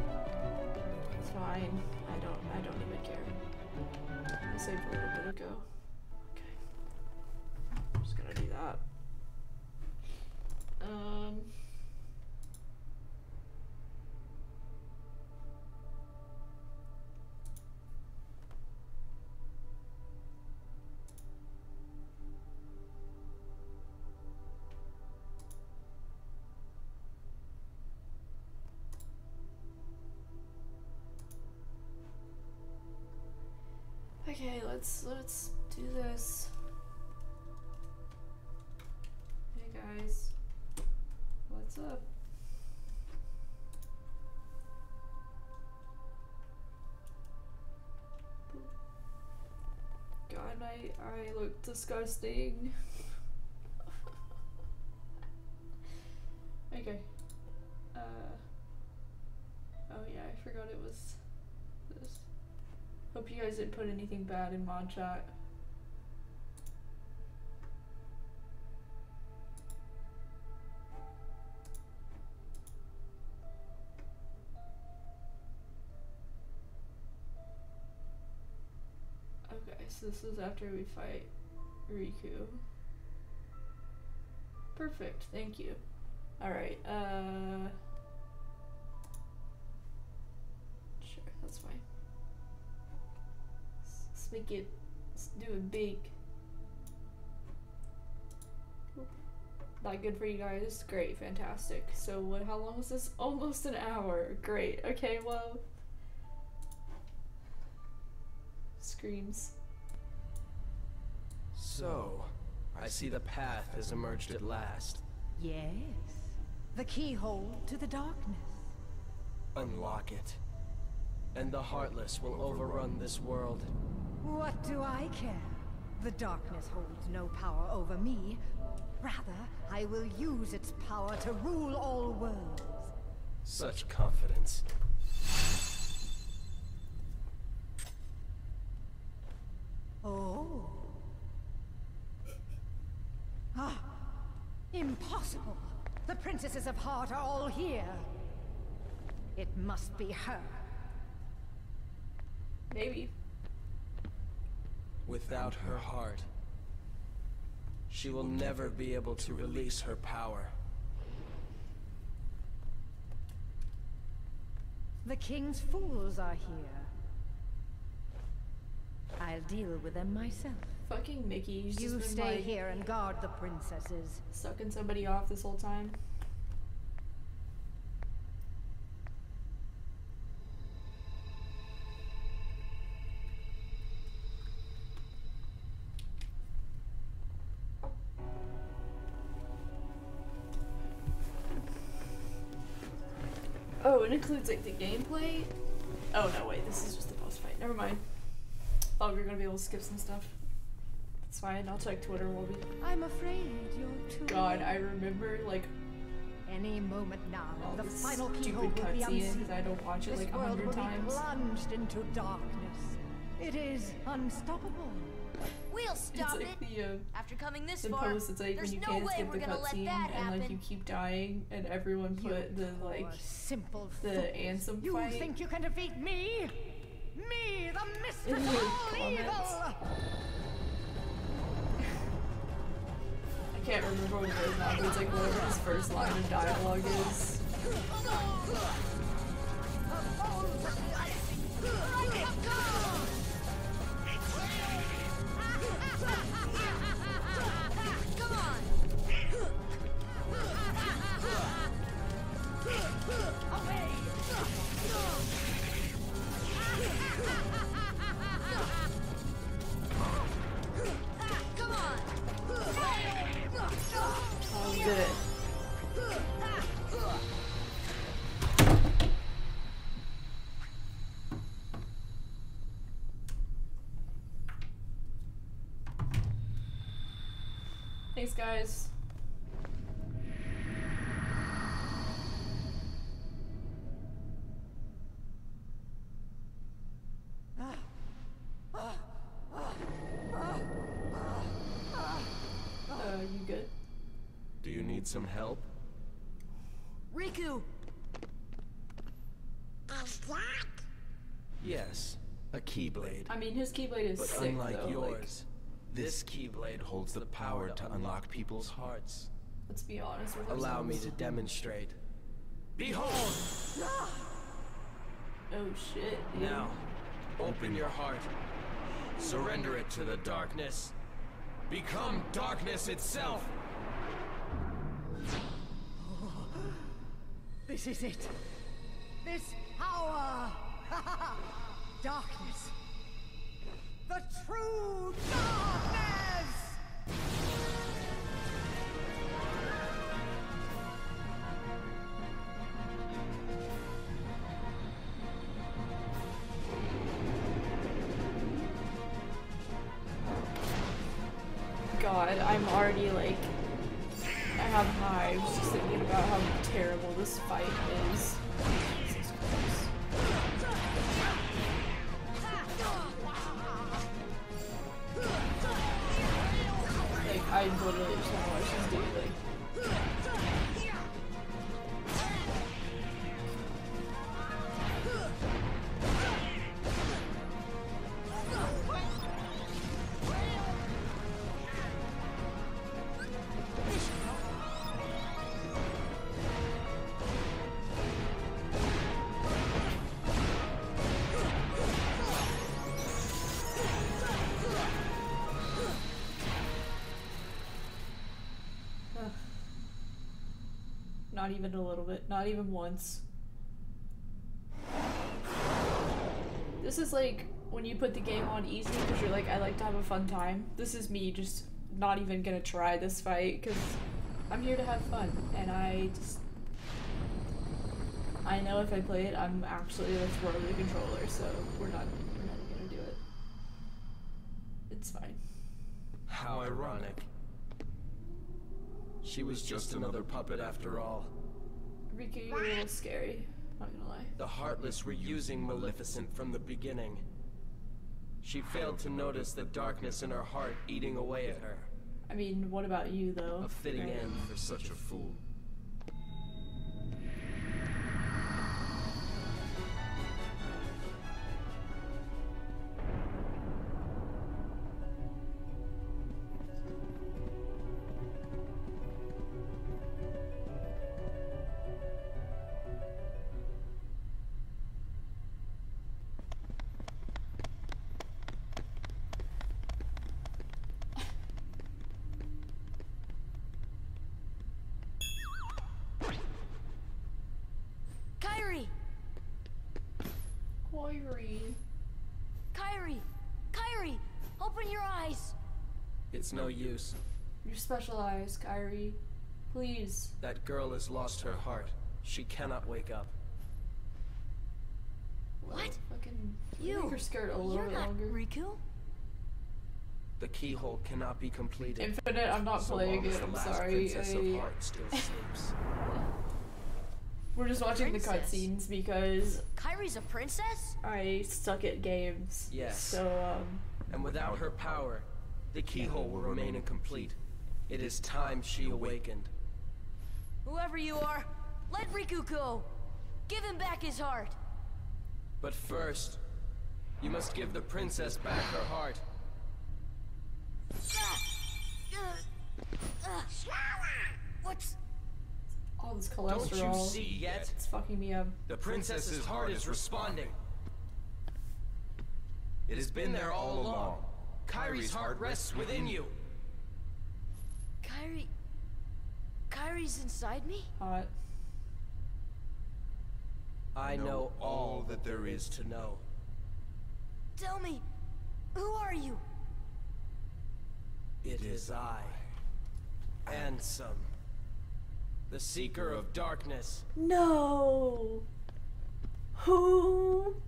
fine. I don't I don't even care. I saved a little bit ago. Okay. I'm just gonna do that. Um Okay, let's let's do this. Hey guys, what's up? God, I I look disgusting. Okay. Uh. Oh yeah, I forgot it was this. Hope you guys didn't put anything bad in mod chat. Okay, so this is after we fight Riku. Perfect, thank you. Alright, uh... sure, that's fine. Let's make it, let's do it big. Not good for you guys? Great, fantastic. So what, how long was this? Almost an hour. Great, okay, well. Screams. So, I see the path has emerged at last. Yes. The keyhole to the darkness. Unlock it, and the Heartless will overrun this world. What do I care? The darkness holds no power over me. Rather, I will use its power to rule all worlds. Such confidence. Oh. Ah. Impossible. The princesses of Heart are all here. It must be her. Maybe. Without her heart, she will never be able to release her power. The king's fools are here. I'll deal with them myself. Fucking Mickey. He's You just been, stay like, here and guard the princesses. sucking somebody off this whole time. Oh, it includes like the gameplay? Oh no, wait, this is just the boss fight. Never mind. Thought we were gonna be able to skip some stuff. It's fine, I'll check Twitter while we... I'm afraid you're too God, I remember like... Any moment now, all the this final keyhole stupid will be cutscene unsealed. because I don't watch it This like a world hundred will be times. plunged into darkness. It is unstoppable. We'll stop it's like it. the, uh, After coming this the far, post, it's like when there's you no can't way skip we're the gonna let cutscene that and like happen. you keep dying and everyone put the like simple the fools. Ansem You fight think you can defeat me? Me, the in mistress the of all comments. evil! I can't remember what it is now, but it's like whatever his first line of dialogue is. Thanks, guys. Uh, you good? Do you need some help? Riku! Is that? Yes, a Keyblade. I mean, his Keyblade is But sick, unlike though. yours, Like, this Keyblade holds the power to unlock people's hearts. let's be honest with Allow me ourselves. to demonstrate. Behold! Oh shit, dude. Now, open your heart. Surrender it to the darkness. Become darkness itself! This is it. This power. Darkness. The true darkness! God, I'm already like, I have hives just thinking about how terrible this fight is. Jesus Christ. Like, I literally just want to watch this dude, like. Not even a little bit. Not even once. This is like when you put the game on easy because you're like, I like to have a fun time. This is me just not even gonna try this fight because I'm here to have fun. And I just... I know if I play it, I'm actually gonna throw the controller, so we're not, we're not gonna do it. It's fine. How ironic. She was just another puppet after all. Riku, you're a little scary. Not gonna lie. The Heartless were using Maleficent from the beginning. She failed to notice the darkness in her heart eating away at her. I mean, what about you, though? A fitting Right? end for such a fool. Kairi! Kairi. Kairi! Kairi! Open your eyes! It's no use. You're specialized, Kairi. Please. That girl has lost her heart. She cannot wake up. What? Fucking You! make her skirt a little You're bit not longer. Riku? The keyhole cannot be completed. Infinite, I'm not so playing long as it, the I'm last sorry. Princess I- of Heart still sleeps. We're just watching the Princess? cutscenes because Kairi's a princess? I suck at games. Yes. So, um... And without her power, the keyhole will remain incomplete. It is time she awakened. Whoever you are, let Riku go! Give him back his heart! But first, you must give the princess back her heart. What's... all this cholesterol. Don't you see yet? It's fucking me up. The princess's heart is responding. It has been there all along. Kairi's heart rests within you. Kairi... Kairi's inside me? Hot. I know all that there is to know. Tell me, who are you? It is I, Ansem, the Seeker of Darkness. No! Who?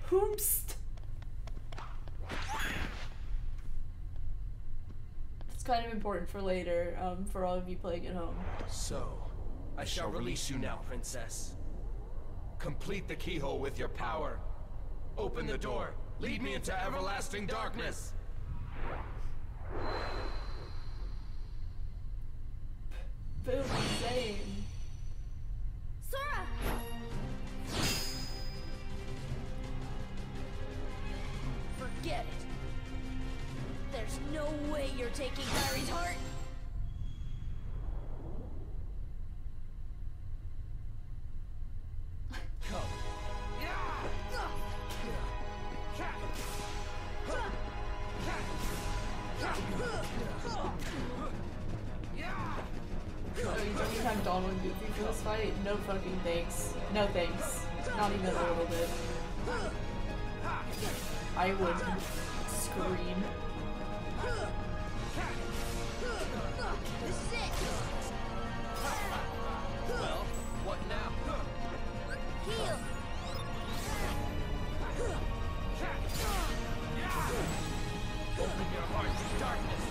Whomst? It's kind of important for later, um, for all of you playing at home. So, I shall release you now, princess. Complete the keyhole with your power. Open the door. Lead me into everlasting darkness. Boom, same. Sora! Forget it. There's no way you're taking Kairi's heart. Come. Oh, you don't even have Donald and Goofy for this fight? No fucking thanks. No thanks. Not even a little bit. I would scream. This is it. Well, what now? Heal. Open your heart to darkness.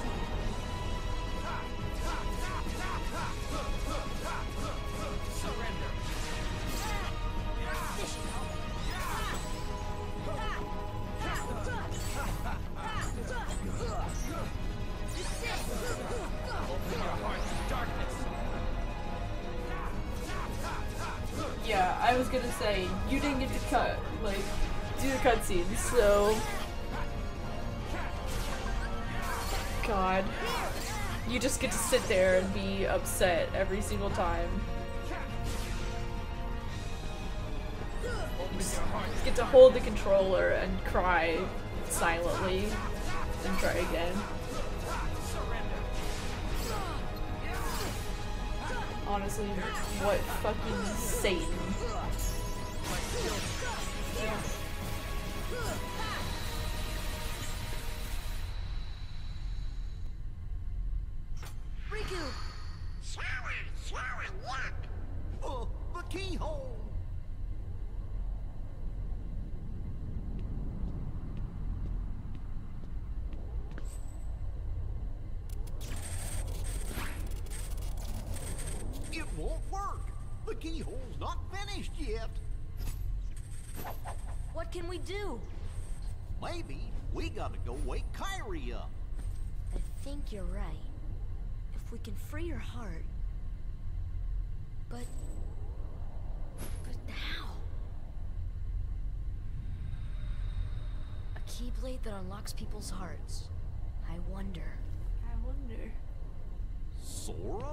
Surrender. This should help. This is it. Open your heart to darkness. Yeah, I was gonna say, you didn't get to cut, like, do the cutscenes, so... God. You just get to sit there and be upset every single time. Just get to hold the controller and cry silently and try again. Honestly, what fucking Satan. Riku! Sora, Sora, look! Uh, the keyhole! It won't work! The keyhole's not finished yet! What can we do? Maybe we gotta go wake Kairi up. I think you're right. If we can free her heart... But... But how? A keyblade that unlocks people's hearts. I wonder. I wonder. Sora?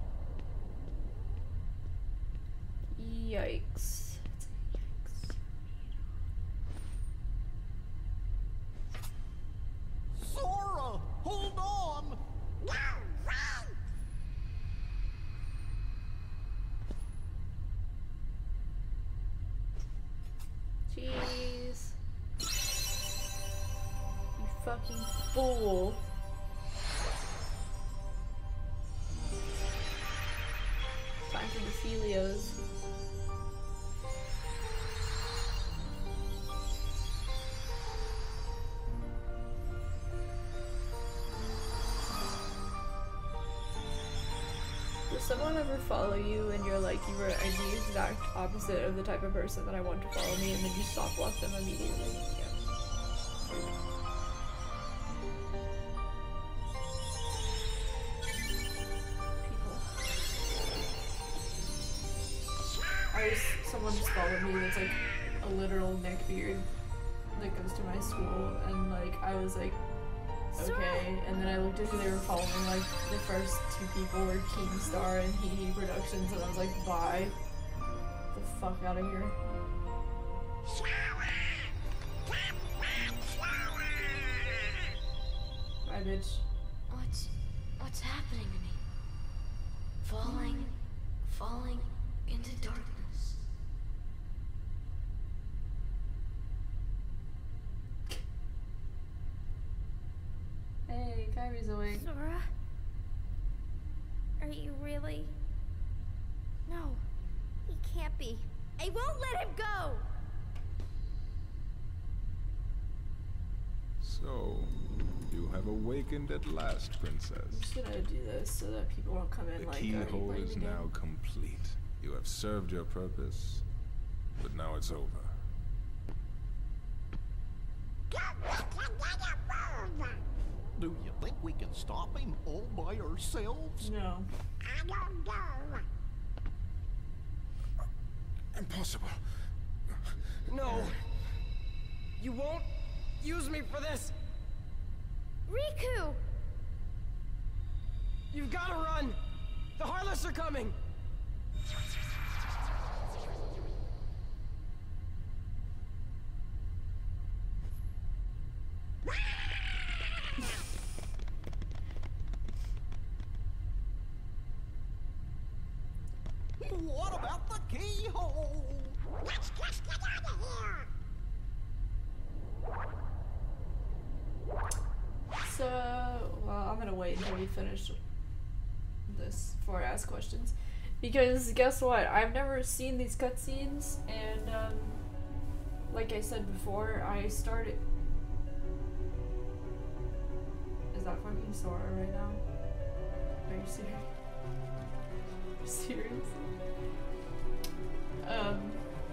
Yikes. Sora! Hold on! No, run! Jeez. You fucking fool. Time for the Felios. Does someone ever follow you and you're like, you were the exact opposite of the type of person that I want to follow me, and then you stop block them immediately? Yeah. I just, someone just followed me that's like a literal neckbeard that goes to my school, and like I was like, okay, and then I looked at who they were following. Like the first two people were Keemstar and Hee Hee Productions, and I was like, bye, the fuck out of here. Bye, bitch. What's... What's happening to me? Falling... Falling into darkness. Hey, Kairi's awake. Sora? Are you really? No, he can't be. I won't let him go! So, you have awakened at last, Princess. I'm just gonna do this so that people don't come in The like, "Are you keyhole playing is the game?" now complete. You have served your purpose, but now it's over. Do you think we can stop him all by ourselves? No. I don't know. Impossible. No. You won't use me for this. Riku! You've got to run. The Heartless are coming. What about the keyhole? Let's just get out of here. So, well, I'm gonna wait until we finish this before I ask questions. Because guess what? I've never seen these cutscenes, and um, like I said before, I started. Is that fucking Sora right now? Are you serious? Seriously? Um.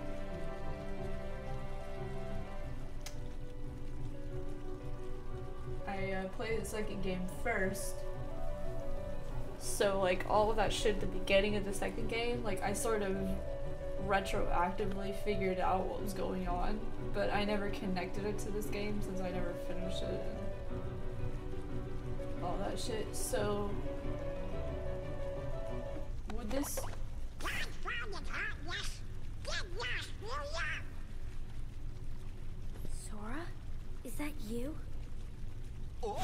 I uh, played the second game first. So, like, all of that shit at the beginning of the second game, like, I sort of retroactively figured out what was going on, but I never connected it to this game since I never finished it and all that shit. So, would this... Sora? Is that you? Uh-oh.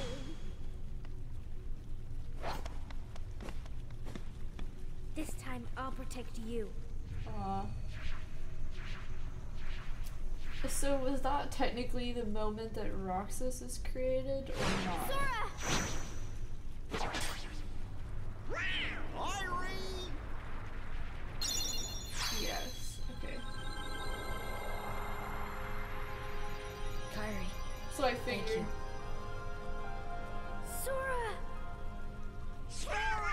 This time I'll protect you. Aw. So was that technically the moment that Roxas is created, or not? Sora! Irene! Yes, okay. Kairi. So I figured. Sora! Sora!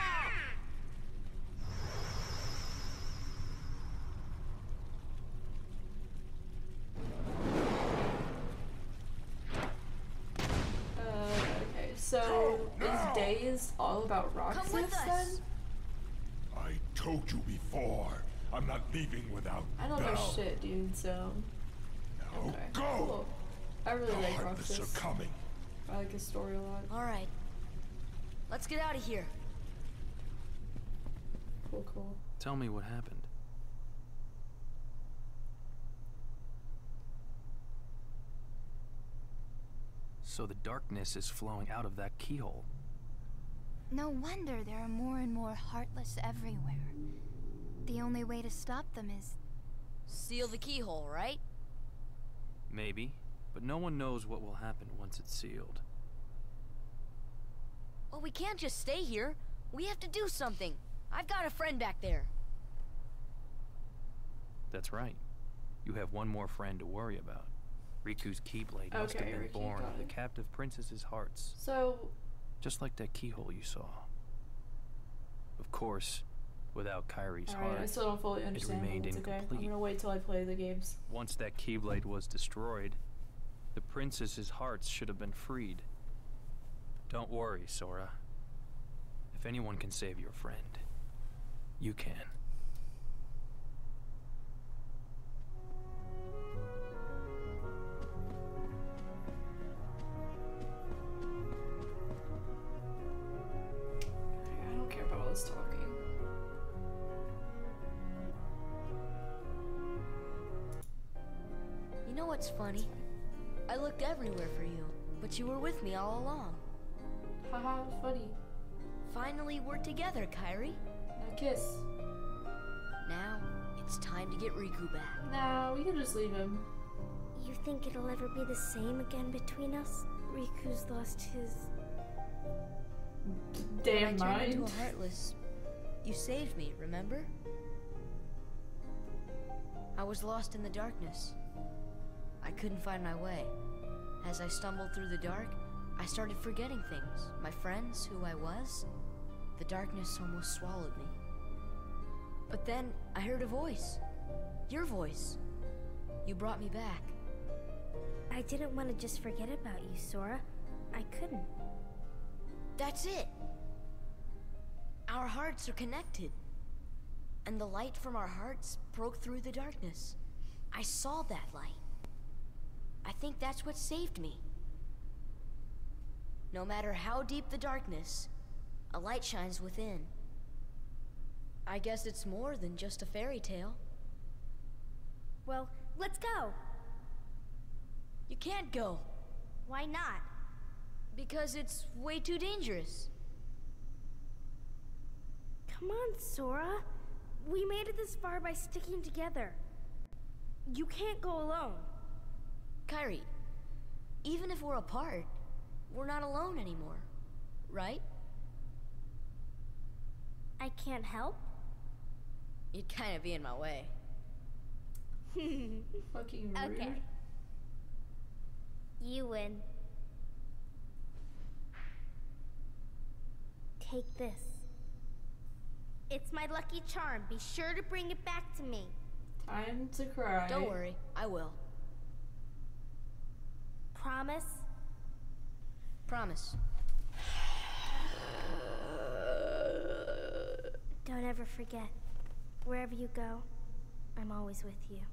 So, is Days all about Roxas Come with us. then? I told you before, I'm not leaving without I don't Belle. know shit, dude, so... Now Okay, go! cool. I really The like Heartless Roxas. are coming. I like his story a lot. Alright. Let's get out of here. Cool, cool. Tell me what happened. So the darkness is flowing out of that keyhole. No wonder there are more and more Heartless everywhere. The only way to stop them is... Seal the keyhole, right? Maybe, but no one knows what will happen once it's sealed. Well, we can't just stay here. We have to do something. I've got a friend back there. That's right. You have one more friend to worry about. Riku's Keyblade must have Okay, been Riku, born got of the it. captive princess's hearts. So... Just like that keyhole you saw. Of course, without Kairi's Alright, I heart, still don't fully it understand, remained but it's okay. I'm incomplete. gonna wait till I play the games. Once that Keyblade was destroyed, the princess's hearts should have been freed. Don't worry, Sora. If anyone can save your friend, you can. I don't care about all this talking. You know what's funny? I looked everywhere for you, but you were with me all along. Haha, funny. Finally, we're together, Kairi. Now kiss. Now, it's time to get Riku back. No, we can just leave him. You think it'll ever be the same again between us? Riku's lost his... Damn when I turned mind. into a Heartless, you saved me, remember? I was lost in the darkness. I couldn't find my way. As I stumbled through the dark, I started forgetting things. My friends, who I was. The darkness almost swallowed me. But then I heard a voice. Your voice. You brought me back. I didn't want to just forget about you, Sora. I couldn't. That's it. Our hearts are connected. And the light from our hearts broke through the darkness. I saw that light. I think that's what saved me. No matter how deep the darkness, a light shines within. I guess it's more than just a fairy tale. Well, let's go. You can't go. Why not? Because it's way too dangerous. Come on, Sora. We made it this far by sticking together. You can't go alone. Kairi, even if we're apart, we're not alone anymore, right? I can't help? You'd kind of be in my way. Fucking rude. Okay. You win. Take this. It's my lucky charm. Be sure to bring it back to me. Time to cry. Don't worry, I will. Promise? Promise. Don't ever forget. Wherever you go, I'm always with you.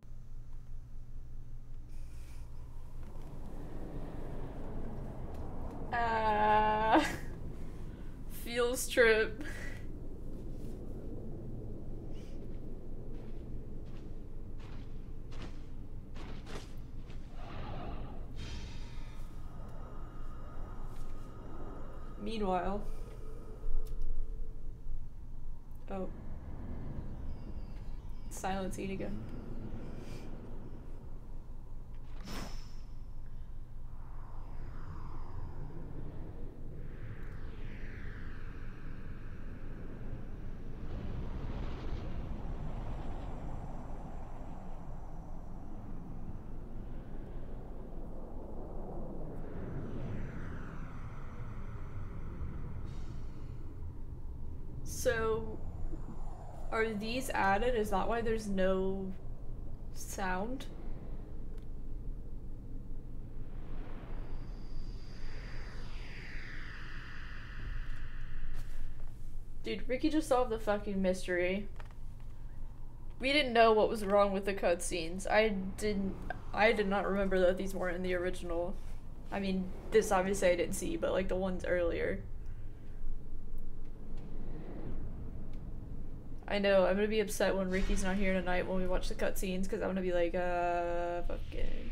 Ah. Uh, feels trip. Meanwhile. Oh. Silent scene again. So, are these added? Is that why there's no sound? Dude, Ricky just solved the fucking mystery. We didn't know what was wrong with the cutscenes. I didn't. I did not remember that these weren't in the original. I mean, this obviously I didn't see, but like the ones earlier. I know, I'm gonna be upset when Ricky's not here tonight when we watch the cutscenes, because I'm gonna be like, uh, fucking.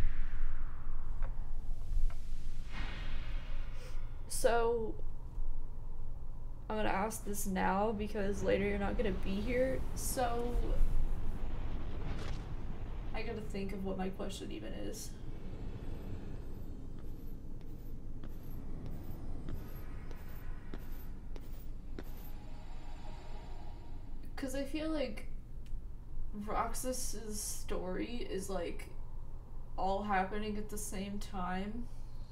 So, I'm gonna ask this now, because later you're not gonna be here, so. I gotta think of what my question even is. Because I feel like Roxas's story is like all happening at the same time.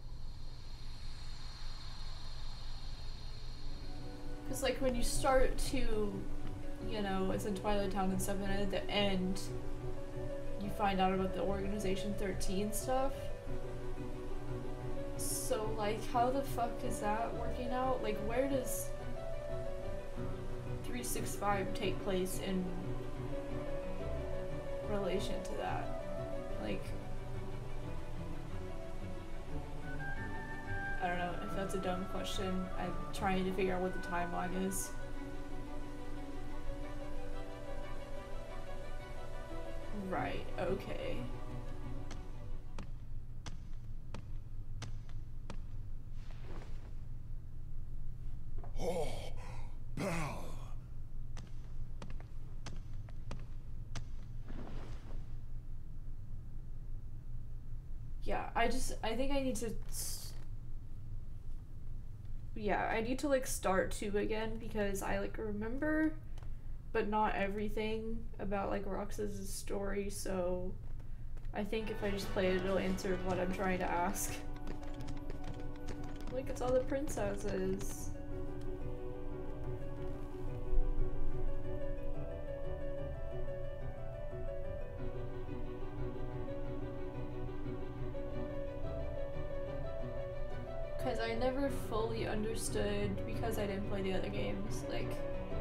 Because like when you start to, you know, it's in Twilight Town and stuff, and at the end you find out about the Organization thirteen stuff. So like how the fuck is that working out? Like where does three sixty-five take place in relation to that? Like, I don't know if that's a dumb question. I'm trying to figure out what the timeline is. Right, okay. Oh, Belle. Yeah, I just, I think I need to, yeah, I need to, like, start two again, because I, like, remember, but not everything about, like, Roxas's story, so I think if I just play it, it'll answer what I'm trying to ask. Like, it's all the princesses. Because I never fully understood, because I didn't play the other games, like,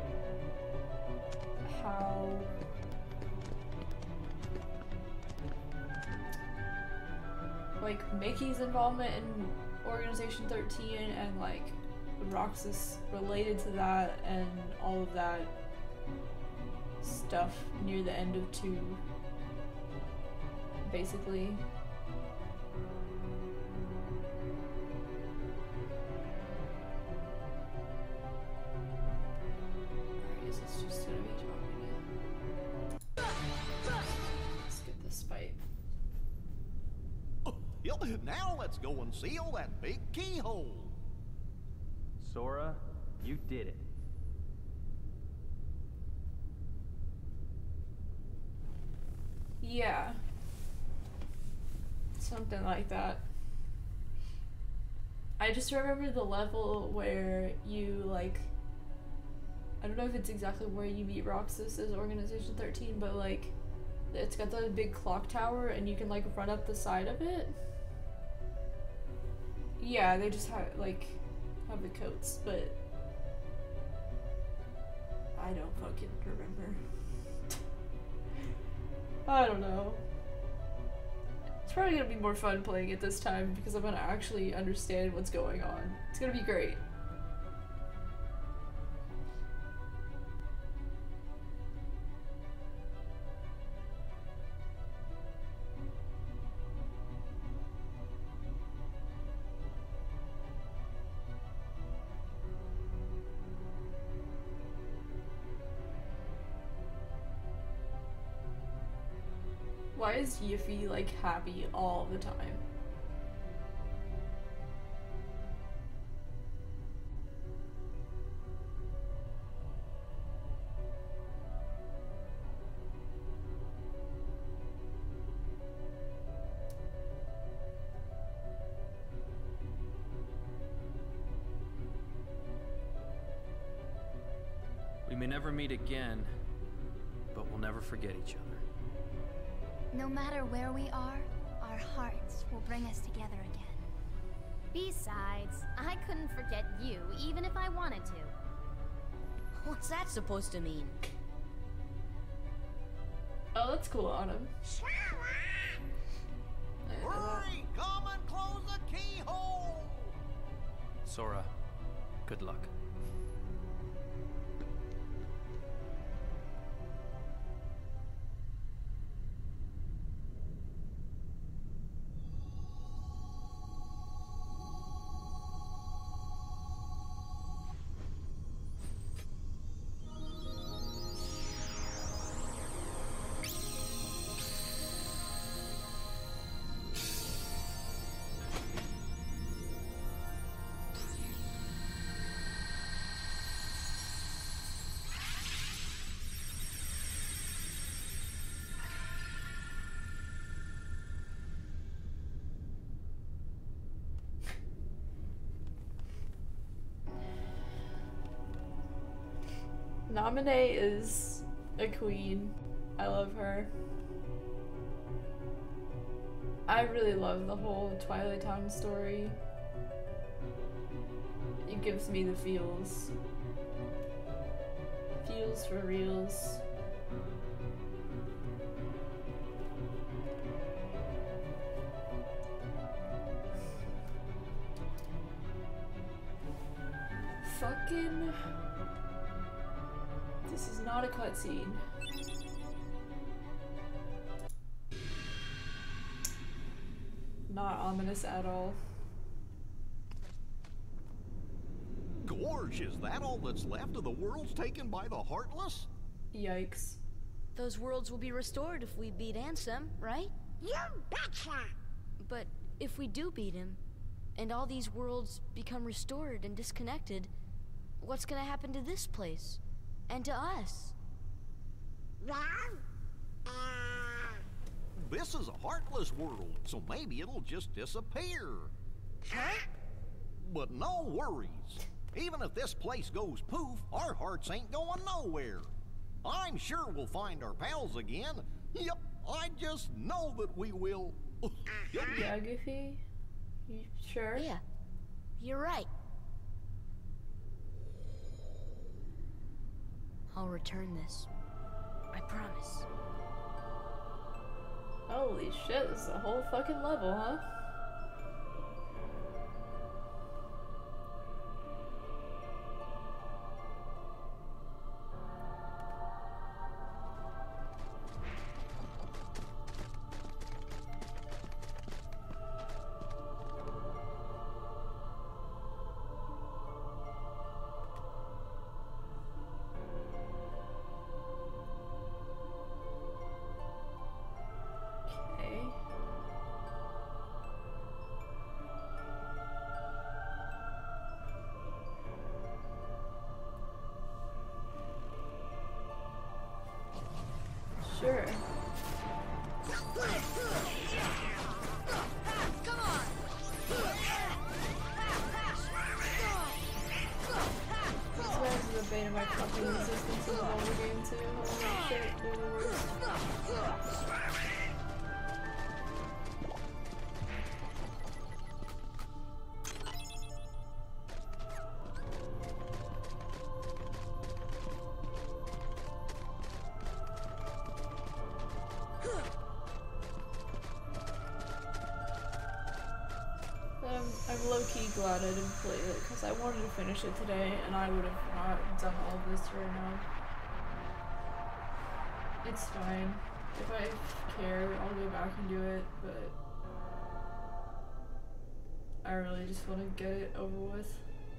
how like Mickey's involvement in Organization thirteen and like Roxas related to that and all of that stuff near the end of two, basically. Alright, is this just gonna be talking? Let's get this fight. Now let's go and seal that big keyhole. Sora, you did it. Yeah. Something like that. I just remember the level where you, like, I don't know if it's exactly where you meet Roxas as Organization thirteen, but, like, it's got the big clock tower and you can, like, run up the side of it. Yeah, they just have, like, have the coats, but I don't fucking remember. I don't know. It's probably gonna be more fun playing it this time because I'm gonna actually understand what's going on. It's gonna be great. Why is Yiffy, like, happy all the time? We may never meet again, but we'll never forget each other. No matter where we are, our hearts will bring us together again. Besides, I couldn't forget you, even if I wanted to. What's that supposed to mean? Oh, that's cool on him. Hurry! Come and close the keyhole! Sora, good luck. Naminé is a queen. I love her. I really love the whole Twilight Town story. It gives me the feels. Feels for reals. Fucking... This is not a cutscene. Not ominous at all. Gorge, is that all that's left of the worlds taken by the Heartless? Yikes. Those worlds will be restored if we beat Ansem, right? You betcha! But if we do beat him, and all these worlds become restored and disconnected, what's gonna happen to this place? And to us? Well, uh... This is a heartless world, so maybe it'll just disappear. Huh? But no worries. Even if this place goes poof, our hearts ain't going nowhere. I'm sure we'll find our pals again. Yep, I just know that we will. Yeah, Goofy? You sure? Yeah, you're right. I'll return this. I promise. Holy shit, this is a whole fucking level, huh? Sure. Come on! These guys are the bane of my fucking existence in the whole game too. Holy shit, they're the worst. I'm low-key glad I didn't play it, because I wanted to finish it today, and I would have not done all this right now. It's fine. If I care, I'll go back and do it, but I really just want to get it over with.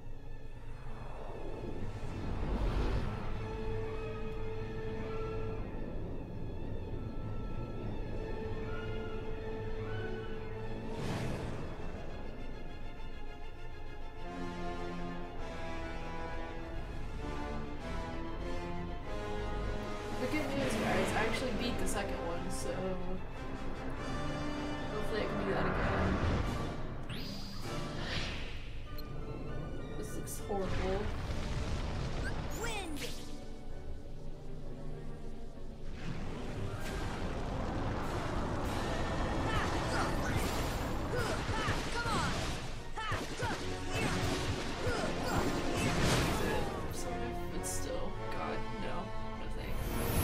So hopefully I can do that again. This looks horrible. Wind. It's still, God, no, no thanks.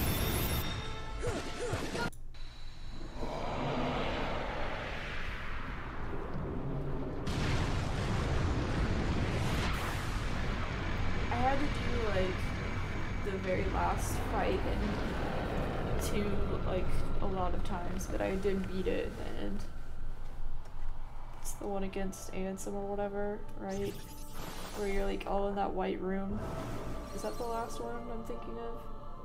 Very last fight in two, like, a lot of times, but I did beat it at the end. It's the one against Ansem or whatever, right? Where you're like all in that white room. Is that the last one I'm thinking of?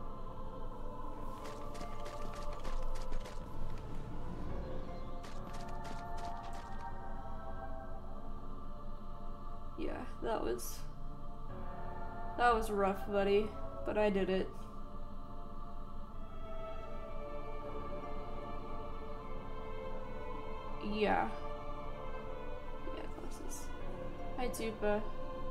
Yeah, that was that was rough, buddy. But I did it. Yeah. Yeah, classes. Hi, Tupa.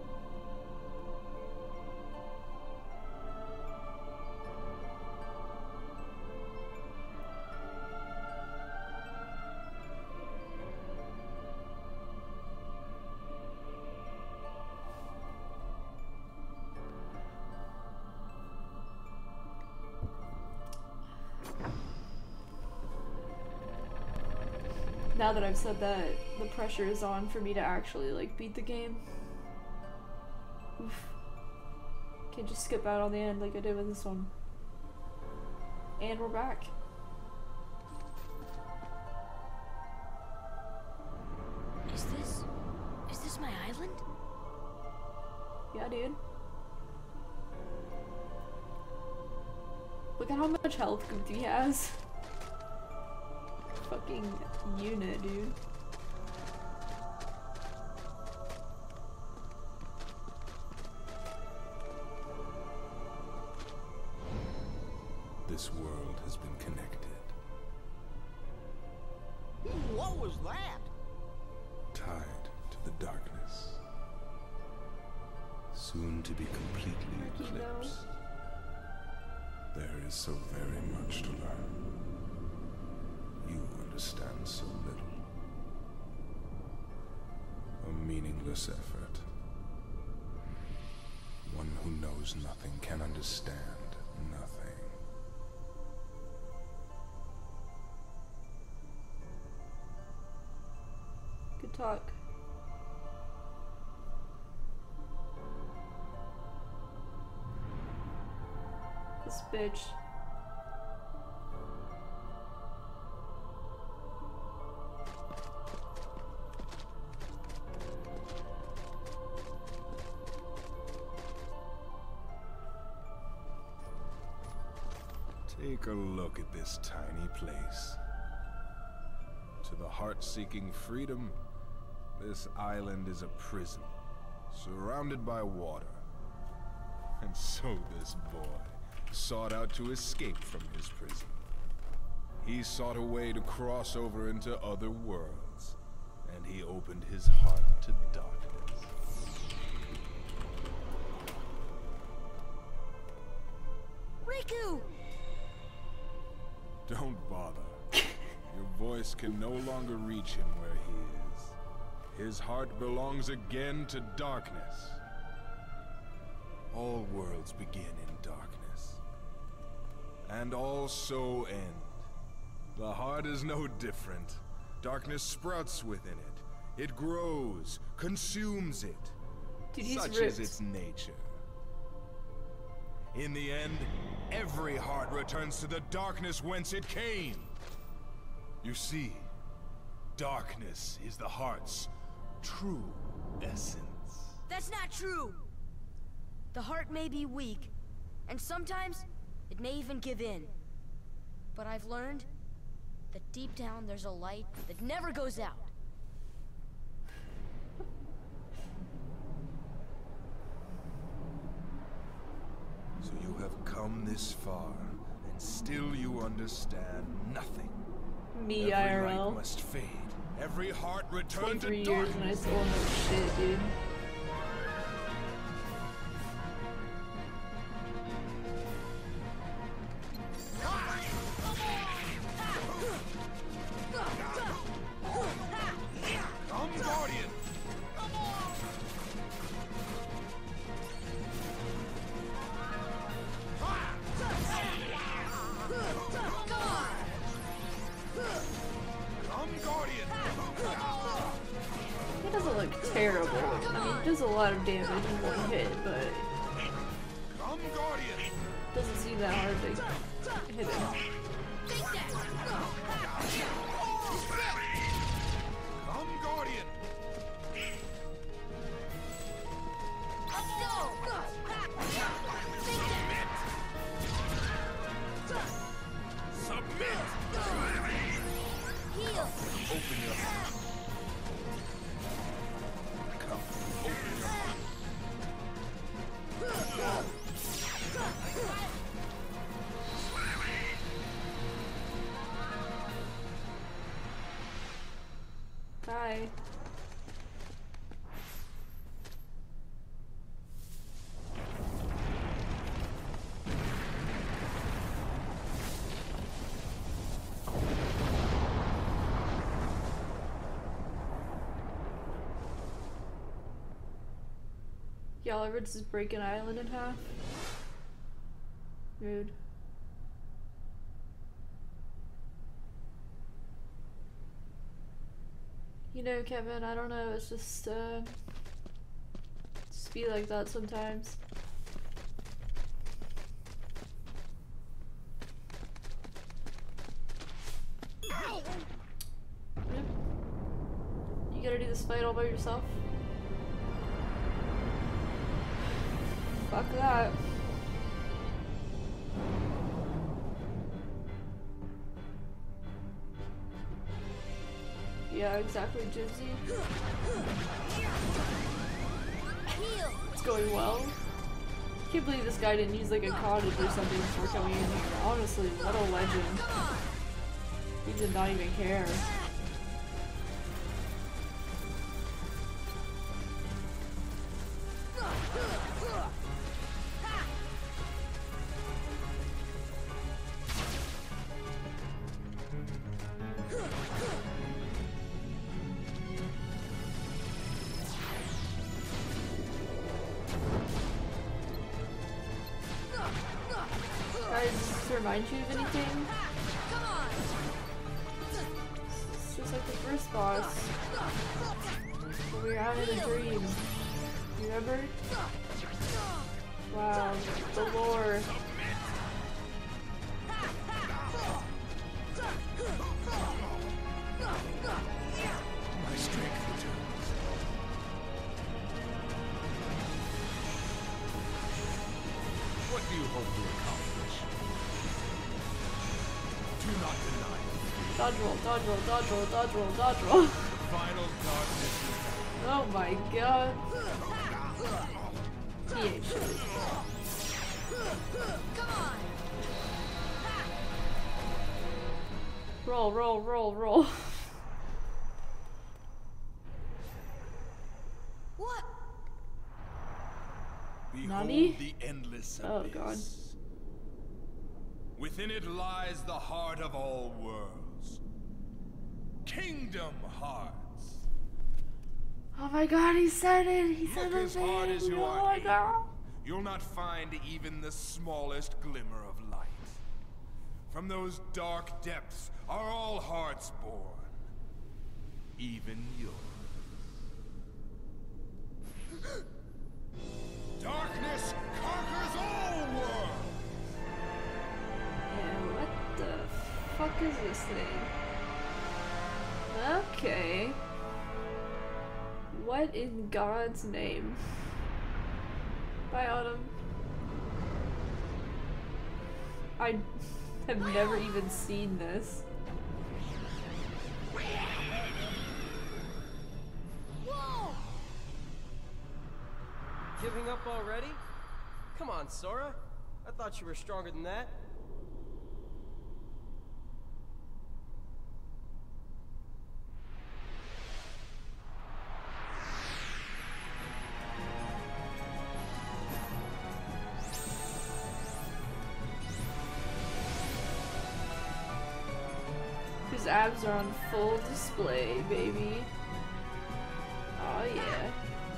Now that I've said that, the pressure is on for me to actually, like, beat the game. Oof. Can't just skip out on the end like I did with this one. And we're back. Is this... is this my island? Yeah, dude. Look at how much health Goofy has. Fucking unit, dude. This world has been connected. was that? Tied to the darkness. Soon to be completely eclipsed. There is so very much to learn. You understand so little. A meaningless effort. One who knows nothing can understand nothing. Good talk. This bitch. Take a look at this tiny place. To the heart-seeking freedom, this island is a prison, surrounded by water. And so this boy sought out to escape from his prison. He sought a way to cross over into other worlds, and he opened his heart to darkness. Riku! Don't bother. Your voice can no longer reach him where he is. His heart belongs again to darkness. All worlds begin in darkness. And all so end. The heart is no different. Darkness sprouts within it. It grows, consumes it. Dude, he's Such ripped. is its nature. In the end, every heart returns to the darkness whence it came. You see, darkness is the heart's true essence. That's not true! The heart may be weak, and sometimes it may even give in. But I've learned that deep down there's a light that never goes out. So you have come this far, and still you understand nothing. Me Every I R L. light must fade. Every heart return to twenty-three darkness. years and I still don't know shit, dude. Come, Guardian! Come, Guardian! He doesn't look terrible. I mean, he does a lot of damage in one hit, but Come, Guardian! doesn't seem that hard to hit him. Come, Guardian! Submit! Heal! Open your heart. Come, open your heart. Bye. Y'all ever just break an island in half? Rude. You know, Kevin, I don't know, it's just, uh... just be like that sometimes. Yep. You gotta do this fight all by yourself? Fuck that. Yeah, exactly, Gypsy. It's going well. Can't believe this guy didn't use like a cottage or something before coming in here. Honestly, what a legend. He did not even care. remind you of anything? It's just like the first boss. When we were out in a dream. You remember? Wow, the lore. My strength returns. What do you hope to accomplish? Do not deny it. Dodge roll, dodge roll, dodge roll, dodge roll, dodge roll. The final darkness is Oh my god. P H. Come on. Roll, roll, roll, roll. What? Behold Nani? the endless Oh abyss. god. Within it lies the heart of all worlds. Kingdom Hearts. Oh my god, he said it! He said Look it! as hard as you Oh are my able, god! you'll not find even the smallest glimmer of light. From those dark depths are all hearts born. Even yours. Darkness conquers all worlds! Yeah, what the fuck is this thing? Okay. What in God's name? Bye, Autumn. I have never even seen this. Whoa! Giving up already? Come on, Sora. I thought you were stronger than that. His abs are on full display, baby. Oh yeah.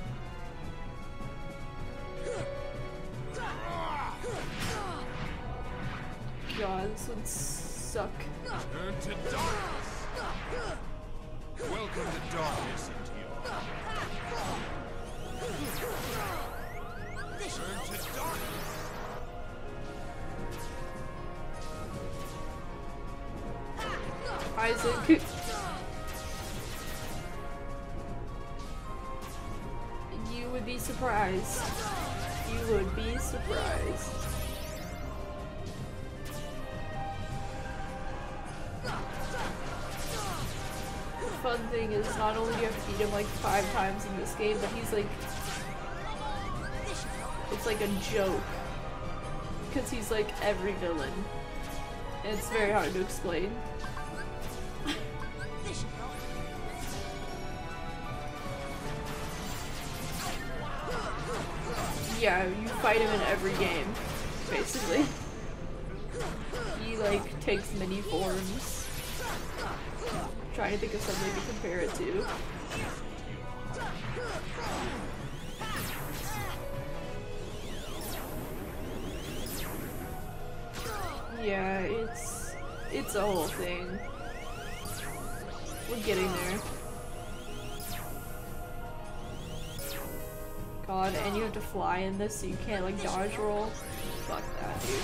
God, this would suck. Turn to darkness! Welcome the darkness into your life. Turn to darkness! Isaac. You would be surprised. You would be surprised. The fun thing is not only do you have to beat him like five times in this game, but he's like... It's like a joke. Because he's like every villain. And it's very hard to explain. Yeah, you fight him in every game, basically. He like takes many forms. I'm trying to think of something to compare it to. Yeah, it's it's a whole thing. We're getting there. God, and you have to fly in this, so you can't like dodge roll. Fuck that, dude.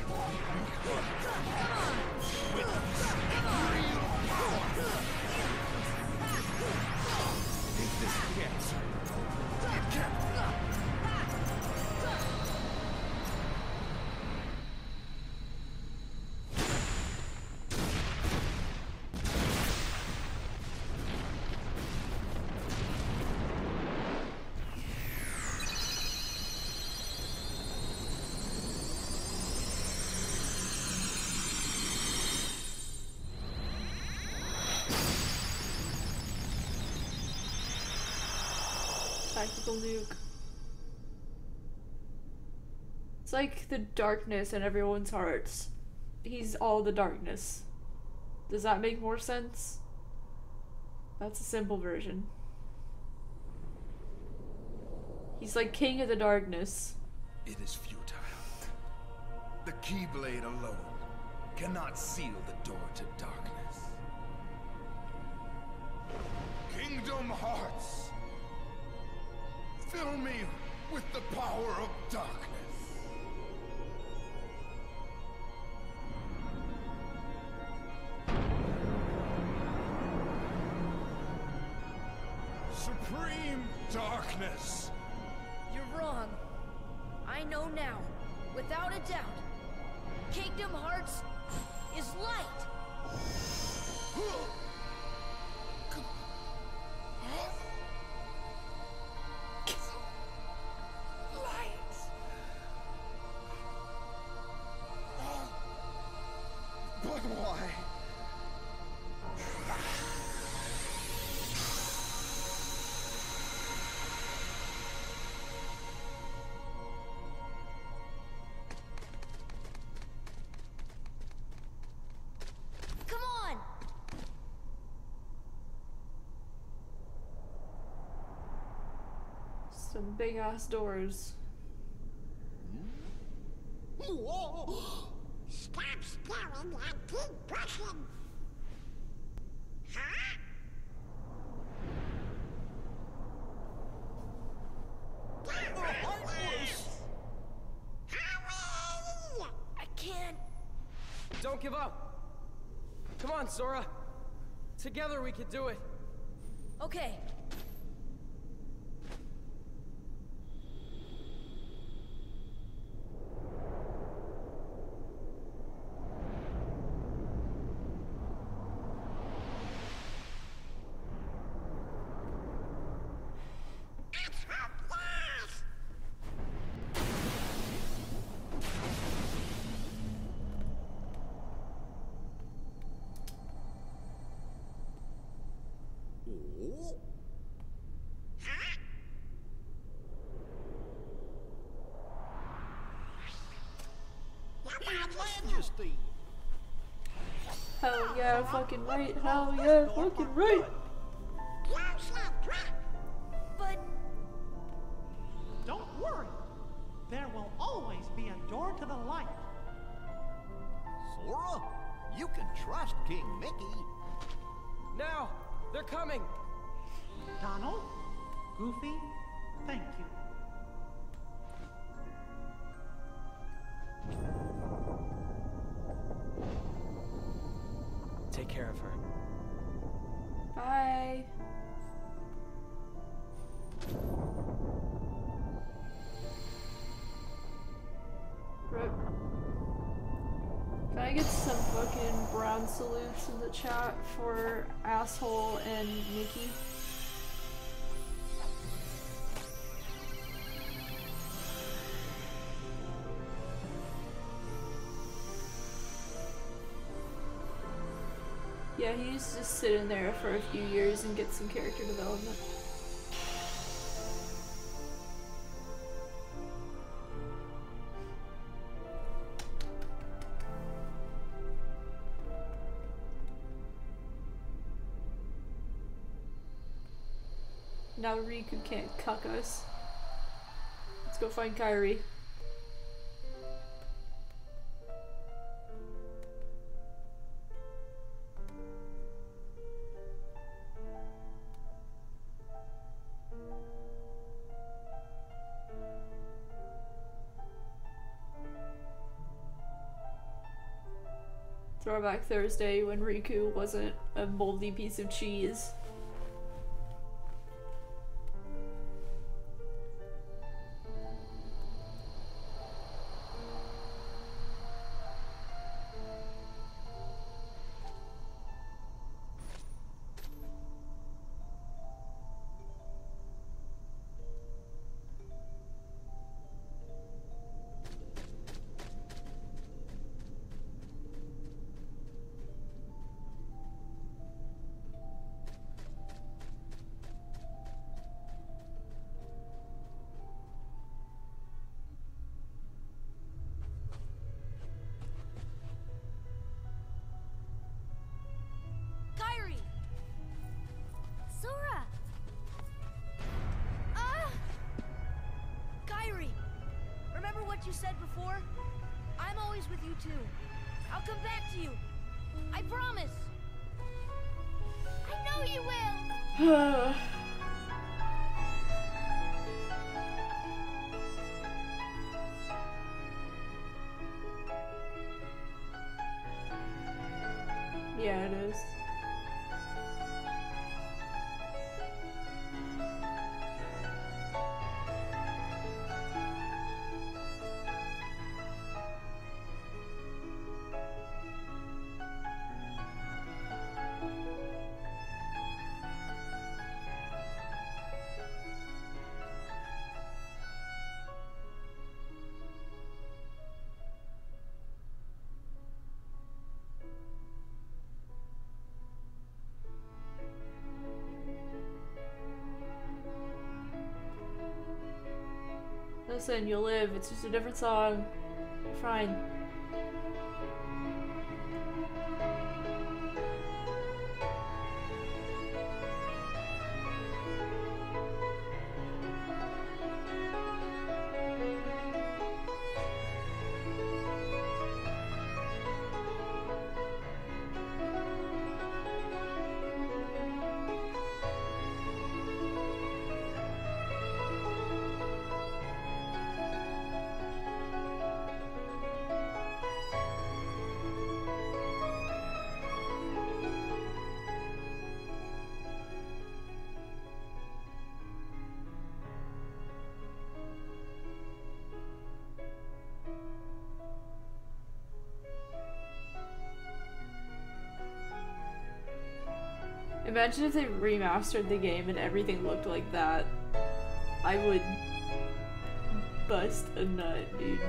Tactical nuke. It's like the darkness in everyone's hearts. He's all the darkness. Does that make more sense? That's a simple version. He's like king of the darkness. It is futile. The Keyblade alone cannot seal the door to darkness. Kingdom Hearts! Fill me with the power of darkness. Supreme darkness! You're wrong. I know now, without a doubt. Kingdom Hearts is light. Light. But why? Come on! Some big ass doors. Stop staring and keep pushing. Huh? I can't. Don't give up. Come on, Sora. Together we can do it. Okay. Majesty. Hell yeah, fucking right. Hell yeah, fucking right. But don't worry. There will always be a door to the light. Sora, you can trust King Mickey. Now, they're coming. Donald, Goofy, thank you. Take care of her. Bye. Rip. Can I get some fucking brown salutes in the chat for Asshole and Nikki? Yeah, he used to sit in there for a few years and get some character development. Now Riku can't cuck us. Let's go find Kairi. Throwback Thursday when Riku wasn't a moldy piece of cheese. You said before, I'm always with you too. I'll come back to you. I promise. I know you will. Yeah, it is. Listen, you'll live. It's just a different song. You're fine. Imagine if they remastered the game and everything looked like that. I would bust a nut, dude.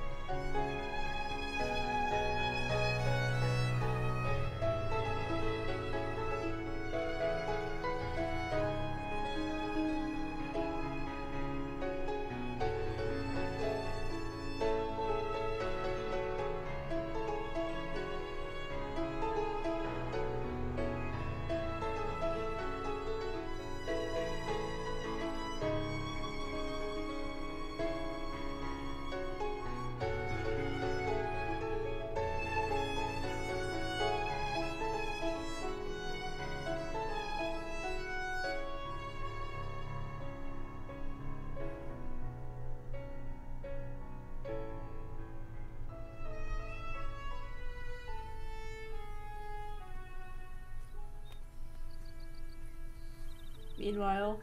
Meanwhile,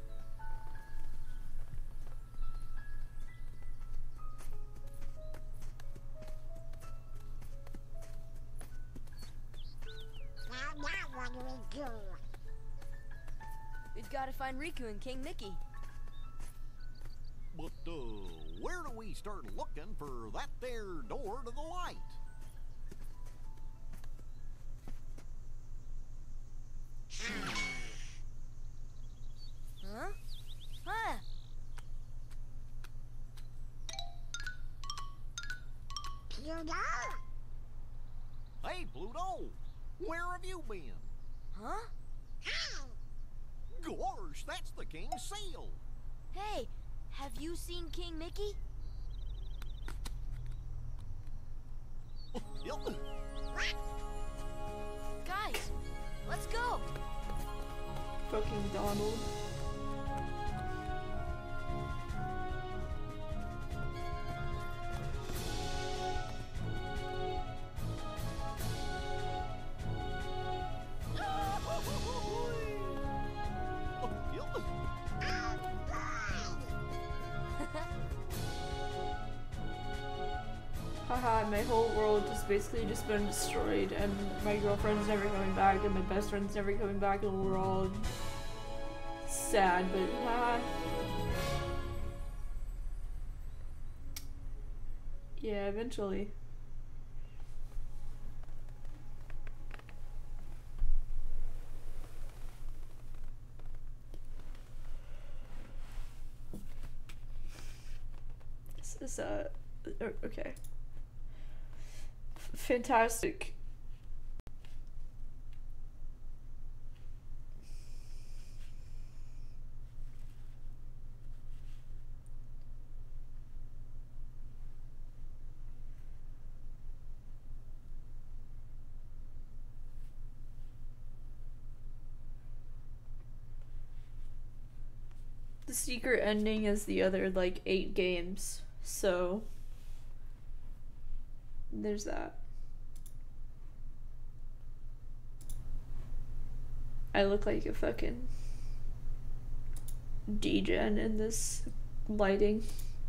Now, now what do we do? We've got to find Riku and King Mickey. But, uh, where do we start looking for that there door to the light? Huh? Huh? Pluto? Hey, Pluto! Where have you been? Huh? Gosh, that's the king's seal! Hey, have you seen King Mickey? Guys, let's go! fucking Donald. Haha, my whole world has basically just been destroyed, and my girlfriend's never coming back, and my best friend's never coming back, and we're all sad, but haha. Yeah, eventually. This is, uh, okay. Fantastic. the secret ending as the other like eight games, so there's that. I look like a fucking D-gen in this lighting.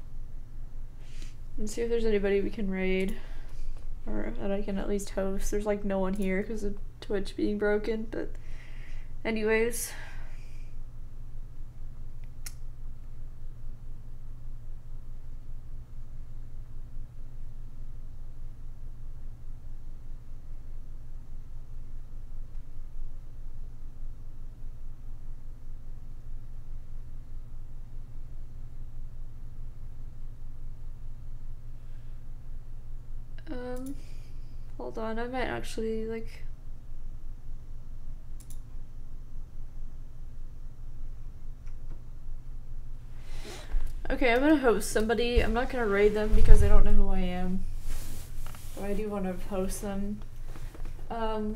Let's see if there's anybody we can raid, or that I can at least host. There's like no one here because of Twitch being broken, but anyways. Um, hold on, I might actually, like... Okay, I'm gonna host somebody. I'm not gonna raid them because they don't know who I am. But I do want to host them. Um,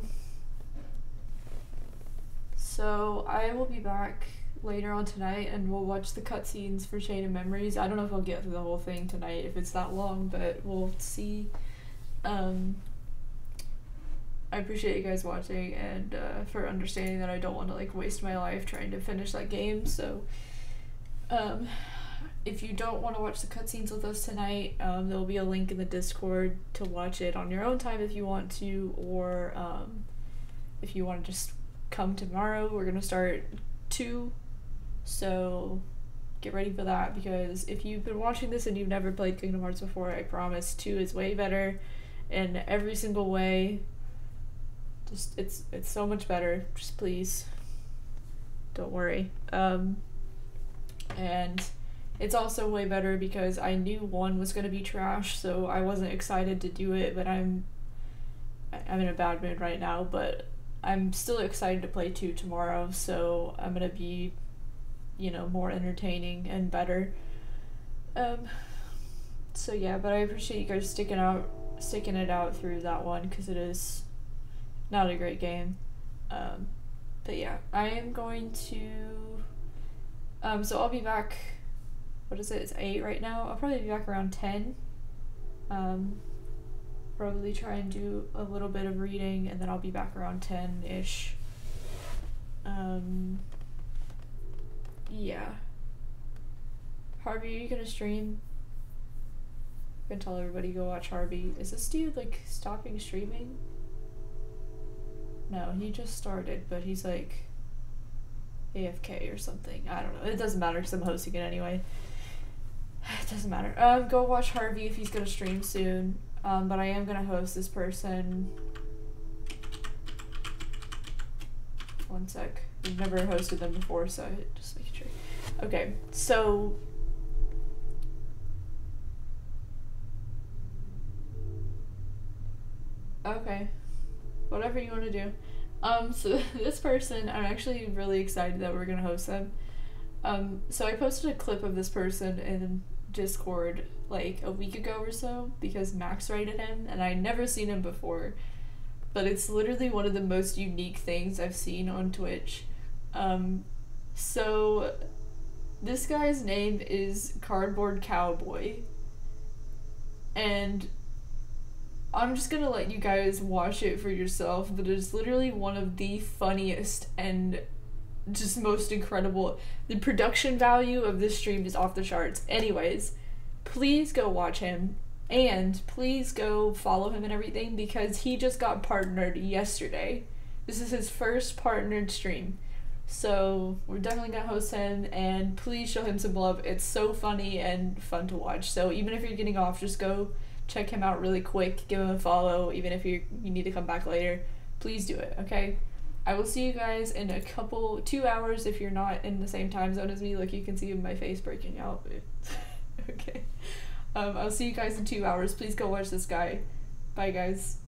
so, I will be back later on tonight and we'll watch the cutscenes for Chain of Memories. I don't know if I'll get through the whole thing tonight if it's that long, but we'll see. Um, I appreciate you guys watching and uh, for understanding that I don't want to like waste my life trying to finish that game. So um, if you don't want to watch the cutscenes with us tonight, um, there will be a link in the Discord to watch it on your own time if you want to, or um, if you want to just come tomorrow. We're gonna start two, so get ready for that, because if you've been watching this and you've never played Kingdom Hearts before, I promise two is way better in every single way. Just it's it's so much better. Just please don't worry. Um and it's also way better because I knew one was gonna be trash, so I wasn't excited to do it, but I'm I'm in a bad mood right now, but I'm still excited to play two tomorrow, so I'm gonna be, you know, more entertaining and better. Um so yeah, but I appreciate you guys sticking out sticking it out through that one, because it is not a great game. Um, but yeah, I am going to, um, so I'll be back, what is it, it's eight right now, I'll probably be back around ten, um, probably try and do a little bit of reading, and then I'll be back around ten-ish, um, yeah. Harvey, are you gonna stream? I'm gonna tell everybody go watch Harvey. Is this dude like stopping streaming? No, he just started, but he's like A F K or something. I don't know. It doesn't matter because I'm hosting it anyway. It doesn't matter. Um, go watch Harvey if he's gonna stream soon. Um, but I am gonna host this person. One sec. We've never hosted them before, so I just making sure. Okay, so. Okay, whatever you want to do. Um, so this person, I'm actually really excited that we're gonna host them. Um, so I posted a clip of this person in Discord like a week ago or so because Max rated him, and I'd never seen him before. But it's literally one of the most unique things I've seen on Twitch. Um, so this guy's name is Cardboard Cowboy, and I'm just gonna let you guys watch it for yourself, but it's literally one of the funniest and just most incredible. The production value of this stream is off the charts. Anyways, please go watch him, and please go follow him and everything, because he just got partnered yesterday. This is his first partnered stream. So we're definitely gonna host him, and please show him some love. It's so funny and fun to watch. So even if you're getting off, just go check him out really quick, give him a follow, even if you you need to come back later. Please do it, okay? I will see you guys in a couple, two hours if you're not in the same time zone as me. Look, you can see my face breaking out. Okay. Um, I'll see you guys in two hours. Please go watch this guy. Bye, guys.